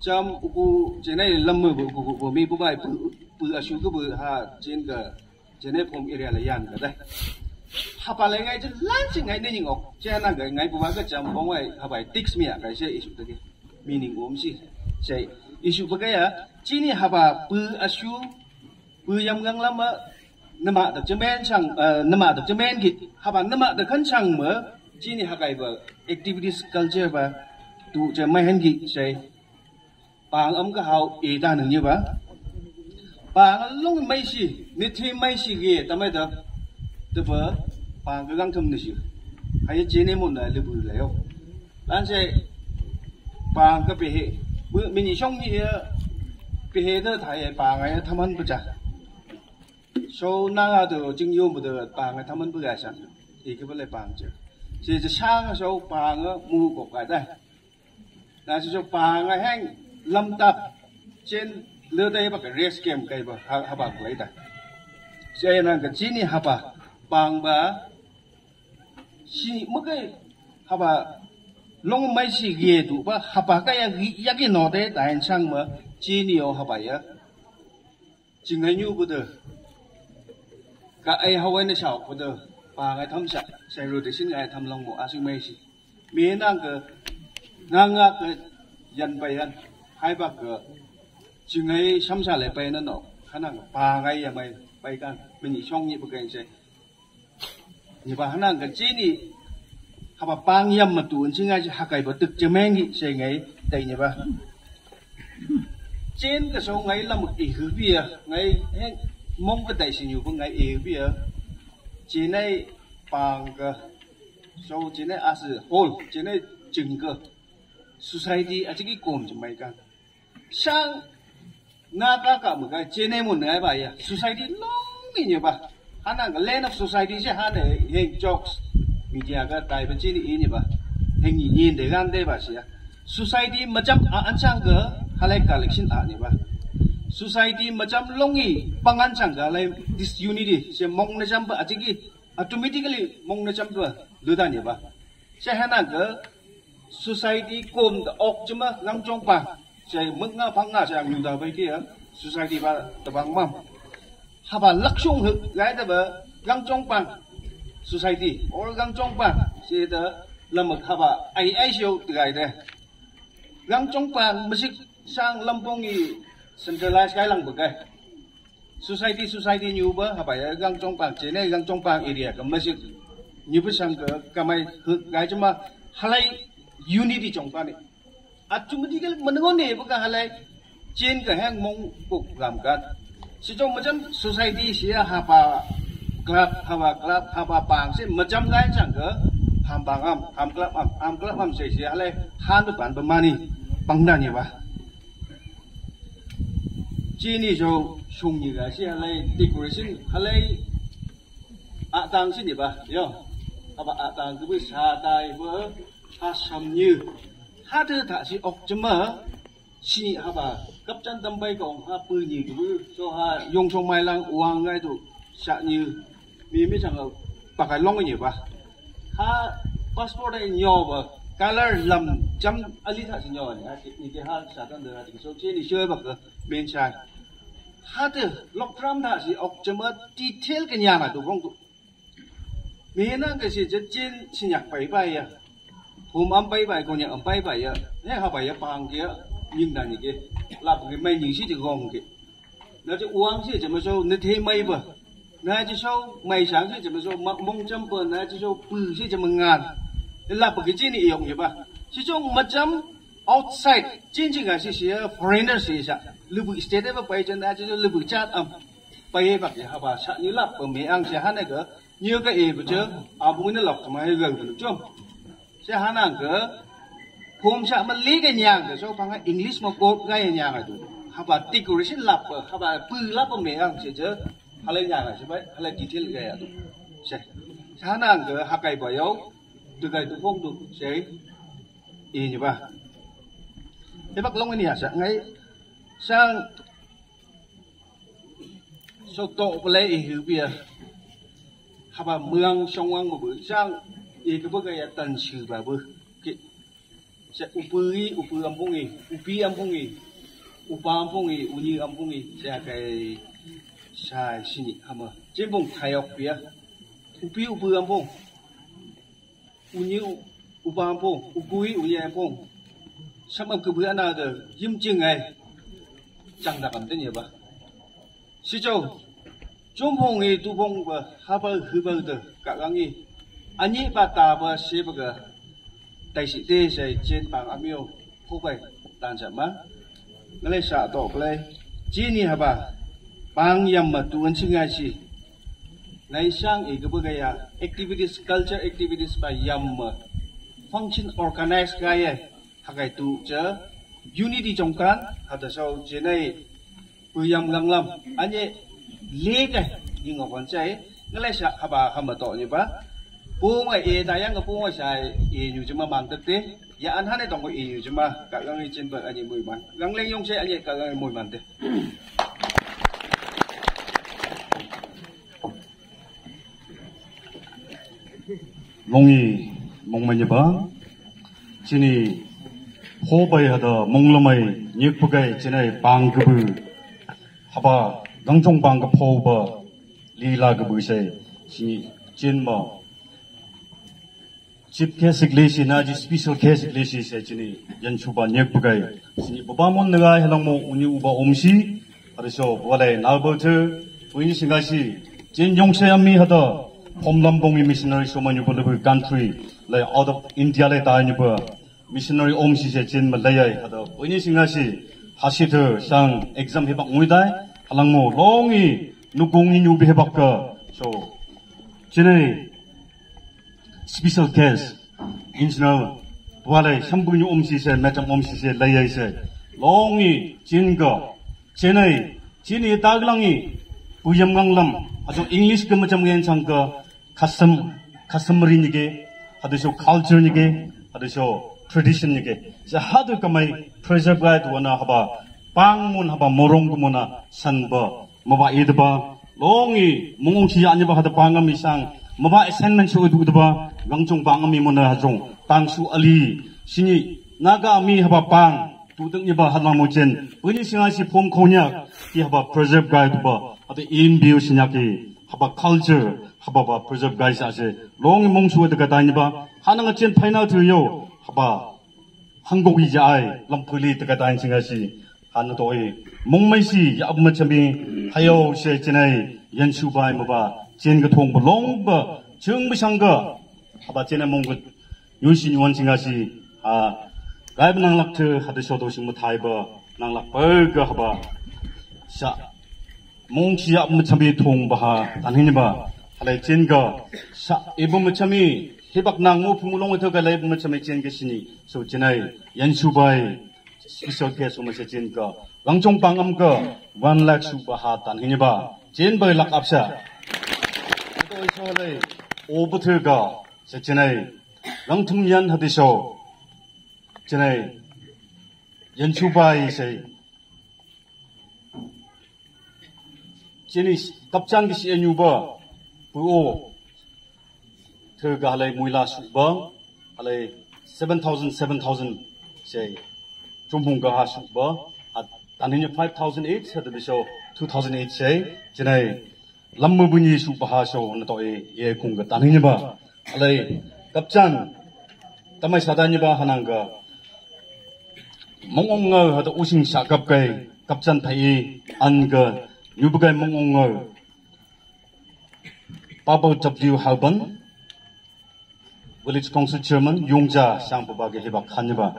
chăm uku trên này lâm mờ của của của mi bố bài bự bự asu cái bự ha trên cái trên này phong area là yan cái đây hấp lại ngay trên lan trên ngay đây những ngọc trên là cái ngay bố bài cái chăm bông này hấp bài tix mi à cái sẽ isu cái meaning ôm gì sẽ isu cái à chỉ ni hấp à bự asu bự yam gang lắm á nằm ở được trên bên chẳng nằm ở được trên bên kì hấp à nằm ở được khăn chẳng mở chỉ ni hấp cái vợ activities culture và tụ cho mấy hành kì sẽ bang âm cái hậu ý ta nữa như vậy bang long mấy gì nít thêm mấy gì kia ta mới được được vợ bang cái găng thầm nữa chứ hay chế nên một này lưu bự lại không anh sẽ bang cái bể bữa mình xong như bể đó thấy bang ấy tham ăn bữa cha sau na được chính yêu một được bang ấy tham ăn bữa sao thì cái vấn đề bang chứ chỉ là sáng sau bang á mua cục cái đây là cho bang ấy hang lâm tập trên lứa đây bác cái race game cái bác hà bác lấy đây, cho nên cái chuyện này hà bác bằng bác, si mất cái hà bác long mấy si ghê tụ bác hà bác cái cái cái nọ đấy đại sang mà chuyện này hà bác ya, chính hay như bữa đó, cái ai Hawaii này sao bữa đó, bác cái tham gia, sai rồi thì xin ai tham long bộ asin mấy si, miền Nam cái ngang cái dân bay anh hai bác cái chừng ấy xăm xa lại bay nó nọ khả năng ba ngày à mày bay can mình chỉ xong như bữa cái sẽ như bà khả năng cái chi đi học bà bang yam mà tuôn chứ ngay học cái bữa thực cho men gì sẽ ngay đây như bà trên cái số ngày là một ý hứa bia ngày mong cái đại sự nhiều của ngày ý bia chỉ này bang cái số chỉ này à sự hol chỉ này chừng cái society à chỉ cái cồn cho mày can sang Naga cả một cái trên này một người vậy à society long như vậy hắn là cái land of society chứ hắn để hình jokes media cái đại bên trên này như vậy hình nhìn để gan đây vậy à society macam anh sang cái hắn lại collection à như vậy society macam longi pangan sang cái lại disunity sẽ mong nó chăm à chỉ cái automatically mong nó chăm cái lưu đan như vậy chứ hắn là cái society cùng the ốc chứ mà ngang trong bang saya menga panga saya nyuda bagi ya society ba tabang mam haba laksung gai da ba gang chong pang society or gang chong pang se da lamak haba ai ai siu gai da gang chong pang masik sang lampong i centralized gai lang bagai society society nyu ba haba ya gang chong pang che ne gang chong pang area ka masik nyu ba sang ka kamai gai chama halai unity chong pa ni automatically menengok ni bukan halai chen ke hang mong kuk gamkan si trong macam society sia hapa club hapa club hapa pang si macam lain sang ke ham bang am ham club am ham club am si sia halai han depan pemani pangdan ya ba chini jo sung ni ga si halai decoration halai atang si ni ba yo apa atang tu sa dai ba ha sam như hát thứ thà si ốc chấm mờ si ha bà cấp chân tâm bay còn ha pư nhiều thứ cho ha dùng trong mai lang uang ngay tụ sạ như mi mấy thằng bạc cái long cái nhiều ba ha passport này nhỏ bà color lầm chấm ali thà si nhỏ này thì cái ha sạ tan được thì số trên thì chơi bạc cái bên trái ha thứ lock ram thà si ốc chấm mờ detail cái nhà này tụ không tụ mi na cái si trên trên si nhạc bảy bay à hôm âm bay bài còn nhà âm bay bài à, thế họ bài bằng kia nhưng là như kia, làm cái mây những gì thì gồng kia, nó chỉ uống gì chỉ mà số nó thêm mây bờ, nó chỉ số mây sáng gì chỉ mà số mặc mông chấm bờ, nó chỉ số bự gì chỉ mà ngàn, để làm cái gì này用吧，chỉ số mà chấm outside, chính chính là gì gì foreigner gì sao, lưu bự state mà bay chân nó chỉ số lưu bự chat âm, bay bạc gì họ bảo sao như là ở mấy anh sẽ hát này cơ, như cái gì bây giờ, à bụng nó lọc mà gần được chưa? Sẽ hắn ăn cái hôm sau mà lấy cái nhang cái số bằng English mà cốt cái nhang này tụ, họ bảo decoration lap, họ bảo bự lap ở mấy ăn sẽ chứ, họ lấy nhang này sẽ vậy, họ lấy detail cái tụ, sẽ hắn ăn cái họ cái bảo yếu, từ cái tụ phong tụ sẽ ý như vậy, thế bác long cái này sẽ ngay sang số tổ của lấy hiểu bia, họ bảo mương sông ăn một bữa sang ý cái bữa cái tần sử và bữa cái saya upuri upuri ampungi upi ampungi upa ampungi uni ampungi saya kai saya sini hama jembung thayok pia upi upuri ampung uni upa ampung upuri uni ampung sama kebuan ada yim jengai chẳng là cảm thấy ba si châu trung phong ấy tu phong ba ha ba hư ba de cả gang ấy anh ấy ba ta ba si ba cái đại sĩ thế sẽ trên bảng amiêu khu bảy đàn chạm má cái này xả tổ cái này chỉ ni ha ba bang yam mà tu anh sinh ai chi này sang ấy cái bữa cái à activities culture activities ba yam mà function organize cái ấy ha cái tu chứ unity trong can ada sau trên này buyam gang lam anh ấy lê cái nhưng mà vẫn chạy cái này sao haba haba tỏ như ba buông cái e đại yang cái buông cái sai e như cuma mang thực tế ya anh hắn này đồng cái e như cuma cả gang trên bờ anh ấy mùi man gang lên Yongshei anh ấy cả gang mùi man thế 롱이 몽매니 봐 진이 호바이 하다 몽로마이 닉부가이 진의 방급을 하바 낭종 방급 호바 리라급의세 진이 진뭐 집 케식 레시 나지 스페셜 케식 레시세 진이 연추바 닉부가이 진이 보바몬 내가 해당모 우니 우바 옴시 그래서 원래 나버트 부인 생각이 진 용세암미 하다 홈람봉이 미셔너리 소마뉴 볼르브 컨트리 like out of India le ta ni ba missionary om si se chin ma lai ai hada oni singa si hasidu sang exam he bak ngui dai halang mo longi nukong ni nyu be he bak ka so chine special case engineer wale sambu ni om si se metam om si se lai ai se longi chin ga chine chini taglangi buyam ganglam ajo english ke macam gen sang ka custom customary ni ge 하드쇼 culture니게 하드쇼 tradition니게 자 하드 까마이 preserve guide 원나 하바 방문 하바 모롱구모나 산버 뭐바 이드바 롱이 몽옹시 아니바 하드 방암 이상 뭐바 assignment 쇼 두드바 왕종 방암이 모나 하종 방수 알리 신이 나가미 하바 방 두등이바 하나모젠 은이 싱아시 폼 코냐 이 하바 preserve guide 바 하드 인비우 신약이 하바 culture 하바바 preserve guys 아세 롱이 몽수에다 가다니바 하나가 찐 파이나트요 하바 한국이지 아이 람플리 뜨가 다인 싱아시 하나도이 몽매시 야브마참이 하요 셰진의 연수바이 뭐바 찐그 통부 롱바 정부상가 하바 찐의 몽그 요신 원싱아시 아 라이브 낭락트 하드쇼도 싱무 타이버 낭락 벌거 하바 샤 몽시 야브마참이 통바하 단히니바 할래 찐가 사 이번 무참이 해박낭무 부물롱을 더 갈래 이번 무참이 찐 것이니 소 진아이 연수바이 스페셜 소마세 찐가 왕종방암가 원락 수바하 단히니바 찐바이 락 앞샤 또 이소래 오부터가 제 진아이 랑tum연 하디쇼 진아이 연수바이 세 진이 갑장기 시에뉴바 부오 terga halai muila subang halai seven thousand seven thousand say jumbung ga subba at tanhinya five thousand eight hada biso two thousand eight say jinai lammu bunyi subha ha so na to e ye kung ga tanhinya ba halai kapchan tamai sadanya ba hananga mongong hada using sakap kai kapchan thai an ga nyubugai mongong Papa W. Halban, Village Council Chairman, Yongja Sangpabage Hebak Hanyaba.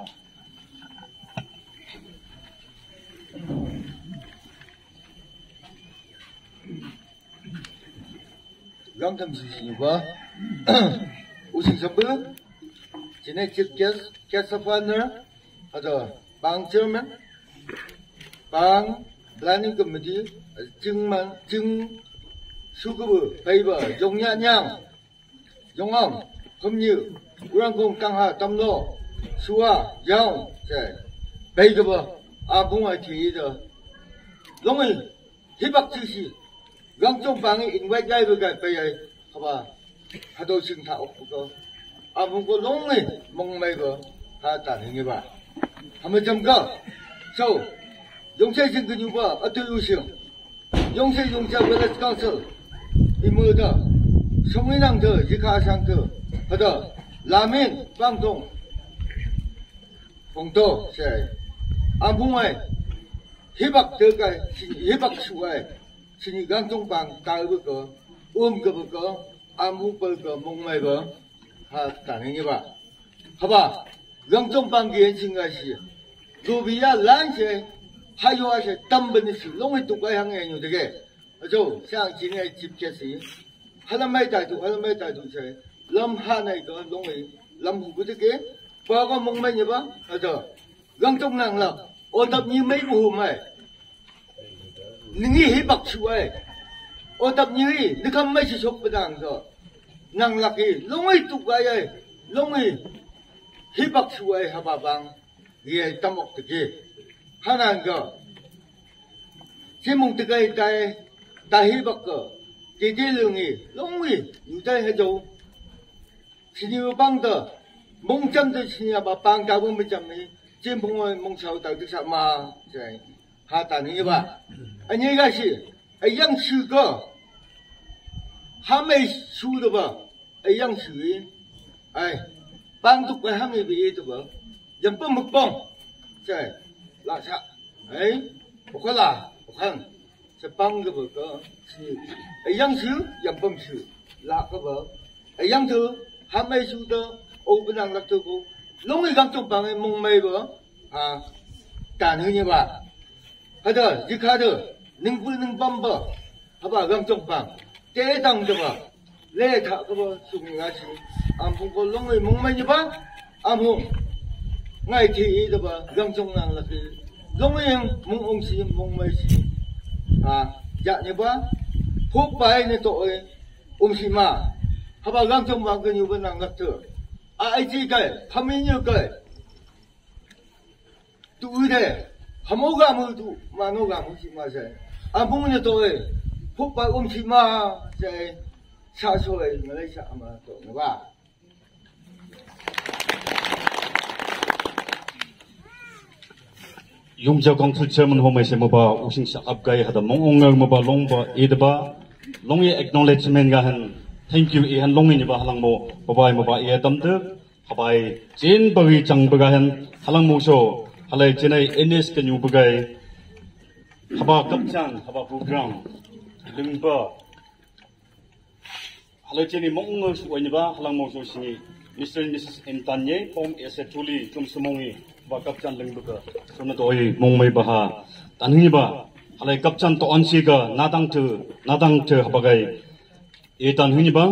Long term Yuba Using Sabu, Genetic Case of Honor, other Bang Chairman, Bang Planning Committee, Jingman, Jing. 수급의 페이버 용야냥 용암 금유 우랑공 강하 담로 수와 양 제 베이거 아붕아 티이더 롱이 희박지시 왕종방이 인외자이버가 베이 하바 하도싱 다 없고 아붕고 롱이 몽매거 ha ta ni ba ha me jam ga so Yongshei jing ge ba atu yu xiang Yongshei Yongshei Village Council i mo da songwi nang de yi ka sang de ha da la min bang dong bong do se am bu mai hi bak de ga hi bak su ai sini gang dong bang ta bu ko um ge bu ko am bu bu ko mong mai ba ha ta ni ba ha ba gang dong bang ge jing ga xi lu bi ya lan xie还有那些根本的是弄一都怪行业有这个，就像今年接接是，还能买带头，还能买带头车，lâm ha này có弄一lâm hủ cái cái, bao có mong mấy nhỉ ba, à giờ, găng trong nàng là, ô tập như mấy vụ mày, nghĩ hi bạc chuối, ô tập như hi, đi không mấy chỉ chụp cái đằng rồi, nàng là cái,弄一都怪ấy,弄一hi bạc chuối ha bà bang, gì tâm ốc cái 하나가 제목 뜨가이 따에 따히박거 디딜릉이 롱이 유자해줘 신유방더 몽점도 신야바 방다본 미점이 진봉원 몽차오다 득사마 하다니 봐 아니가시 양수거 하메 수도 봐 양수이 아이 방독과 하메 비에도 봐 연법 먹봉 자 là sao ấy một cái là một hàng sẽ băng cái vợ cơ ấy dân xứ dầm bông xứ là cái vợ ấy dân thứ ham mê xứ đó ô bên năng lạc tư cô lúc ấy gắng chụp bằng mông mê vợ à cả như như vậy hay rồi gì khác rồi nâng vui nâng băm bờ hay bà gắng chụp bằng tế tăng cho bà lê thả cái vợ sùng ngã xứ am không có lúc ấy mông mê như vậy am không ngày thì đó bà găng trong nàng là cái giống như mong ông sĩ mong mấy sĩ à dạ như bà phúc bài này tội ông sĩ mà hà bà găng trong bà cái nhiều bên nàng ngặt thừa à ai gì cái tham ý như cái tụi đây hà mô gà mô tụ mà nó gà mô sĩ mà sẽ à mong như tội phúc bài ông sĩ mà sẽ xa xôi mà lấy xa mà tội nó bà Yongshei Council Chairman Homai se moba using sa upgai hada mongonga moba longba edba longi acknowledgement ga han thank you e han longi ni ba halang mo babai moba e tamde habai chen bagi chang baga han halang mo so halai chenai N S ke nyu bagai haba kapchan haba program lingba halai cheni mongonga su ni ba halang mo so sini Mister and Missus Entanye from Esetuli from Sumongi bakapchan lengbuka sona doi mongmai baha tanhi ba halai kapchan to onsi ga nadang tu nadang tu habagai e tanhi ba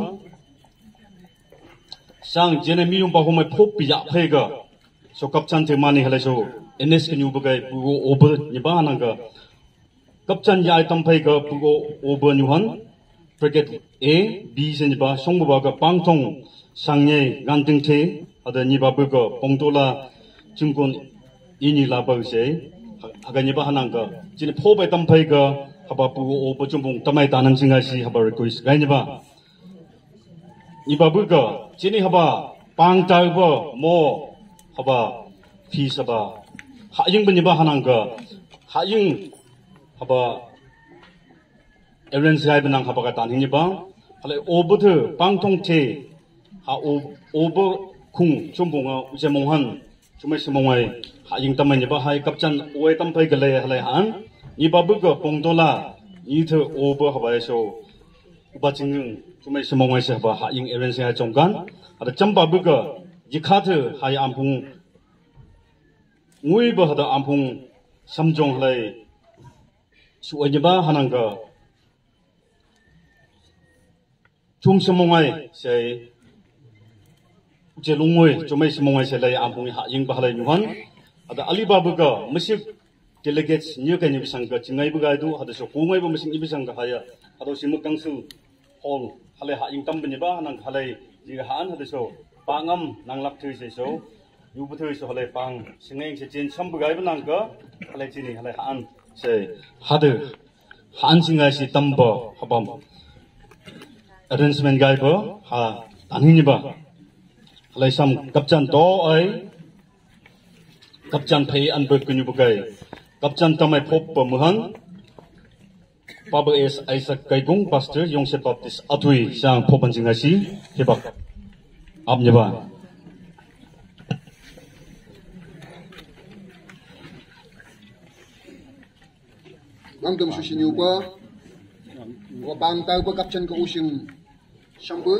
sang jene miyum ba homai phop ya phega so kapchan te mani halai so N S nyu bagai bugo over ni ba nanga kapchan ya item phega bugo over nyuhan bracket A B se ni ba songbu ba ga Vangchong Changnyei Naga ada ni ba bugo pongtola 증권 인이 라바우세 하가니바 하나가 진에 포베 담파이가 하바부 오버 좀봉 담아이 다는 징아시 하바 리퀘스트 가니바 이바부가 진이 하바 빵타이버 모 하바 피사바 하잉분이바 하나가 하잉 하바 에브렌스 하이브낭 하바가 다니니바 할레 오버드 빵통체 하 오버 쿵 좀봉아 우제몽한 cuma semuai haying tamai ba hai kapchan oi tampai gale halai han ni babu ko pongtola ni the over habai so ba ching cuma semuai se ba haying event se chongkan ada cham babu ko jikha the hai ampung ngui ba hada ampung samjong halai su oi ba hanang ka chum semuai se je lungoi chumai semongai selai ampung ha ying bahalai nuhan ada alibaba ga musik delegates new kan ibisang ga chingai buga du hada so kumai ba musik ibisang ga haya ado simuk kangsu hall halai ha ying tambani ba nang halai ji han hada so pangam nang lak thui se so yu bu thui so halai pang singeng se chen sam buga ba nang ga halai chini halai han se hada han singai si tamba habam arrangement gai ba ha tanini ba halai sam kapchan to ai kapjan pay an ber kunyu bagai kapjan tamai phop pamuhan Papa es Isaac Kaigung Pastor Yongshei Baptist Atui sang phopan jingasi hebak apnyaba bang dum su sinu pa wa bang tau pa kapchen ko using shambu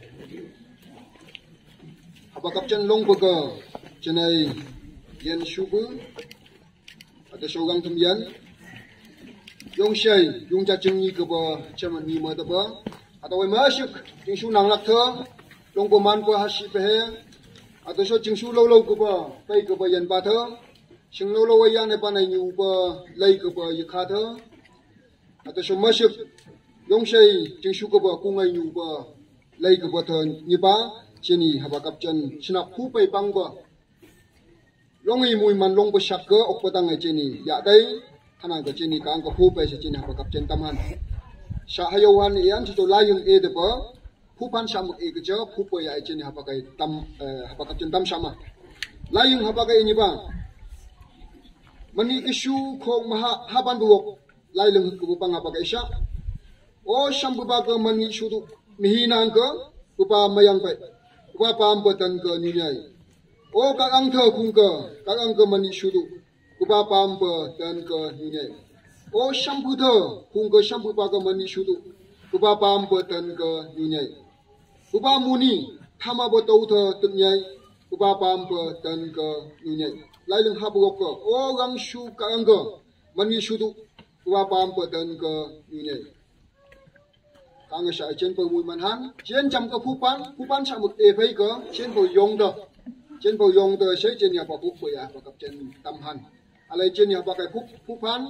apa kapchen long pa ka chenai yen shubu ada shogang tum yan Yongshei Yongja Changnyei ke ba chaman ni ma da ba atau wei masuk jingsu nang lak tho long pa man pa hasi pe he atau so jingsu lo lo ke ba pai ke ba yan pa tho sing lo lo wei yan ne pa nai nyu pa lai ke ba yi kha tho atau so masuk Yongshei jingsu ke ba ku ngai nyu pa lai ke ba tho ni pa chini haba kap chen china khu pai pang ba long yi mui man long pa shak ke ok pa tang ai chini ya dai Hanang ke cini kang ke hupai se cini apa kapten taman. Sya hayawan ian situ layung e depa hupan samuk e keja hupai ya cini apa kai tam apa kapten tam sama. Layung apa kai ini bang. Mani isu kong maha haban buok layung ke bupang apa kai sya. Oh syam bupa ke mani isu tu mihinan ke bupa mayang pai. Bupa pampatan ke nyai. Oh kakang the kung ke kakang ke mani isu tu. Kuba pampa dan ke dunia. Oh syampu tu, kung ke syampu pakai mani syudu. Kuba pampa dan ke dunia. Kuba muni, thama botau tu dunia. Kuba pampa dan ke dunia. Lain habuk ke, oh orang syu kang ke mani syudu. Kuba pampa dan ke dunia. Kang saya jen permui manhan, jen jam ke pupan, pupan samut efai ke, jen per yong dah. Jen per yong dah, saya jen apa pupu ya, pakap jen tamhan. Alai jen yang pakai pup pupan,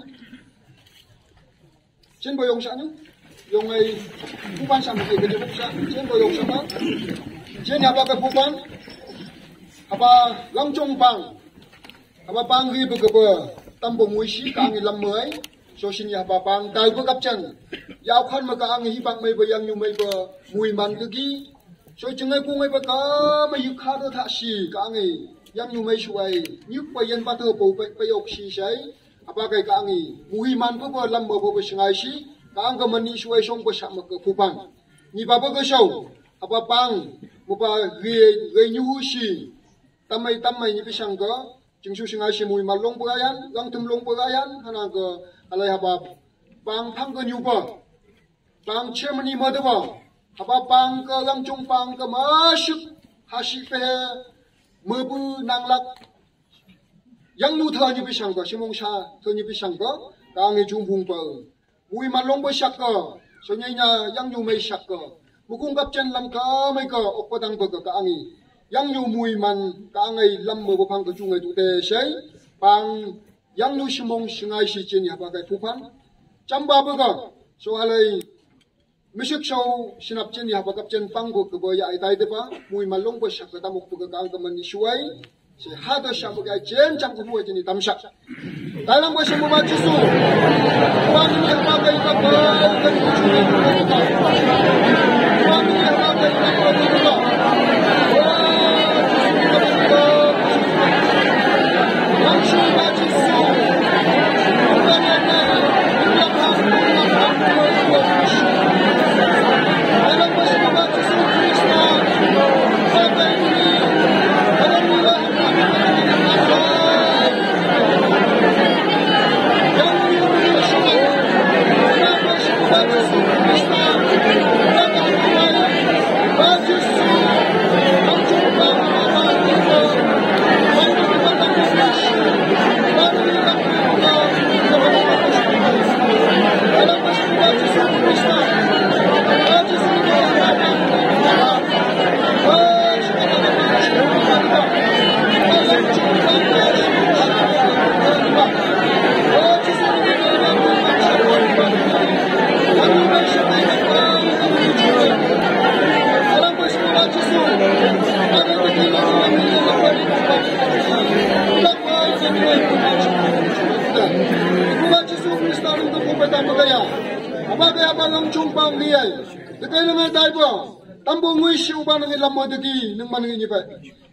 jen boyong sana, yong ai pupan sama ke kerja pup sana, jen boyong sana, jen yang pakai pupan, apa Vangchong bang, apa bang ri berkepa, tampung muisi kang ilam mai, so sini apa bang tahu berkap jen, yau kan mereka ang hibang mai bayang nyu mai ber mui man kegi, so jengai ku mai berkam mai yukha tak si kang ai. Yang nyu mai suai nyuk pa yen pa tho po pa yok si sai apa kai ka ngi muhi man po po lam bo po singai si ka ang ka mani suai song po sa ma ka pupang ni ba ba ka show apa pang mo pa ge ge nyu hu si tamai tamai ni pisang ka jing su singai si muhi malong po ayan gang tum long po ayan hana ka alai haba pang phang ka nyu pa pang che mani ma da ba apa pang ka gang chung pang ka masuk hasi pe Mebu nanglak yang nu tha ni bisang ba simong sha tha ni bisang ba ka ngi chung phung pa mui ma long ba sak ka so nyai na yang nu mai sak ka mukung kap chen lam ka mai ka ok pa dang ba ka ngi yang nu mui man ka ngai lam mo ba phang ka chung ai tu te sei pang yang nu simong singai si chen ya ba kai phu phan cham ba ba ka so alai Misik show sinap chen ya ba kap chen pang ko ko ya ai dai de ba mui ma long ba sak ka tamuk ko ka ang ka man ni suai se ha da sha mo ga chen cham ko mo ni tam sak dai lang ba sha mo ba chi su ba ni ya ba kai ka ba ka ni chu ni ko ni ka ba ni ya ba kai ka ba ni ka ba chi ba chi su ba na na ya ba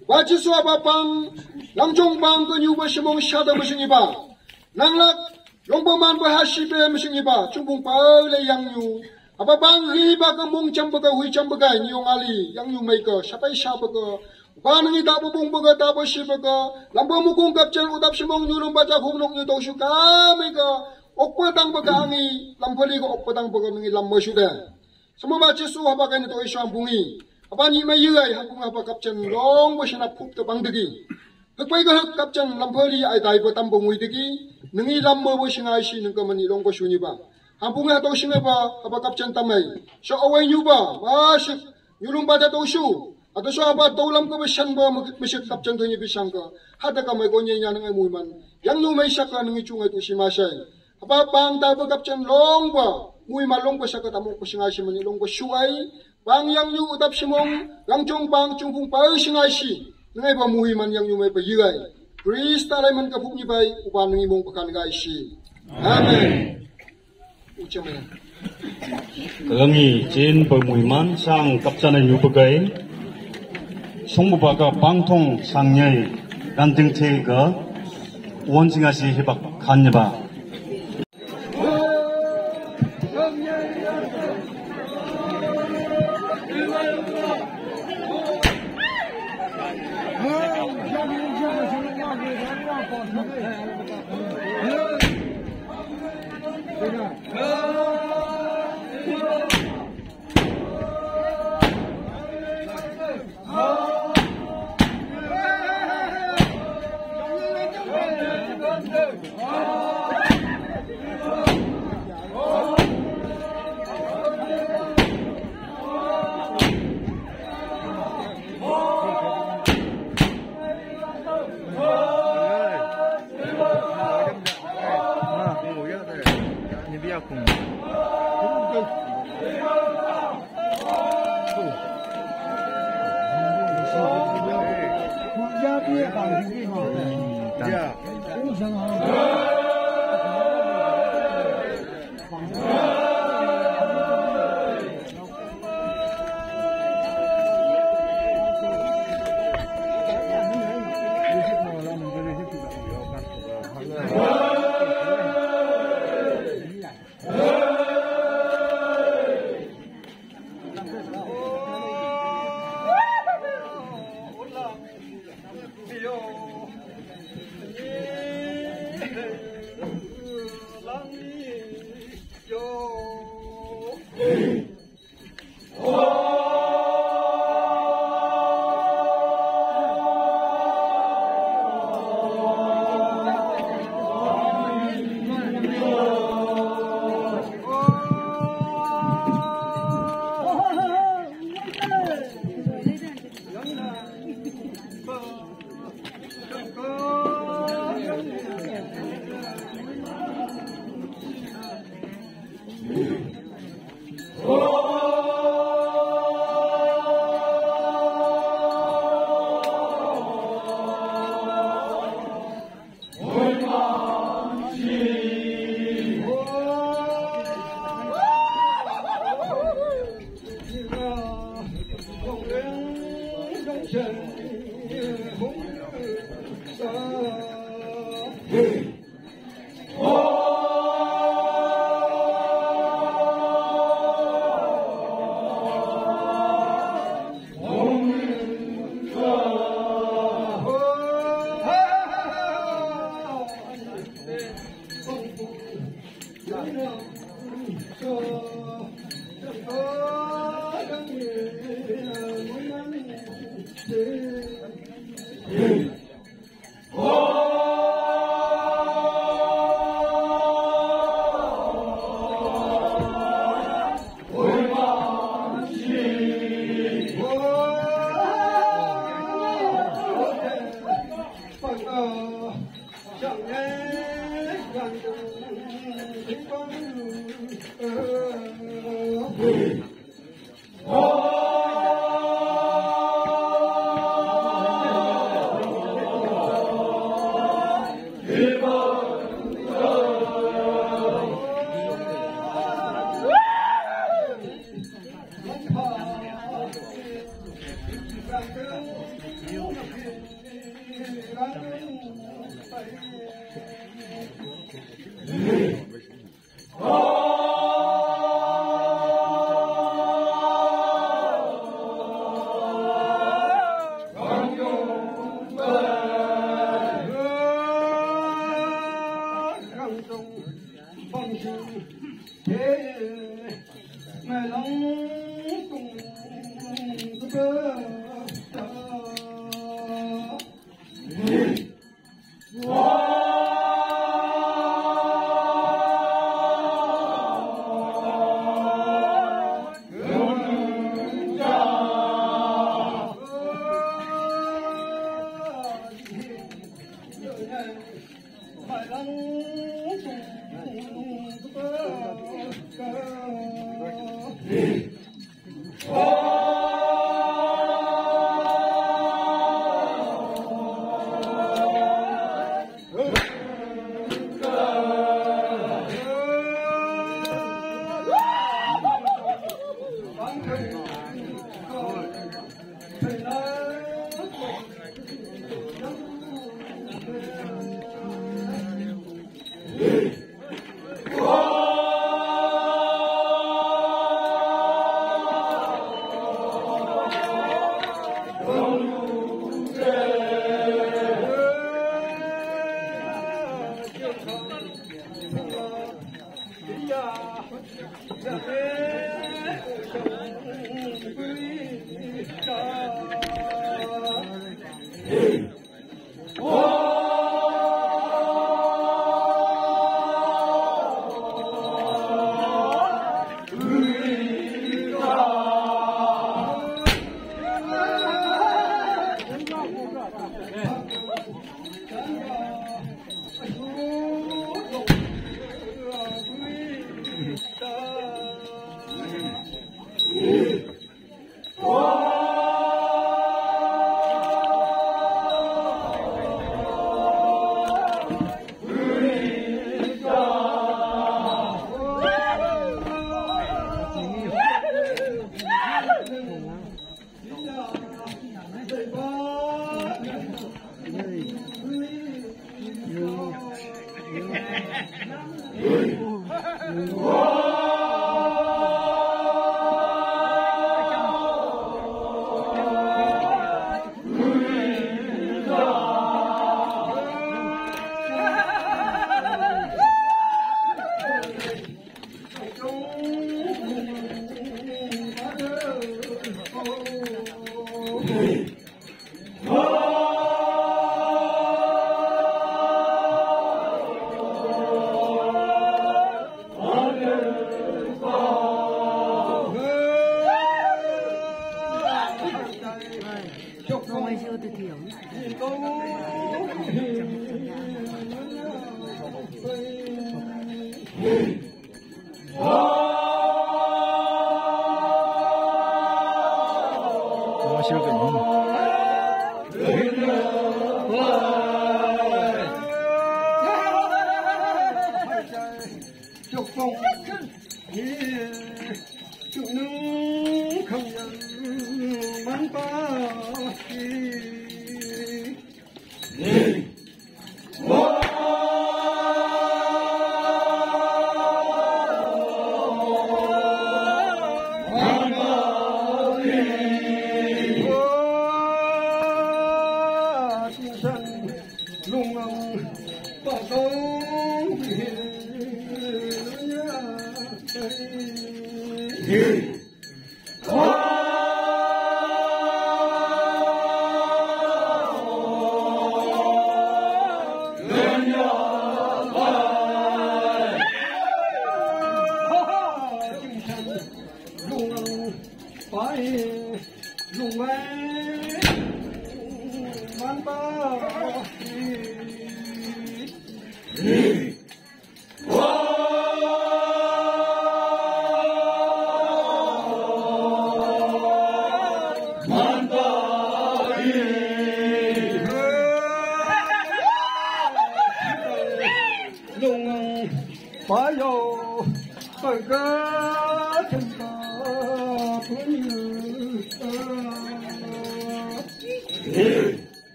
Baca suap apang, Vangchong bang ke nyu bersemong syada mesin iba. Nanglak, lombaman berhasil be mesin iba. Cumbung pale yang nyu. Apa bang riba ke mung cam bega hui cam bega nyong ali yang nyu mai ke siapa siapa ke. Ban ngi tak bubung bega tak bersih bega. Lamba mukung kapcen udap semong nyu lomba jak hung nong nyu tau syuka mai ke. Ok petang bega angi, lampali ke ok petang bega ngi lamba sudah. Semua baca suap apa kan itu isyam bungi. Apa ni mai yai hapung apa kapcen long bo sina pup te bang degi hak pai ga hak kapcen lampali ai dai bo tambong wi degi nengi lammo bo singa si neng ka mani long bo suni ba hapung ha to singa ba apa kapcen tamai so awai nyu ba masik nyulung ba da to su atau so apa to lam ko be shan ba misik kapcen to ni bisang ka hada ka mai go nya nya nang ai muiman yang nu mai sakla nengi chungai to si masai apa bang ta bo kapcen long ba muiman long bo sakata mo ko singa si mani long bo suai bang yang yu udap simong Vangchong bang chungpung pa singai si ngai ba muhi man yang yu mai pa yigai Krista lai man ka phuk ni bai uban ngi mong pakan gai si amen uchamen Langi jen pa muhi man sang kapchana yu pagai songbu ba ka bangthong Changnyei ganting the ga wonsinga si hebak khan ba phong sinh thế ngày long cùng cơ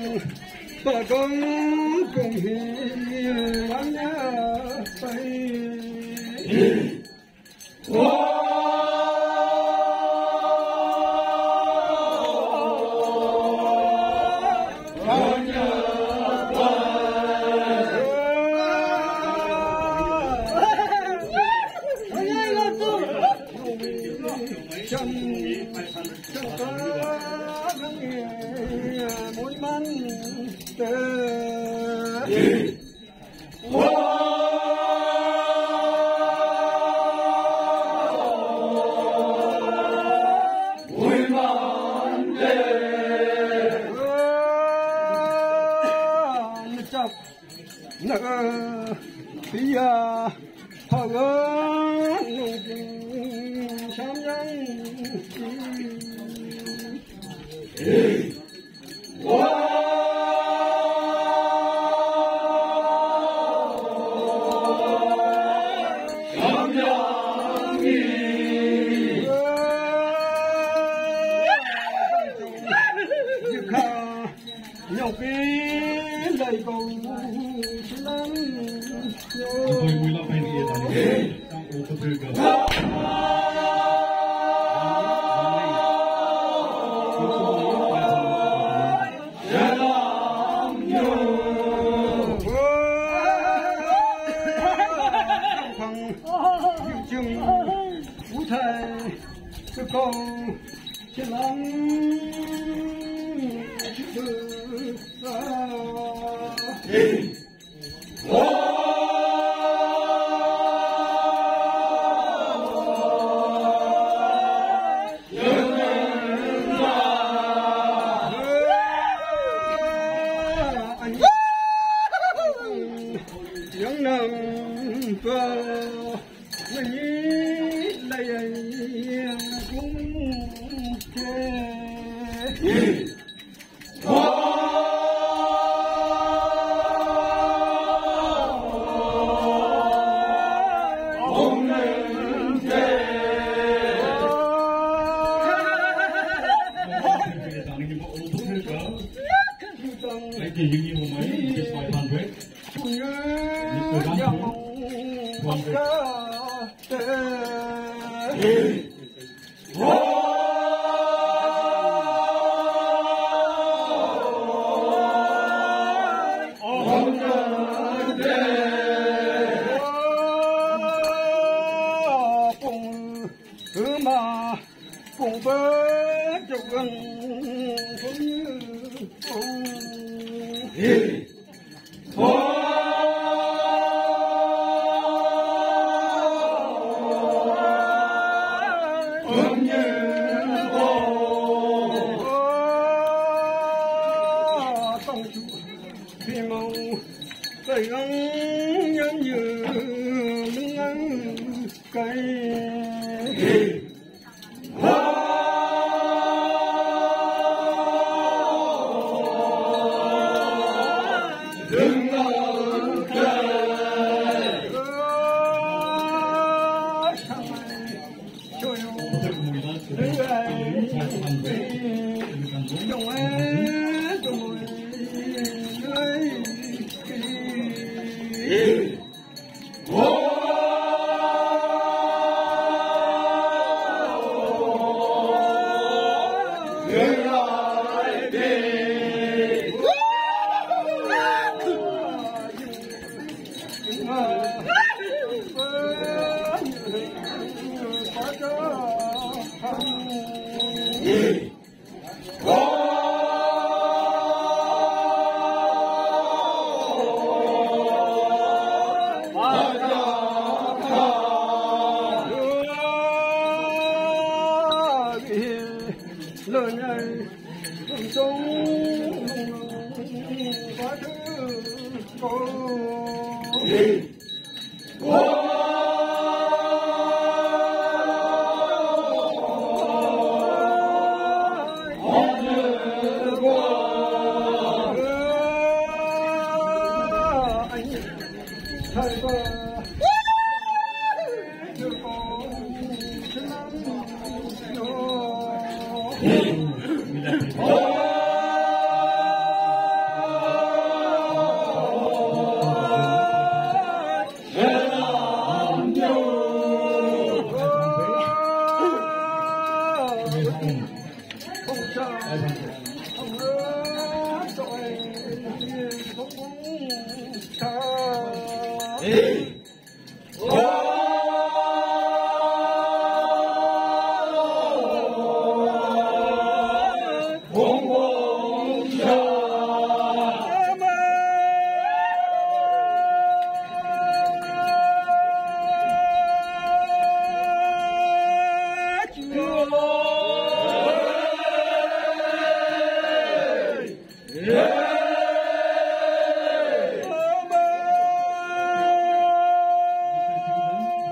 Bà con cùng hiền lắng nhớ tay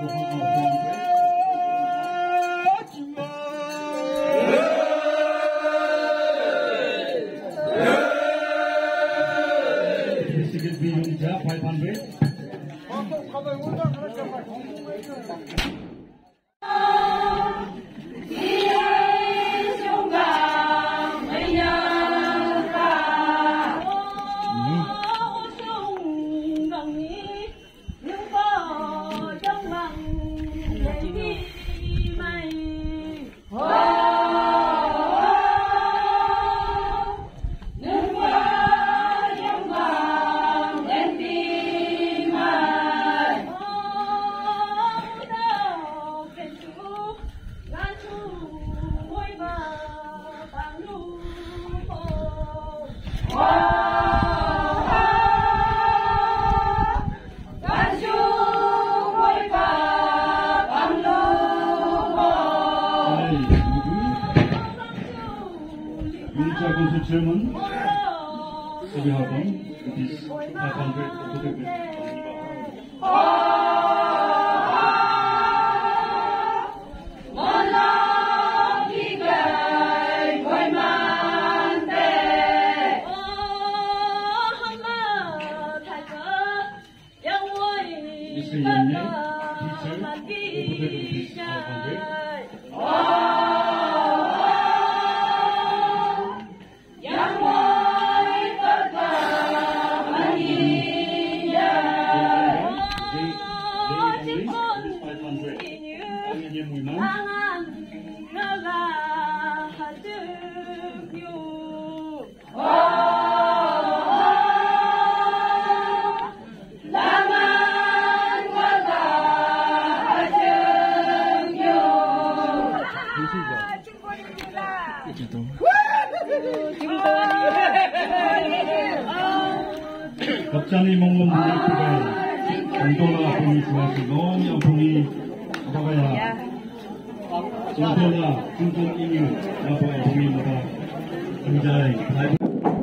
Chairman, so we have one. It is five hundred to the Mister Yongshei, teacher, representative is five hundred. 갑자기 먹는 분들이 강도나 아픔이 지나시 너무 아픔이 아파야 정도나 중증 이유 아파야 아픔입니다. 굉장히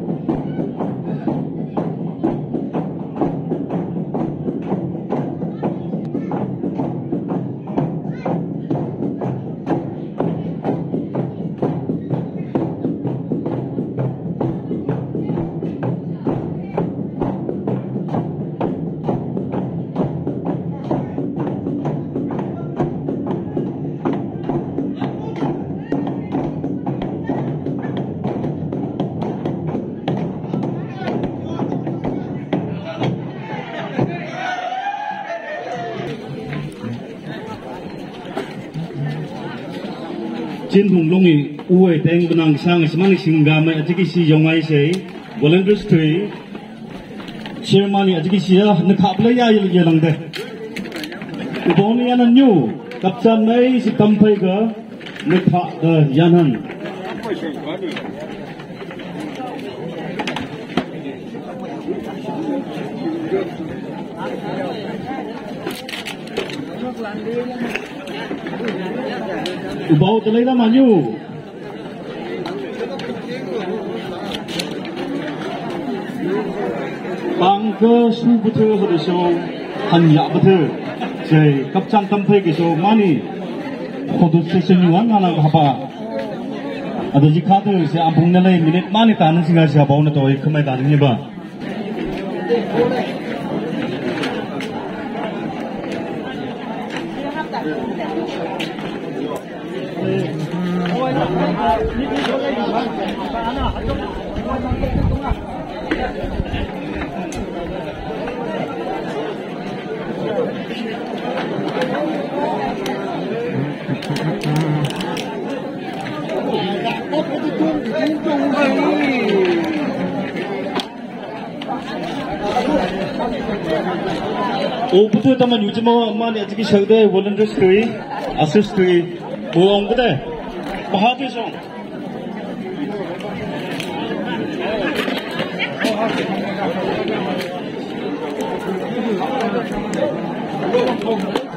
진동동이 우에 땡분ang sang semang singgama ajiki si Yongshei Village chairman ajiki si ya nakapla ya yelang de uboni yanan new kapchan mai si tampai ga nakha da yanan Ubau telai dah maju. Bangke su betul betul so hanya betul. Jadi kapcang tempat itu mani. Khusus sesuatu anak apa? Ada jika tu saya ampun nilai minit mani tanah singgah siapa orang tu kemai tanahnya ba. Oh betul teman uji mau mana jadi sedai volunteer stay, assist stay, bohong betul, bahagia song. Oh